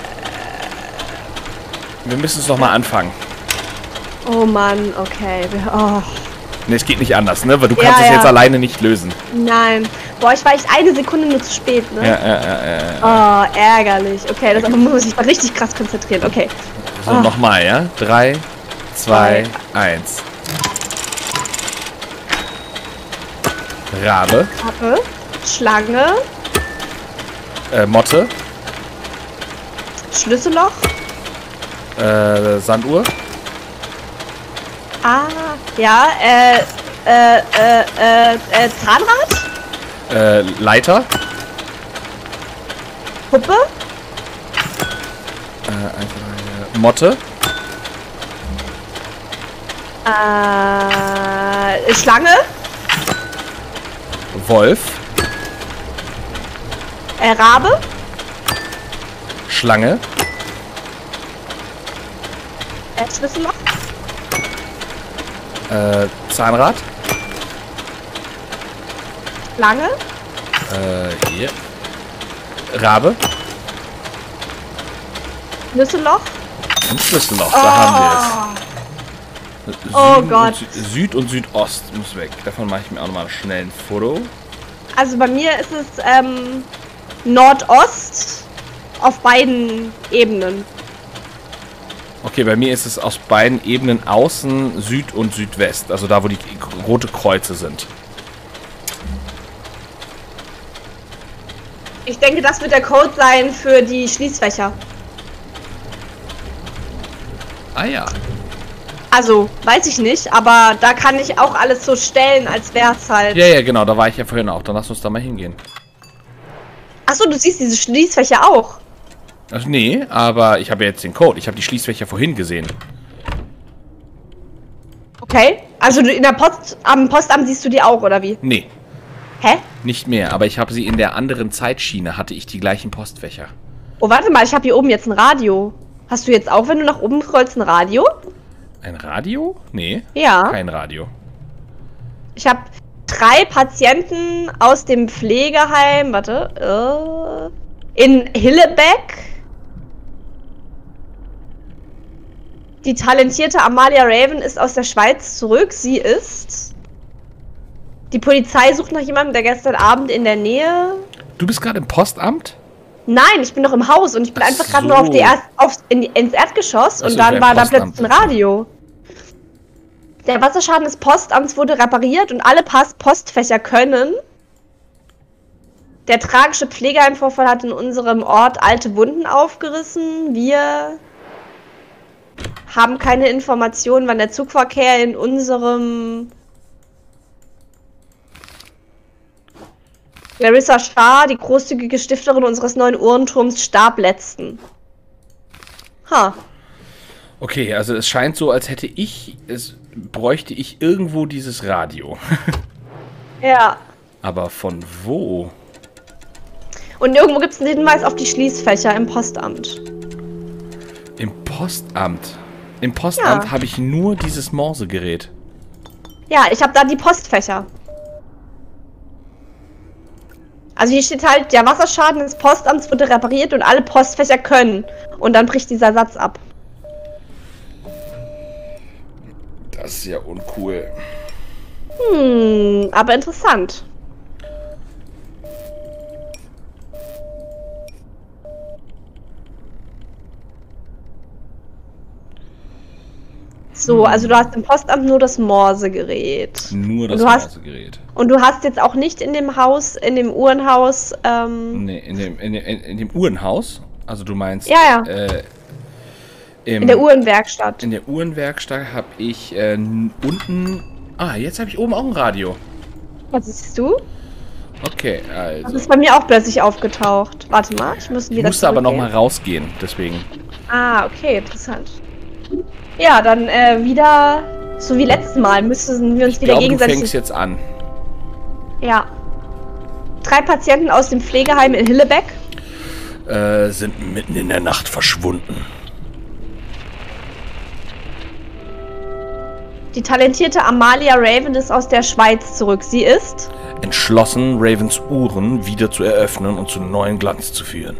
Speaker 1: Wir müssen es nochmal anfangen.
Speaker 2: Oh Mann, okay. Oh.
Speaker 1: Ne, es geht nicht anders, ne? Weil du
Speaker 2: Ja,
Speaker 1: kannst es
Speaker 2: ja.
Speaker 1: jetzt alleine nicht lösen.
Speaker 2: Nein. Boah, ich war echt eine Sekunde nur zu spät, ne?
Speaker 1: Ja, ja, ja, ja.
Speaker 2: Oh, ärgerlich. Okay, das aber muss man sich mal richtig krass konzentrieren. Okay.
Speaker 1: So,
Speaker 2: Oh.
Speaker 1: nochmal, ja? Drei, zwei, eins. Rabe,
Speaker 2: Rabe, Schlange,
Speaker 1: äh, Motte,
Speaker 2: Schlüsselloch.
Speaker 1: äh, Sanduhr,
Speaker 2: Ah, ja, äh, äh, äh, äh, äh Zahnrad,
Speaker 1: äh, Leiter,
Speaker 2: Puppe,
Speaker 1: äh, eins, zwei, Motte,
Speaker 2: äh, Schlange,
Speaker 1: Wolf,
Speaker 2: äh, Rabe,
Speaker 1: Schlange,
Speaker 2: äh, Schlüsselloch,
Speaker 1: äh, Zahnrad,
Speaker 2: Schlange,
Speaker 1: äh, hier, Rabe
Speaker 2: Schlüsselloch.
Speaker 1: und Schlüsselloch.
Speaker 2: Oh.
Speaker 1: Da haben wir es.
Speaker 2: Oh
Speaker 1: Süden
Speaker 2: Gott.
Speaker 1: Und Sü Süd und Südost muss weg. Davon mache ich mir auch nochmal schnell ein Foto.
Speaker 2: Also bei mir ist es ähm, Nordost auf beiden Ebenen.
Speaker 1: Okay, bei mir ist es aus beiden Ebenen außen Süd und Südwest. Also da, wo die rote Kreuze sind.
Speaker 2: Ich denke, das wird der Code sein für die Schließfächer.
Speaker 1: Ah ja.
Speaker 2: Also, weiß ich nicht, aber da kann ich auch alles so stellen, als wäre es halt...
Speaker 1: Ja, ja, genau. Da war ich ja vorhin auch. Dann lass uns da mal hingehen.
Speaker 2: Achso, du siehst diese Schließfächer auch.
Speaker 1: Also, nee, aber ich habe ja jetzt den Code. Ich habe die Schließfächer vorhin gesehen.
Speaker 2: Okay. Also du in der Post, am Postamt siehst du die auch, oder wie?
Speaker 1: Nee,
Speaker 2: Hä?
Speaker 1: nicht mehr. Aber ich habe sie in der anderen Zeitschiene, hatte ich die gleichen Postfächer.
Speaker 2: Oh, warte mal, ich habe hier oben jetzt ein Radio. Hast du jetzt auch, wenn du nach oben scrollst, ein Radio?
Speaker 1: Ein Radio? Nee,
Speaker 2: Ja.
Speaker 1: kein Radio.
Speaker 2: Ich habe drei Patienten aus dem Pflegeheim, warte, äh, in Hillebeck. Die talentierte Amalia Raven ist aus der Schweiz zurück. Sie ist... Die Polizei sucht nach jemandem, der gestern Abend in der Nähe...
Speaker 1: Du bist gerade im Postamt?
Speaker 2: Nein, ich bin noch im Haus und ich bin
Speaker 1: Ach
Speaker 2: einfach gerade
Speaker 1: so.
Speaker 2: nur auf die Erst auf, in die, ins Erdgeschoss
Speaker 1: Ach so,
Speaker 2: und
Speaker 1: ich
Speaker 2: dann
Speaker 1: wär
Speaker 2: war
Speaker 1: im
Speaker 2: da
Speaker 1: Postamt.
Speaker 2: plötzlich ein Radio. Der Wasserschaden des Postamts wurde repariert und alle Pas- Postfächer können. Der tragische Pflegeheimvorfall hat in unserem Ort alte Wunden aufgerissen. Wir haben keine Informationen, wann der Zugverkehr in unserem... Larissa Shah, die großzügige Stifterin unseres neuen Uhrenturms, starb letzten. Ha.
Speaker 1: Okay, also es scheint so, als hätte ich, es bräuchte ich irgendwo dieses Radio.
Speaker 2: Ja.
Speaker 1: Aber von wo?
Speaker 2: Und irgendwo gibt es einen Hinweis auf die Schließfächer im Postamt.
Speaker 1: Im Postamt. Im Postamt
Speaker 2: Ja.
Speaker 1: habe ich nur dieses Morsegerät.
Speaker 2: Ja, ich habe da die Postfächer. Also hier steht halt, der Wasserschaden des Postamts wurde repariert und alle Postfächer können. Und dann bricht dieser Satz ab.
Speaker 1: Das ist ja uncool.
Speaker 2: Hm, aber interessant. So, also du hast im Postamt nur das Morsegerät.
Speaker 1: Nur das
Speaker 2: Und du hast-
Speaker 1: Morsegerät.
Speaker 2: Und du hast jetzt auch nicht in dem Haus, in dem Uhrenhaus, ähm,
Speaker 1: Nee, in dem, in, dem, in dem Uhrenhaus. Also du meinst...
Speaker 2: Ja, ja.
Speaker 1: Äh, im,
Speaker 2: in der Uhrenwerkstatt.
Speaker 1: In der Uhrenwerkstatt habe ich äh, n- unten... Ah, jetzt habe ich oben auch ein Radio.
Speaker 2: Was siehst du?
Speaker 1: Okay, also.
Speaker 2: Das ist bei mir auch plötzlich aufgetaucht. Warte mal, ich muss wieder
Speaker 1: Ich musste aber nochmal rausgehen, deswegen.
Speaker 2: Ah, okay, interessant. Ja, dann äh, wieder, so wie letztes Mal, müssten wir uns
Speaker 1: ich
Speaker 2: wieder
Speaker 1: glaube,
Speaker 2: gegenseitig...
Speaker 1: du fängst jetzt an.
Speaker 2: Ja. Drei Patienten aus dem Pflegeheim in Hillebeck.
Speaker 1: Äh, sind mitten in der Nacht verschwunden.
Speaker 2: Die talentierte Amalia Raven ist aus der Schweiz zurück. Sie ist...
Speaker 1: entschlossen, Ravens Uhren wieder zu eröffnen und zu neuen Glanz zu führen.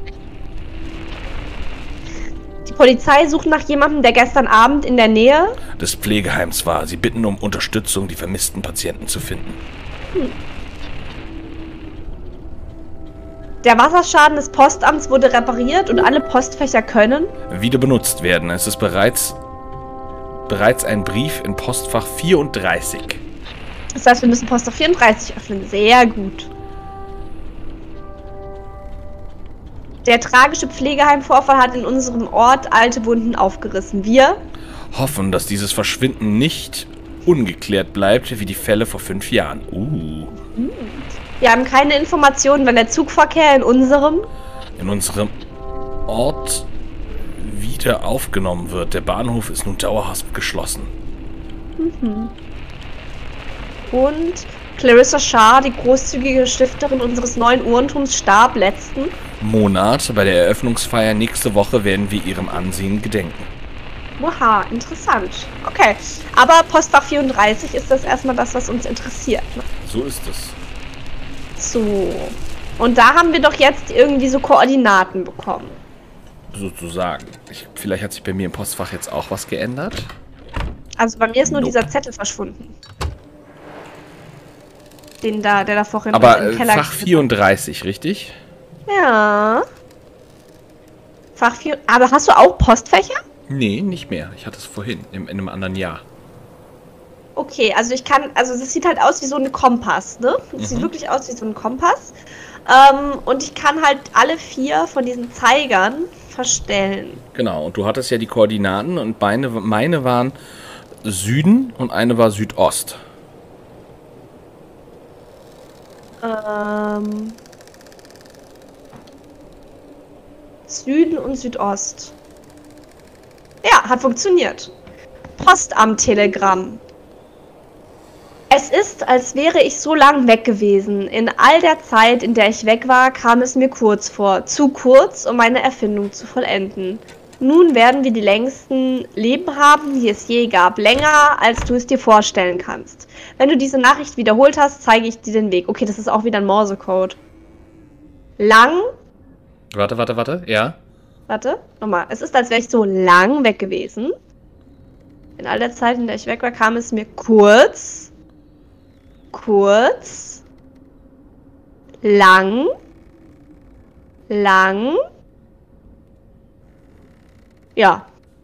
Speaker 2: Die Polizei sucht nach jemandem, der gestern Abend in der Nähe...
Speaker 1: des Pflegeheims war. Sie bitten um Unterstützung, die vermissten Patienten zu finden.
Speaker 2: Hm. Der Wasserschaden des Postamts wurde repariert und alle Postfächer können...
Speaker 1: wieder benutzt werden. Es ist bereits... bereits ein Brief in Postfach vierunddreißig.
Speaker 2: Das heißt, wir müssen Postfach vierunddreißig öffnen. Sehr gut. Der tragische Pflegeheimvorfall hat in unserem Ort alte Wunden aufgerissen. Wir
Speaker 1: hoffen, dass dieses Verschwinden nicht ungeklärt bleibt, wie die Fälle vor fünf Jahren. Uh.
Speaker 2: Wir haben keine Informationen, wenn der Zugverkehr in unserem...
Speaker 1: in unserem Ort wieder aufgenommen wird. Der Bahnhof ist nun dauerhaft geschlossen.
Speaker 2: Mhm. Und Clarissa Shah, die großzügige Stifterin unseres neuen Uhrenturms, starb letzten
Speaker 1: Monat. Bei der Eröffnungsfeier nächste Woche werden wir ihrem Ansehen gedenken.
Speaker 2: Oha, interessant. Okay, aber Postfach vierunddreißig ist das erstmal das, was uns interessiert. Ne?
Speaker 1: So ist es.
Speaker 2: So. Und da haben wir doch jetzt irgendwie so Koordinaten bekommen.
Speaker 1: Sozusagen. Ich, vielleicht hat sich bei mir im Postfach jetzt auch was geändert.
Speaker 2: Also bei mir ist nur
Speaker 1: Nope.
Speaker 2: dieser Zettel verschwunden. Den da, der da vorhin
Speaker 1: Aber
Speaker 2: im
Speaker 1: äh,
Speaker 2: Keller...
Speaker 1: Fach vierunddreißig, richtig?
Speaker 2: Ja. Fach vier... Aber hast du auch Postfächer?
Speaker 1: Nee, nicht mehr. Ich hatte es vorhin, in, in einem anderen Jahr.
Speaker 2: Okay, also ich kann... Also das sieht halt aus wie so ein Kompass, ne? Das
Speaker 1: Mhm.
Speaker 2: sieht wirklich aus wie so ein Kompass. Ähm, und ich kann halt alle vier von diesen Zeigern verstellen.
Speaker 1: Genau, und du hattest ja die Koordinaten und meine, meine waren Süden und eine war Südost.
Speaker 2: Ähm... Süden und Südost. Ja, hat funktioniert. Postamt-Telegramm. Es ist, als wäre ich so lang weg gewesen. In all der Zeit, in der ich weg war, kam es mir kurz vor. Zu kurz, um meine Erfindung zu vollenden. Nun werden wir die längsten Leben haben, die es je gab. Länger, als du es dir vorstellen kannst. Wenn du diese Nachricht wiederholt hast, zeige ich dir den Weg. Okay, das ist auch wieder ein Morsecode. Lang.
Speaker 1: Warte, warte, warte, ja.
Speaker 2: Warte, nochmal. Es ist, als wäre ich so lang weg gewesen. In all der Zeit, in der ich weg war, kam es mir kurz, kurz, lang, lang, ja.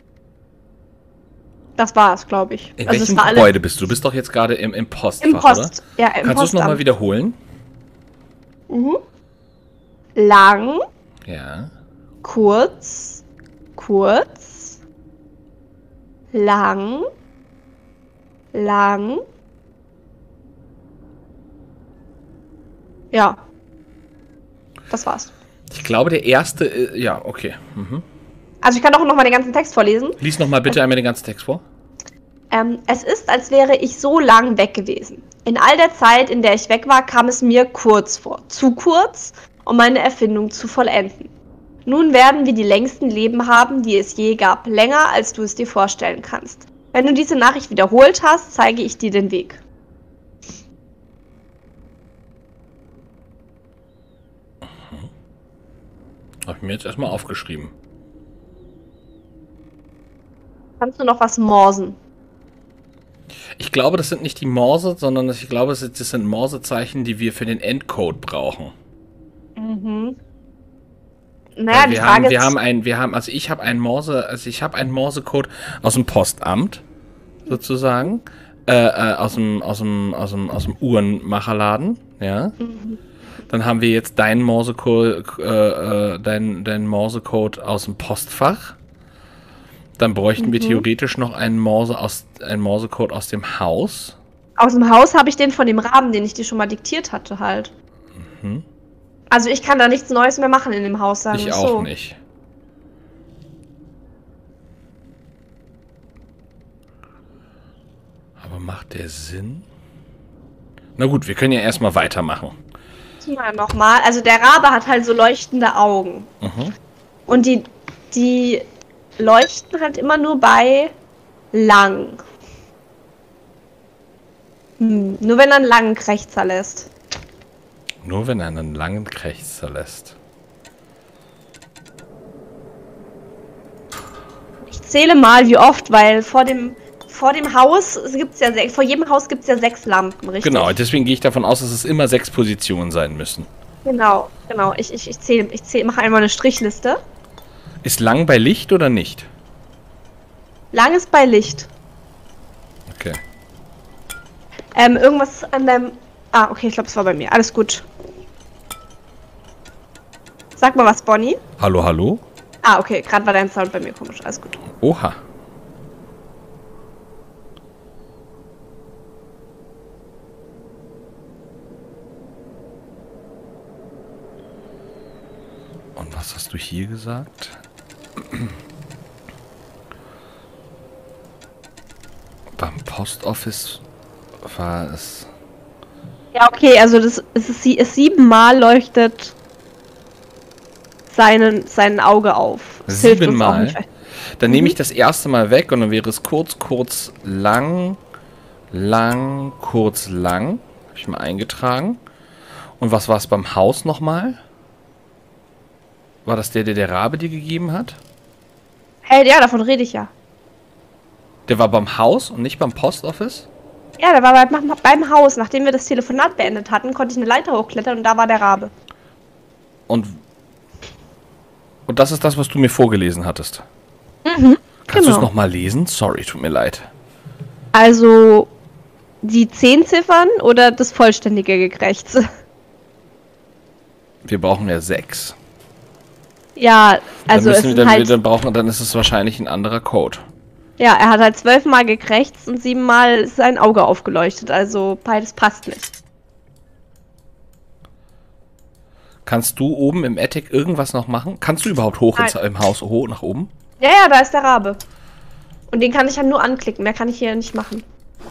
Speaker 2: Das war's, glaube ich.
Speaker 1: In
Speaker 2: also
Speaker 1: welchem
Speaker 2: es war
Speaker 1: Gebäude
Speaker 2: alle
Speaker 1: bist du? Du bist doch jetzt gerade im, im Postfach,
Speaker 2: im Post,
Speaker 1: oder?
Speaker 2: ja, im
Speaker 1: Kannst du es nochmal
Speaker 2: Postamt.
Speaker 1: wiederholen?
Speaker 2: Mhm. Lang,
Speaker 1: Ja.
Speaker 2: kurz, kurz, lang, lang, ja, das war's.
Speaker 1: Ich glaube, der erste, äh, ja, okay. Mhm.
Speaker 2: Also ich kann auch noch mal den ganzen Text vorlesen.
Speaker 1: Lies nochmal bitte einmal den ganzen Text vor.
Speaker 2: Ähm, es ist, als wäre ich so lang weg gewesen. In all der Zeit, in der ich weg war, kam es mir kurz vor. Zu kurz, um meine Erfindung zu vollenden. Nun werden wir die längsten Leben haben, die es je gab. Länger, als du es dir vorstellen kannst. Wenn du diese Nachricht wiederholt hast, zeige ich dir den Weg.
Speaker 1: Habe ich mir jetzt erstmal aufgeschrieben.
Speaker 2: Kannst du noch was morsen?
Speaker 1: Ich glaube, das sind nicht die Morse, sondern ich glaube, das sind Morsezeichen, die wir für den Endcode brauchen.
Speaker 2: Mhm. Naja,
Speaker 1: Weil
Speaker 2: die
Speaker 1: wir
Speaker 2: Frage
Speaker 1: haben, wir
Speaker 2: ist...
Speaker 1: haben ein, wir haben, also ich habe einen Morse, also ich habe einen Morsecode aus dem Postamt, sozusagen, äh, äh, aus dem, aus dem, aus dem, aus dem Uhrenmacherladen, ja.
Speaker 2: Mhm.
Speaker 1: Dann haben wir jetzt deinen Morsecode, äh, äh, deinen, deinen Morsecode aus dem Postfach. Dann bräuchten
Speaker 2: Mhm.
Speaker 1: wir theoretisch noch einen Morse aus, einen Morsecode aus dem Haus.
Speaker 2: Aus dem Haus habe ich den von dem Raben, den ich dir schon mal diktiert hatte, halt.
Speaker 1: Mhm.
Speaker 2: Also ich kann da nichts Neues mehr machen in dem Haus, sagen
Speaker 1: Ich
Speaker 2: wir
Speaker 1: auch
Speaker 2: so.
Speaker 1: nicht. Aber macht der Sinn? Na gut, wir können ja erstmal weitermachen.
Speaker 2: Mal nochmal. Also der Rabe hat halt so leuchtende Augen.
Speaker 1: Mhm.
Speaker 2: Und die, die leuchten halt immer nur bei lang. Hm, nur wenn er einen langen Krächzer lässt.
Speaker 1: Nur wenn er einen langen Krächzer lässt.
Speaker 2: Ich zähle mal, wie oft, weil vor dem, vor dem Haus gibt's ja sech- vor jedem Haus gibt es ja sechs Lampen, richtig?
Speaker 1: Genau, deswegen gehe ich davon aus, dass es immer sechs Positionen sein müssen.
Speaker 2: Genau, genau. Ich, ich, ich zähle, ich zähle, mache einmal eine Strichliste.
Speaker 1: Ist lang bei Licht oder nicht?
Speaker 2: Lang ist bei Licht.
Speaker 1: Okay.
Speaker 2: Ähm, irgendwas an deinem. Ah, okay, ich glaube, es war bei mir. Alles gut. Sag mal was, Bonnie.
Speaker 1: Hallo, hallo?
Speaker 2: Ah, okay, gerade war dein Sound bei mir komisch. Alles gut.
Speaker 1: Oha. Und was hast du hier gesagt? Beim Post Office war es...
Speaker 2: Ja, okay, also das es ist sie es siebenmal leuchtet seinen sein Auge auf. Das hilft uns auch
Speaker 1: Siebenmal?
Speaker 2: nicht.
Speaker 1: Dann
Speaker 2: Mhm.
Speaker 1: nehme ich das erste Mal weg und dann wäre es kurz, kurz, lang, lang, kurz, lang. Habe ich mal eingetragen. Und was war es beim Haus nochmal? War das der, der der Rabe dir gegeben hat?
Speaker 2: Hey, ja, davon rede ich ja.
Speaker 1: Der war beim Haus und nicht beim Post Office?
Speaker 2: Ja, der war beim, beim Haus. Nachdem wir das Telefonat beendet hatten, konnte ich eine Leiter hochklettern und da war der Rabe.
Speaker 1: Und, und das ist das, was du mir vorgelesen hattest.
Speaker 2: Mhm,
Speaker 1: Kannst du es
Speaker 2: genau.
Speaker 1: nochmal lesen? Sorry, tut mir leid.
Speaker 2: Also die zehn Ziffern oder das vollständige Gekrächze?
Speaker 1: Wir brauchen ja sechs.
Speaker 2: Ja, also
Speaker 1: dann
Speaker 2: es
Speaker 1: müssen wir
Speaker 2: sind
Speaker 1: dann,
Speaker 2: halt,
Speaker 1: dann brauchen, dann ist es wahrscheinlich ein anderer Code.
Speaker 2: ja, er hat halt zwölfmal gekrächzt und siebenmal ist sein Auge aufgeleuchtet. Also beides passt nicht.
Speaker 1: Kannst du oben im Attic irgendwas noch machen? Kannst du überhaupt hoch ins, im Haus hoch nach oben?
Speaker 2: Ja, ja, da ist der Rabe. Und den kann ich ja nur anklicken. Mehr kann ich hier nicht machen.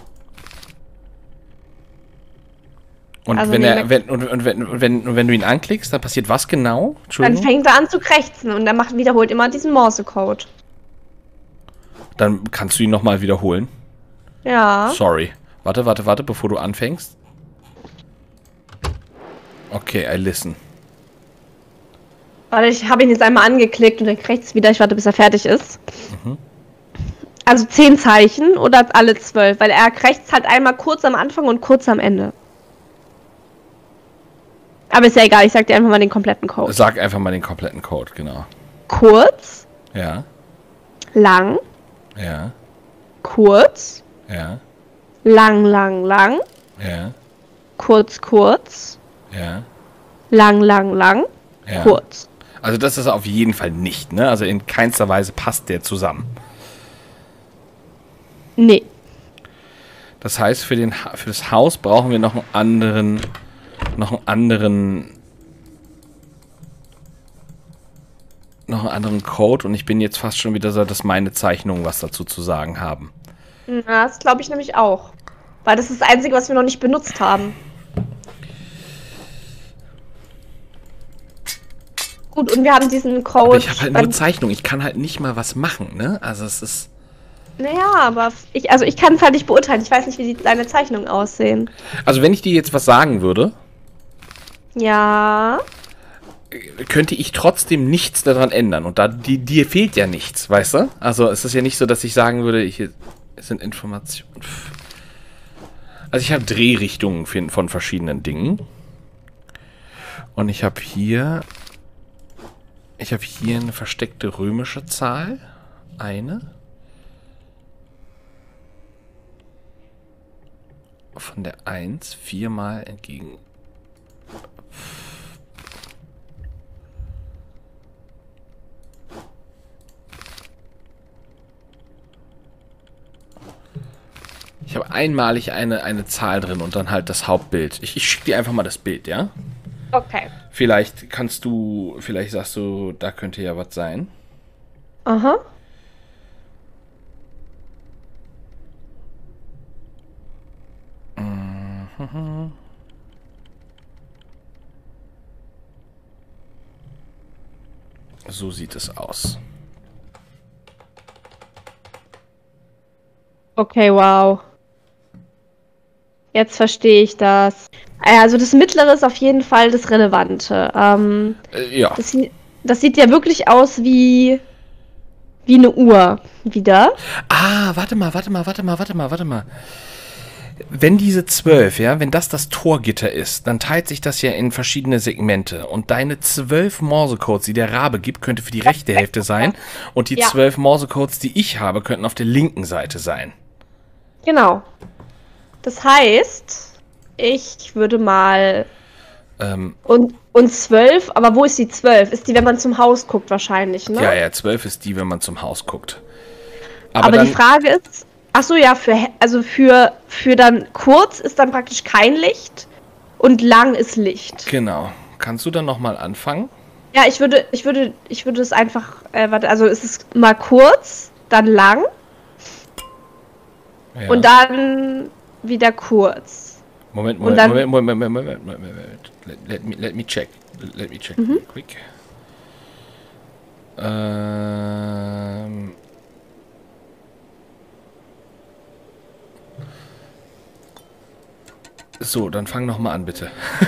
Speaker 1: Und
Speaker 2: Also
Speaker 1: wenn
Speaker 2: nee,
Speaker 1: er
Speaker 2: da-
Speaker 1: wenn und, und, wenn, und wenn und wenn du ihn anklickst, dann passiert was genau?
Speaker 2: Dann
Speaker 1: Entschuldigung.
Speaker 2: fängt er an zu krächzen und er macht, wiederholt immer diesen Morse-Code.
Speaker 1: Dann kannst du ihn nochmal wiederholen.
Speaker 2: Ja.
Speaker 1: Sorry. Warte, warte, warte, bevor du anfängst. Okay, I listen.
Speaker 2: Warte, ich habe ihn jetzt einmal angeklickt und dann krächzt wieder. Ich warte, bis er fertig ist.
Speaker 1: Mhm.
Speaker 2: Also zehn Zeichen oder alle zwölf, weil er krächzt halt einmal kurz am Anfang und kurz am Ende. Aber ist ja egal, ich sag dir einfach mal den kompletten Code.
Speaker 1: Sag einfach mal den kompletten Code, genau.
Speaker 2: Kurz,
Speaker 1: Ja,
Speaker 2: lang,
Speaker 1: ja,
Speaker 2: kurz,
Speaker 1: ja,
Speaker 2: lang, lang, lang,
Speaker 1: ja,
Speaker 2: kurz, kurz,
Speaker 1: ja,
Speaker 2: lang, lang, lang,
Speaker 1: ja.
Speaker 2: kurz.
Speaker 1: Also das ist auf jeden Fall nicht, ne? Also in keinster Weise passt der zusammen.
Speaker 2: Nee.
Speaker 1: Das heißt, für, den, Ha- für das Haus brauchen wir noch einen anderen, noch einen anderen, noch einen anderen Code und ich bin jetzt fast schon wieder so, dass meine Zeichnungen was dazu zu sagen haben.
Speaker 2: Ja, das glaube ich nämlich auch. Weil das ist das Einzige, was wir noch nicht benutzt haben. Gut, und wir haben diesen Code.
Speaker 1: Aber ich habe halt nur
Speaker 2: beim-
Speaker 1: Zeichnungen, ich kann halt nicht mal was machen, ne? Also es ist...
Speaker 2: Naja, aber ich, also ich kann es halt nicht beurteilen. Ich weiß nicht, wie die, deine Zeichnungen aussehen.
Speaker 1: Also wenn ich dir jetzt was sagen würde,
Speaker 2: Ja.
Speaker 1: könnte ich trotzdem nichts daran ändern. Und da die, dir fehlt ja nichts, weißt du? Also es ist ja nicht so, dass ich sagen würde, ich, es sind Informationen. Also ich habe Drehrichtungen von von verschiedenen Dingen. Und ich habe hier... Ich habe hier eine versteckte römische Zahl. Eine. Von der eins viermal entgegen. Ich habe einmalig eine, eine Zahl drin und dann halt das Hauptbild. Ich, ich schicke dir einfach mal das Bild, ja?
Speaker 2: Okay.
Speaker 1: Vielleicht kannst du, vielleicht sagst du, da könnte ja was sein.
Speaker 2: Aha.
Speaker 1: Mhm. So sieht es aus.
Speaker 2: Okay, wow. Jetzt verstehe ich das. Also das Mittlere ist auf jeden Fall das Relevante. Ähm,
Speaker 1: Äh, ja.
Speaker 2: das, sie- das sieht ja wirklich aus wie, wie eine Uhr wieder.
Speaker 1: Ah, warte mal, warte mal, warte mal, warte mal, warte mal. Wenn diese zwölf, ja, wenn das das Torgitter ist, dann teilt sich das ja in verschiedene Segmente. Und deine zwölf Morsecodes, die der Rabe gibt, könnte für die rechte Hälfte sein. Und die
Speaker 2: Ja.
Speaker 1: zwölf Morsecodes, die ich habe, könnten auf der linken Seite sein.
Speaker 2: Genau. Das heißt, ich würde mal...
Speaker 1: Ähm,
Speaker 2: Und, und zwölf, aber wo ist die zwölf? Ist die, wenn man zum Haus guckt wahrscheinlich, ne?
Speaker 1: ja, ja, zwölf ist die, wenn man zum Haus guckt. Aber,
Speaker 2: Aber
Speaker 1: dann,
Speaker 2: die Frage ist, ach so, ja, für, he- also für, für dann kurz ist dann praktisch kein Licht und lang ist Licht.
Speaker 1: genau. Kannst du dann nochmal anfangen?
Speaker 2: Ja, ich würde, ich würde, ich würde es einfach, äh, warte, also es ist mal kurz, dann lang
Speaker 1: Ja.
Speaker 2: und dann wieder kurz.
Speaker 1: Moment,
Speaker 2: und
Speaker 1: Moment,
Speaker 2: dann-
Speaker 1: Moment, Moment, Moment, Moment, Moment, Moment. Let, let, me, let me check. Let me check
Speaker 2: Mhm.
Speaker 1: quick. Ähm... So, dann fang noch mal an, bitte.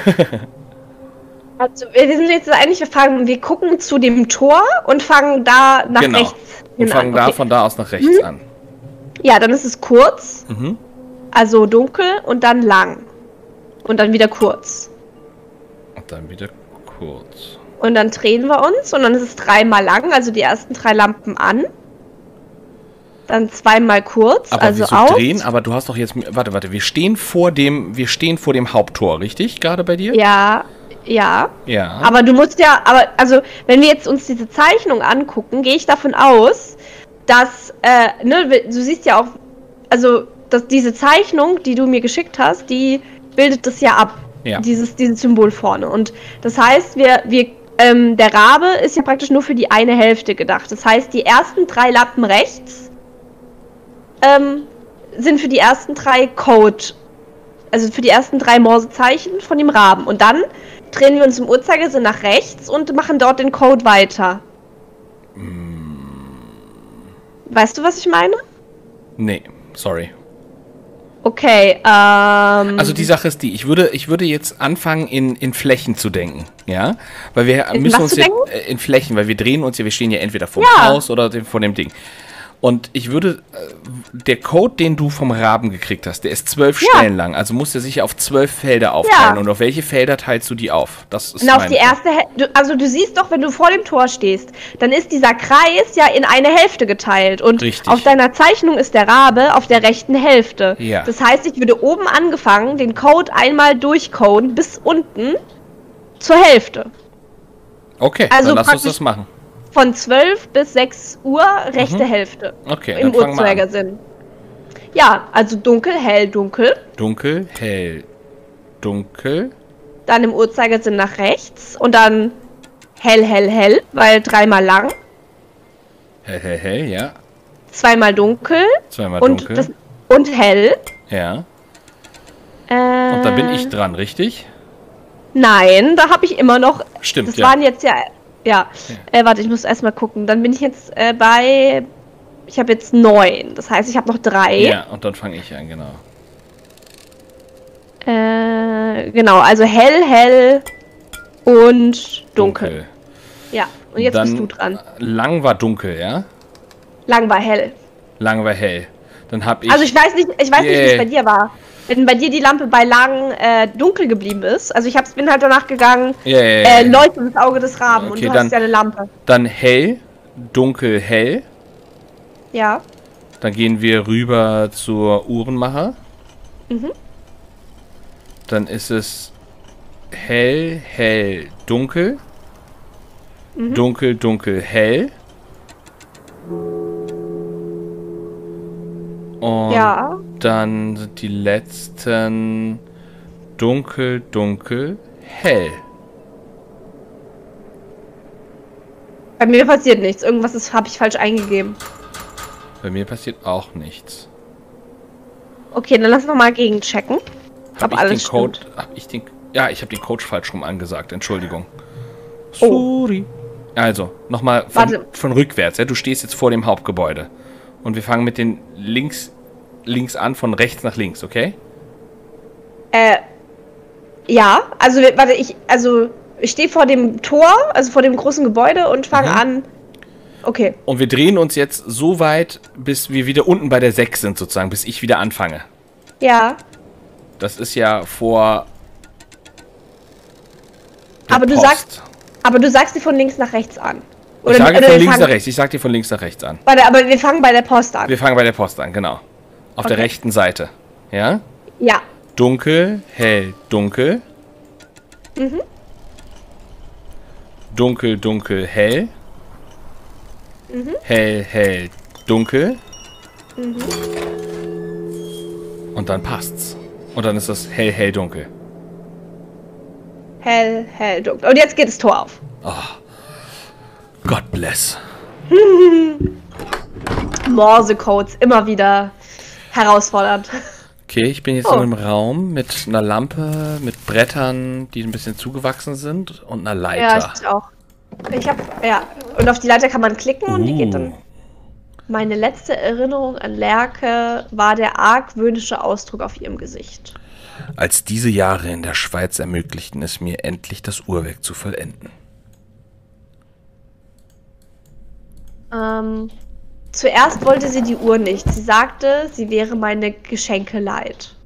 Speaker 2: Also wir sind jetzt eigentlich, wir fangen, wir gucken zu dem Tor und fangen da nach
Speaker 1: Genau.
Speaker 2: rechts
Speaker 1: Und
Speaker 2: hin
Speaker 1: fangen
Speaker 2: an.
Speaker 1: da
Speaker 2: Okay.
Speaker 1: von da aus nach rechts an.
Speaker 2: Ja, dann ist es kurz,
Speaker 1: Mhm.
Speaker 2: also dunkel und dann lang. Und dann wieder kurz.
Speaker 1: Und dann wieder kurz.
Speaker 2: Und dann drehen wir uns und dann ist es dreimal lang, also die ersten drei Lampen an. Dann zweimal kurz,
Speaker 1: Aber
Speaker 2: also
Speaker 1: wieso
Speaker 2: aus.
Speaker 1: drehen? Aber du hast doch jetzt... Warte, warte. Wir stehen vor dem, wir stehen vor dem Haupttor, richtig? Gerade bei dir?
Speaker 2: Ja, ja.
Speaker 1: Ja.
Speaker 2: Aber du musst ja, aber also wenn wir jetzt uns diese Zeichnung angucken, gehe ich davon aus, dass, äh, ne, du siehst ja auch, also dass diese Zeichnung, die du mir geschickt hast, die bildet das ja ab.
Speaker 1: Ja.
Speaker 2: Dieses, dieses Symbol vorne. Und das heißt, wir, wir, ähm, der Rabe ist ja praktisch nur für die eine Hälfte gedacht. Das heißt, die ersten drei Lampen rechts ähm, sind für die ersten drei Code, also für die ersten drei Morsezeichen von dem Raben. Und dann drehen wir uns im Uhrzeigersinn nach rechts und machen dort den Code weiter. Weißt du, was ich meine?
Speaker 1: Nee, sorry.
Speaker 2: Okay, ähm...
Speaker 1: Also die Sache ist die, ich würde, ich würde jetzt anfangen, in, in Flächen zu denken, ja? Weil wir
Speaker 2: In
Speaker 1: müssen
Speaker 2: was
Speaker 1: uns
Speaker 2: zu
Speaker 1: ja
Speaker 2: denken?
Speaker 1: äh, in Flächen, weil wir drehen uns ja, wir stehen ja entweder vor dem
Speaker 2: Ja.
Speaker 1: Haus oder dem, vor dem Ding. Und ich würde, äh, der Code, den du vom Raben gekriegt hast, der ist zwölf
Speaker 2: Ja.
Speaker 1: Stellen lang, also muss der sich auf zwölf Felder aufteilen.
Speaker 2: Ja.
Speaker 1: Und auf welche Felder teilst du die auf? Das ist
Speaker 2: Und auf
Speaker 1: mein
Speaker 2: die
Speaker 1: Punkt.
Speaker 2: erste Häl- du, also du siehst doch, wenn du vor dem Tor stehst, dann ist dieser Kreis ja in eine Hälfte geteilt. Und
Speaker 1: Richtig.
Speaker 2: auf deiner Zeichnung ist der Rabe auf der rechten Hälfte.
Speaker 1: Ja.
Speaker 2: Das heißt, ich würde oben angefangen, den Code einmal durchcoden bis unten zur Hälfte.
Speaker 1: Okay,
Speaker 2: also
Speaker 1: dann lass uns
Speaker 2: praktisch-
Speaker 1: das machen.
Speaker 2: Von zwölf bis sechs Uhr rechte Hälfte.
Speaker 1: Okay,
Speaker 2: Im
Speaker 1: dann fangen wir an.
Speaker 2: Uhrzeigersinn. Ja, also dunkel, hell, dunkel.
Speaker 1: Dunkel, hell, dunkel.
Speaker 2: Dann im Uhrzeigersinn nach rechts. Und dann hell, hell, hell, weil dreimal lang.
Speaker 1: Hell, hell, hell, ja.
Speaker 2: Zweimal dunkel.
Speaker 1: Zweimal
Speaker 2: Und,
Speaker 1: dunkel.
Speaker 2: das, und hell.
Speaker 1: Ja.
Speaker 2: Äh,
Speaker 1: Und da bin ich dran, richtig?
Speaker 2: Nein, da habe ich immer noch.
Speaker 1: Stimmt,
Speaker 2: Das
Speaker 1: ja.
Speaker 2: waren jetzt ja. Ja. Äh, warte, ich muss erstmal gucken. Dann bin ich jetzt äh, bei. Ich habe jetzt neun. Das heißt, ich habe noch drei.
Speaker 1: Ja, und dann fange ich an, genau.
Speaker 2: Äh, genau, also hell, hell und dunkel. Ja, und jetzt
Speaker 1: Dann
Speaker 2: bist du dran.
Speaker 1: Lang war dunkel, ja?
Speaker 2: Lang war hell.
Speaker 1: Lang war hell. Dann hab ich...
Speaker 2: Also ich weiß nicht, ich weiß nicht, wie
Speaker 1: Yeah.
Speaker 2: es bei dir war. Wenn bei dir die Lampe bei lang äh, dunkel geblieben ist. Also ich hab's, bin halt danach gegangen,
Speaker 1: Ja, ja, ja.
Speaker 2: äh, leuchtet das Auge des Raben und
Speaker 1: Okay,
Speaker 2: du
Speaker 1: dann-
Speaker 2: hast ja eine Lampe.
Speaker 1: Dann hell, dunkel, hell.
Speaker 2: Ja.
Speaker 1: Dann gehen wir rüber zur Uhrenmacher.
Speaker 2: Mhm.
Speaker 1: Dann ist es hell, hell, dunkel.
Speaker 2: Mhm.
Speaker 1: Dunkel, dunkel, hell. Und
Speaker 2: Ja.
Speaker 1: dann sind die letzten dunkel, dunkel, hell.
Speaker 2: Bei mir passiert nichts. Irgendwas habe ich falsch eingegeben.
Speaker 1: Bei mir passiert auch nichts.
Speaker 2: Okay, dann lass noch mal gegenchecken.
Speaker 1: Hab
Speaker 2: Ob
Speaker 1: ich
Speaker 2: alles
Speaker 1: den Code,
Speaker 2: stimmt.
Speaker 1: hab ich den, ja, ich habe den Code falsch rum angesagt. Entschuldigung.
Speaker 2: Oh.
Speaker 1: Sorry. Also, nochmal von,
Speaker 2: Warte.
Speaker 1: von rückwärts. Ja? Du stehst jetzt vor dem Hauptgebäude. Und wir fangen mit den links, links an, von rechts nach links, okay?
Speaker 2: Äh, ja, also warte, ich, also ich stehe vor dem Tor, also vor dem großen Gebäude und fange
Speaker 1: Mhm.
Speaker 2: an. Okay.
Speaker 1: Und wir drehen uns jetzt so weit, bis wir wieder unten bei der sechs sind, sozusagen, bis ich wieder anfange.
Speaker 2: Ja.
Speaker 1: Das ist ja vor. der
Speaker 2: Aber du
Speaker 1: Post.
Speaker 2: sagst, aber du sagst dir von links nach rechts an.
Speaker 1: Ich sage
Speaker 2: oder
Speaker 1: von
Speaker 2: wir
Speaker 1: links
Speaker 2: fangen-
Speaker 1: nach rechts. Ich sage dir von links nach rechts an.
Speaker 2: Warte, aber wir fangen bei der Post an.
Speaker 1: Wir fangen bei der Post an, genau. Auf der
Speaker 2: Okay.
Speaker 1: rechten Seite. Ja?
Speaker 2: Ja.
Speaker 1: Dunkel, hell, dunkel.
Speaker 2: Mhm.
Speaker 1: Dunkel, dunkel, hell.
Speaker 2: Mhm.
Speaker 1: Hell, hell, dunkel.
Speaker 2: Mhm.
Speaker 1: Und dann passt's. Und dann ist das hell, hell, dunkel.
Speaker 2: Hell, hell, dunkel. Und jetzt geht das Tor auf.
Speaker 1: God bless.
Speaker 2: Morse-Codes, immer wieder herausfordernd.
Speaker 1: Okay, ich bin jetzt
Speaker 2: Oh.
Speaker 1: in einem Raum mit einer Lampe, mit Brettern, die ein bisschen zugewachsen sind und einer
Speaker 2: Ja,
Speaker 1: Leiter.
Speaker 2: ich auch. Ich hab, ja. Und auf die Leiter kann man klicken und die geht dann.
Speaker 1: Uh.
Speaker 2: Meine letzte Erinnerung an Lerke war der argwöhnische Ausdruck auf ihrem Gesicht.
Speaker 1: Als diese Jahre in der Schweiz ermöglichten es mir, endlich das Uhrwerk zu vollenden.
Speaker 2: Ähm, zuerst wollte sie die Uhr nicht. Sie sagte, sie wäre meine Geschenke leid.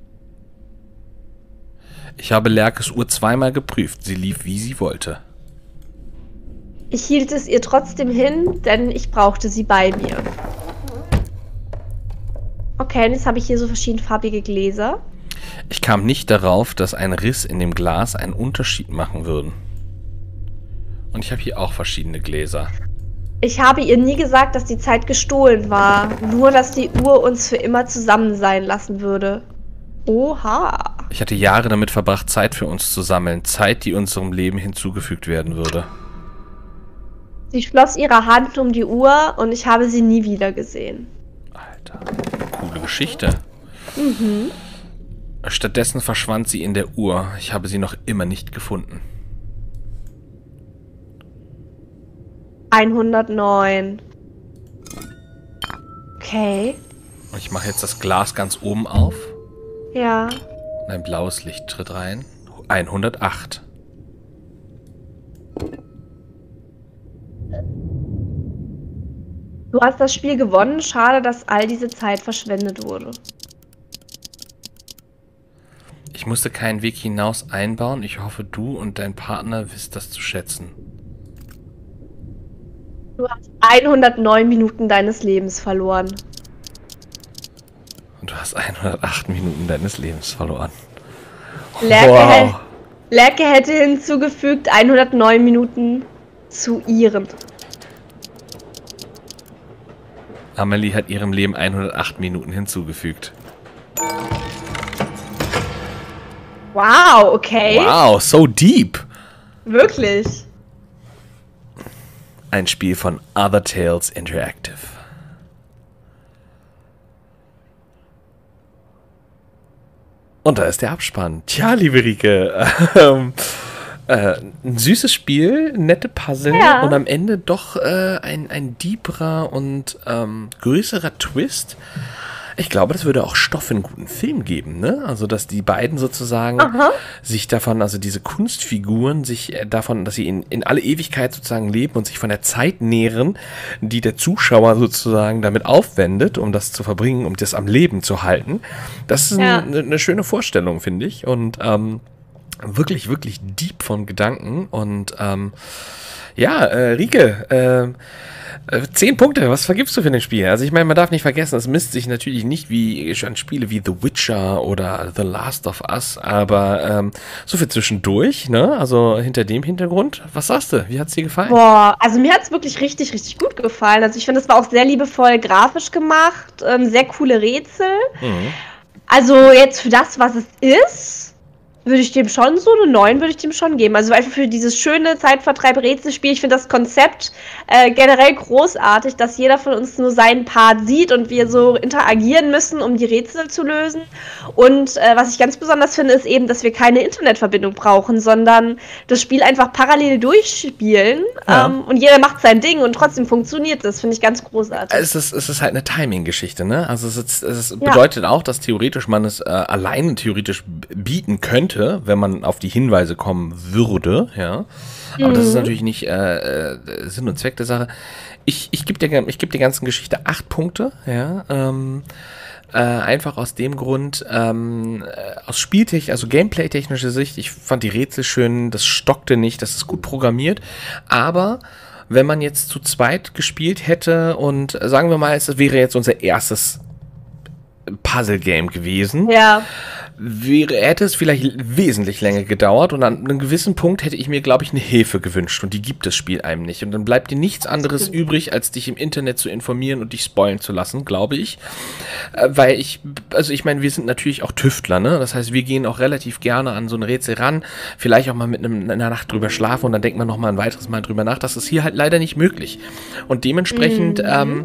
Speaker 1: Ich habe Lerkes Uhr zweimal geprüft. Sie lief, wie sie wollte.
Speaker 2: Ich hielt es ihr trotzdem hin, denn ich brauchte sie bei mir. Okay, und jetzt habe ich hier so verschiedenfarbige Gläser.
Speaker 1: Ich kam nicht darauf, dass ein Riss in dem Glas einen Unterschied machen würden. Und ich habe hier auch verschiedene Gläser.
Speaker 2: Ich habe ihr nie gesagt, dass die Zeit gestohlen war, nur dass die Uhr uns für immer zusammen sein lassen würde. Oha.
Speaker 1: Ich hatte Jahre damit verbracht, Zeit für uns zu sammeln. Zeit, die unserem Leben hinzugefügt werden würde.
Speaker 2: Sie schloss ihre Hand um die Uhr und ich habe sie nie wieder gesehen.
Speaker 1: Alter, coole Geschichte. Mhm. Stattdessen verschwand sie in der Uhr. Ich habe sie noch immer nicht gefunden.
Speaker 2: hundertneun. Okay.
Speaker 1: Und ich mache jetzt das Glas ganz oben auf.
Speaker 2: Ja.
Speaker 1: Und ein blaues Licht tritt rein. hundertacht.
Speaker 2: Du hast das Spiel gewonnen. Schade, dass all diese Zeit verschwendet wurde.
Speaker 1: Ich musste keinen Weg hinaus einbauen. Ich hoffe, du und dein Partner wisst das zu schätzen.
Speaker 2: Du hast hundertneun Minuten deines Lebens verloren.
Speaker 1: Und du hast hundertacht Minuten deines Lebens verloren.
Speaker 2: Lerke,
Speaker 1: Wow.
Speaker 2: Lerke hätte hinzugefügt hundertneun Minuten zu ihren.
Speaker 1: Amelie hat ihrem Leben hundertacht Minuten hinzugefügt.
Speaker 2: Wow, okay.
Speaker 1: Wow, so deep.
Speaker 2: Wirklich.
Speaker 1: Ein Spiel von Other Tales Interactive. Und da ist der Abspann. Tja, liebe Rike, ähm, äh, ein süßes Spiel, nette Puzzle
Speaker 2: Ja.
Speaker 1: und am Ende doch äh, ein, ein deeperer und ähm, größerer Twist. Ich glaube, das würde auch Stoff für einen guten Film geben, ne? Also, dass die beiden sozusagen
Speaker 2: Aha.
Speaker 1: sich davon, also diese Kunstfiguren, sich äh, davon, dass sie in, in alle Ewigkeit sozusagen leben und sich von der Zeit nähren, die der Zuschauer sozusagen damit aufwendet, um das zu verbringen, um das am Leben zu halten. Das ist
Speaker 2: Ja.
Speaker 1: eine, eine schöne Vorstellung, finde ich. Und ähm, wirklich, wirklich deep von Gedanken. Und ähm, ja, äh, Rike, äh, äh, zehn Punkte, was vergibst du für den Spiel? Also ich meine, man darf nicht vergessen, es misst sich natürlich nicht wie an Spiele wie The Witcher oder The Last of Us, aber ähm, so viel zwischendurch, ne? Also hinter dem Hintergrund, was sagst du? Wie hat's dir gefallen?
Speaker 2: Boah, also mir hat's wirklich richtig, richtig gut gefallen. Also ich finde, es war auch sehr liebevoll grafisch gemacht, ähm, sehr coole Rätsel.
Speaker 1: Mhm.
Speaker 2: Also jetzt für das, was es ist, würde ich dem schon so eine neun würde ich dem schon geben. Also einfach für dieses schöne Zeitvertreib-Rätselspiel. Ich finde das Konzept äh, generell großartig, dass jeder von uns nur seinen Part sieht und wir so interagieren müssen, um die Rätsel zu lösen. Und äh, was ich ganz besonders finde, ist eben, dass wir keine Internetverbindung brauchen, sondern das Spiel einfach parallel durchspielen.
Speaker 1: Ja.
Speaker 2: Ähm, und jeder macht sein Ding und trotzdem funktioniert das. Finde ich ganz großartig.
Speaker 1: Es ist, es ist halt eine Timing-Geschichte, ne? Also es, ist, es
Speaker 2: Ja.
Speaker 1: bedeutet auch, dass theoretisch man es äh, alleine theoretisch bieten könnte, wenn man auf die Hinweise kommen würde, ja. Aber
Speaker 2: Mhm.
Speaker 1: das ist natürlich nicht äh, äh, Sinn und Zweck der Sache. Ich, ich gebe der, ich geb der ganzen Geschichte acht Punkte, ja. Ähm, äh, einfach aus dem Grund, ähm, äh, aus Spieltechnik, also Gameplay-technischer Sicht, ich fand die Rätsel schön, das stockte nicht, das ist gut programmiert, aber wenn man jetzt zu zweit gespielt hätte und äh, sagen wir mal, es wäre jetzt unser erstes Puzzle-Game gewesen,
Speaker 2: Ja.
Speaker 1: wäre, hätte es vielleicht wesentlich länger gedauert und an einem gewissen Punkt hätte ich mir, glaube ich, eine Hilfe gewünscht und die gibt das Spiel einem nicht. Und dann bleibt dir nichts anderes übrig, als dich im Internet zu informieren und dich spoilen zu lassen, glaube ich. Äh, weil ich, also ich meine, wir sind natürlich auch Tüftler, ne? Das heißt, wir gehen auch relativ gerne an so ein Rätsel ran, vielleicht auch mal mit einem, einer Nacht drüber schlafen und dann denkt man noch mal ein weiteres Mal drüber nach. Das ist hier halt leider nicht möglich. Und dementsprechend,
Speaker 2: Mhm.
Speaker 1: ähm,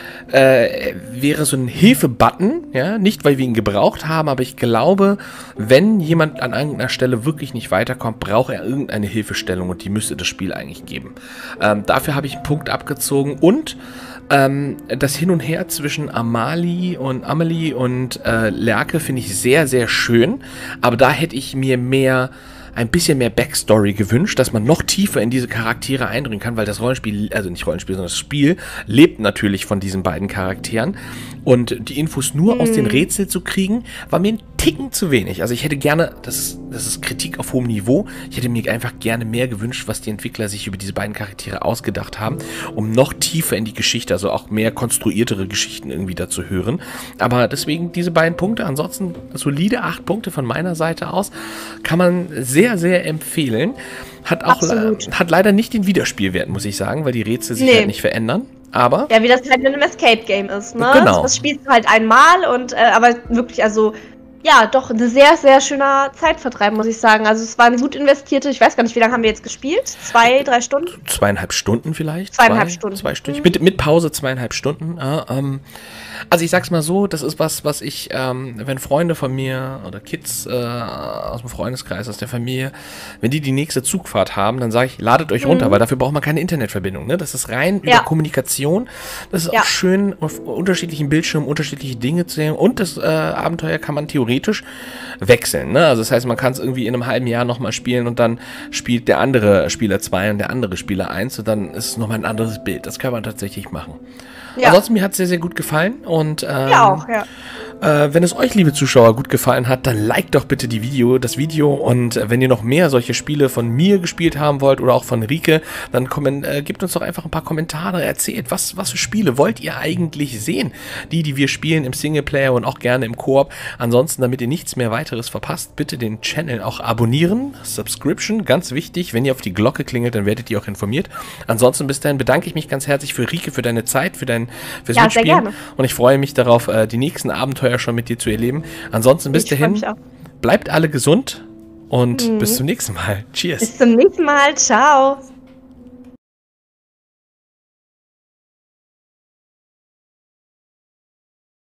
Speaker 1: Äh, wäre so ein Hilfe-Button, ja, nicht weil wir ihn gebraucht haben, aber ich glaube, wenn jemand an irgendeiner Stelle wirklich nicht weiterkommt, braucht er irgendeine Hilfestellung und die müsste das Spiel eigentlich geben. Ähm, dafür habe ich einen Punkt abgezogen und ähm, das Hin und Her zwischen Amalie und Amelie und äh, Lerke finde ich sehr, sehr schön, aber da hätte ich mir mehr ein bisschen mehr Backstory gewünscht, dass man noch tiefer in diese Charaktere eindringen kann, weil das Rollenspiel, also nicht Rollenspiel, sondern das Spiel lebt natürlich von diesen beiden Charakteren und die Infos nur aus den Rätseln zu kriegen, war mir ein Ticken zu wenig. Also ich hätte gerne, das ist, das ist Kritik auf hohem Niveau, ich hätte mir einfach gerne mehr gewünscht, was die Entwickler sich über diese beiden Charaktere ausgedacht haben, um noch tiefer in die Geschichte, also auch mehr konstruiertere Geschichten irgendwie dazu hören. Aber deswegen diese beiden Punkte, ansonsten solide acht Punkte von meiner Seite aus, kann man sehr sehr, sehr empfehlen. Hat auch äh, hat leider nicht den Wiederspielwert, muss ich sagen, weil die Rätsel sich
Speaker 2: Nee.
Speaker 1: halt nicht verändern. Aber
Speaker 2: Ja, wie das halt mit einem Escape-Game ist, ne?
Speaker 1: Genau.
Speaker 2: Das spielst du halt einmal und, äh, aber wirklich, also, ja, doch, ein sehr, sehr schöner Zeitvertreib, muss ich sagen. Also, es war eine gut investierte, ich weiß gar nicht, wie lange haben wir jetzt gespielt? Zwei, drei Stunden?
Speaker 1: zweieinhalb Stunden vielleicht.
Speaker 2: Zweieinhalb
Speaker 1: zwei,
Speaker 2: Stunden.
Speaker 1: Zwei Stunden.
Speaker 2: Mhm.
Speaker 1: Mit, mit Pause zweieinhalb Stunden. Ja, ähm, also ich sag's mal so, das ist was, was ich, ähm, wenn Freunde von mir oder Kids äh, aus dem Freundeskreis, aus der Familie, wenn die die nächste Zugfahrt haben, dann sage ich, ladet euch runter, weil dafür braucht man keine Internetverbindung. Ne? Das ist rein
Speaker 2: Ja.
Speaker 1: über Kommunikation. Das ist
Speaker 2: Ja.
Speaker 1: auch schön, auf unterschiedlichen Bildschirmen unterschiedliche Dinge zu sehen. Und das äh, Abenteuer kann man theoretisch wechseln. Ne? Also das heißt, man kann es irgendwie in einem halben Jahr nochmal spielen und dann spielt der andere Spieler zwei und der andere Spieler eins und dann ist es nochmal ein anderes Bild. Das kann man tatsächlich machen.
Speaker 2: Ja.
Speaker 1: Ansonsten, mir hat es sehr, sehr gut gefallen und ähm,
Speaker 2: Ja, auch, ja.
Speaker 1: äh, wenn es euch, liebe Zuschauer, gut gefallen hat, dann liked doch bitte die Video, das Video und äh, wenn ihr noch mehr solche Spiele von mir gespielt haben wollt oder auch von Rike, dann kommen, äh, gebt uns doch einfach ein paar Kommentare, erzählt, was, was für Spiele wollt ihr eigentlich sehen? Die, die wir spielen im Singleplayer und auch gerne im Koop. Ansonsten, damit ihr nichts mehr weiteres verpasst, bitte den Channel auch abonnieren, Subscription, ganz wichtig, wenn ihr auf die Glocke klingelt, dann werdet ihr auch informiert. Ansonsten bis dahin bedanke ich mich ganz herzlich für Rike, für deine Zeit, für dein fürs
Speaker 2: Ja, sehr
Speaker 1: Mitspielen
Speaker 2: gerne.
Speaker 1: und ich freue mich darauf, äh, die nächsten Abenteuer schon mit dir zu erleben. Ansonsten bis
Speaker 2: Ich freu
Speaker 1: dahin,
Speaker 2: mich auch.
Speaker 1: bleibt alle gesund und bis zum nächsten Mal. Cheers.
Speaker 2: Bis zum nächsten Mal. Ciao.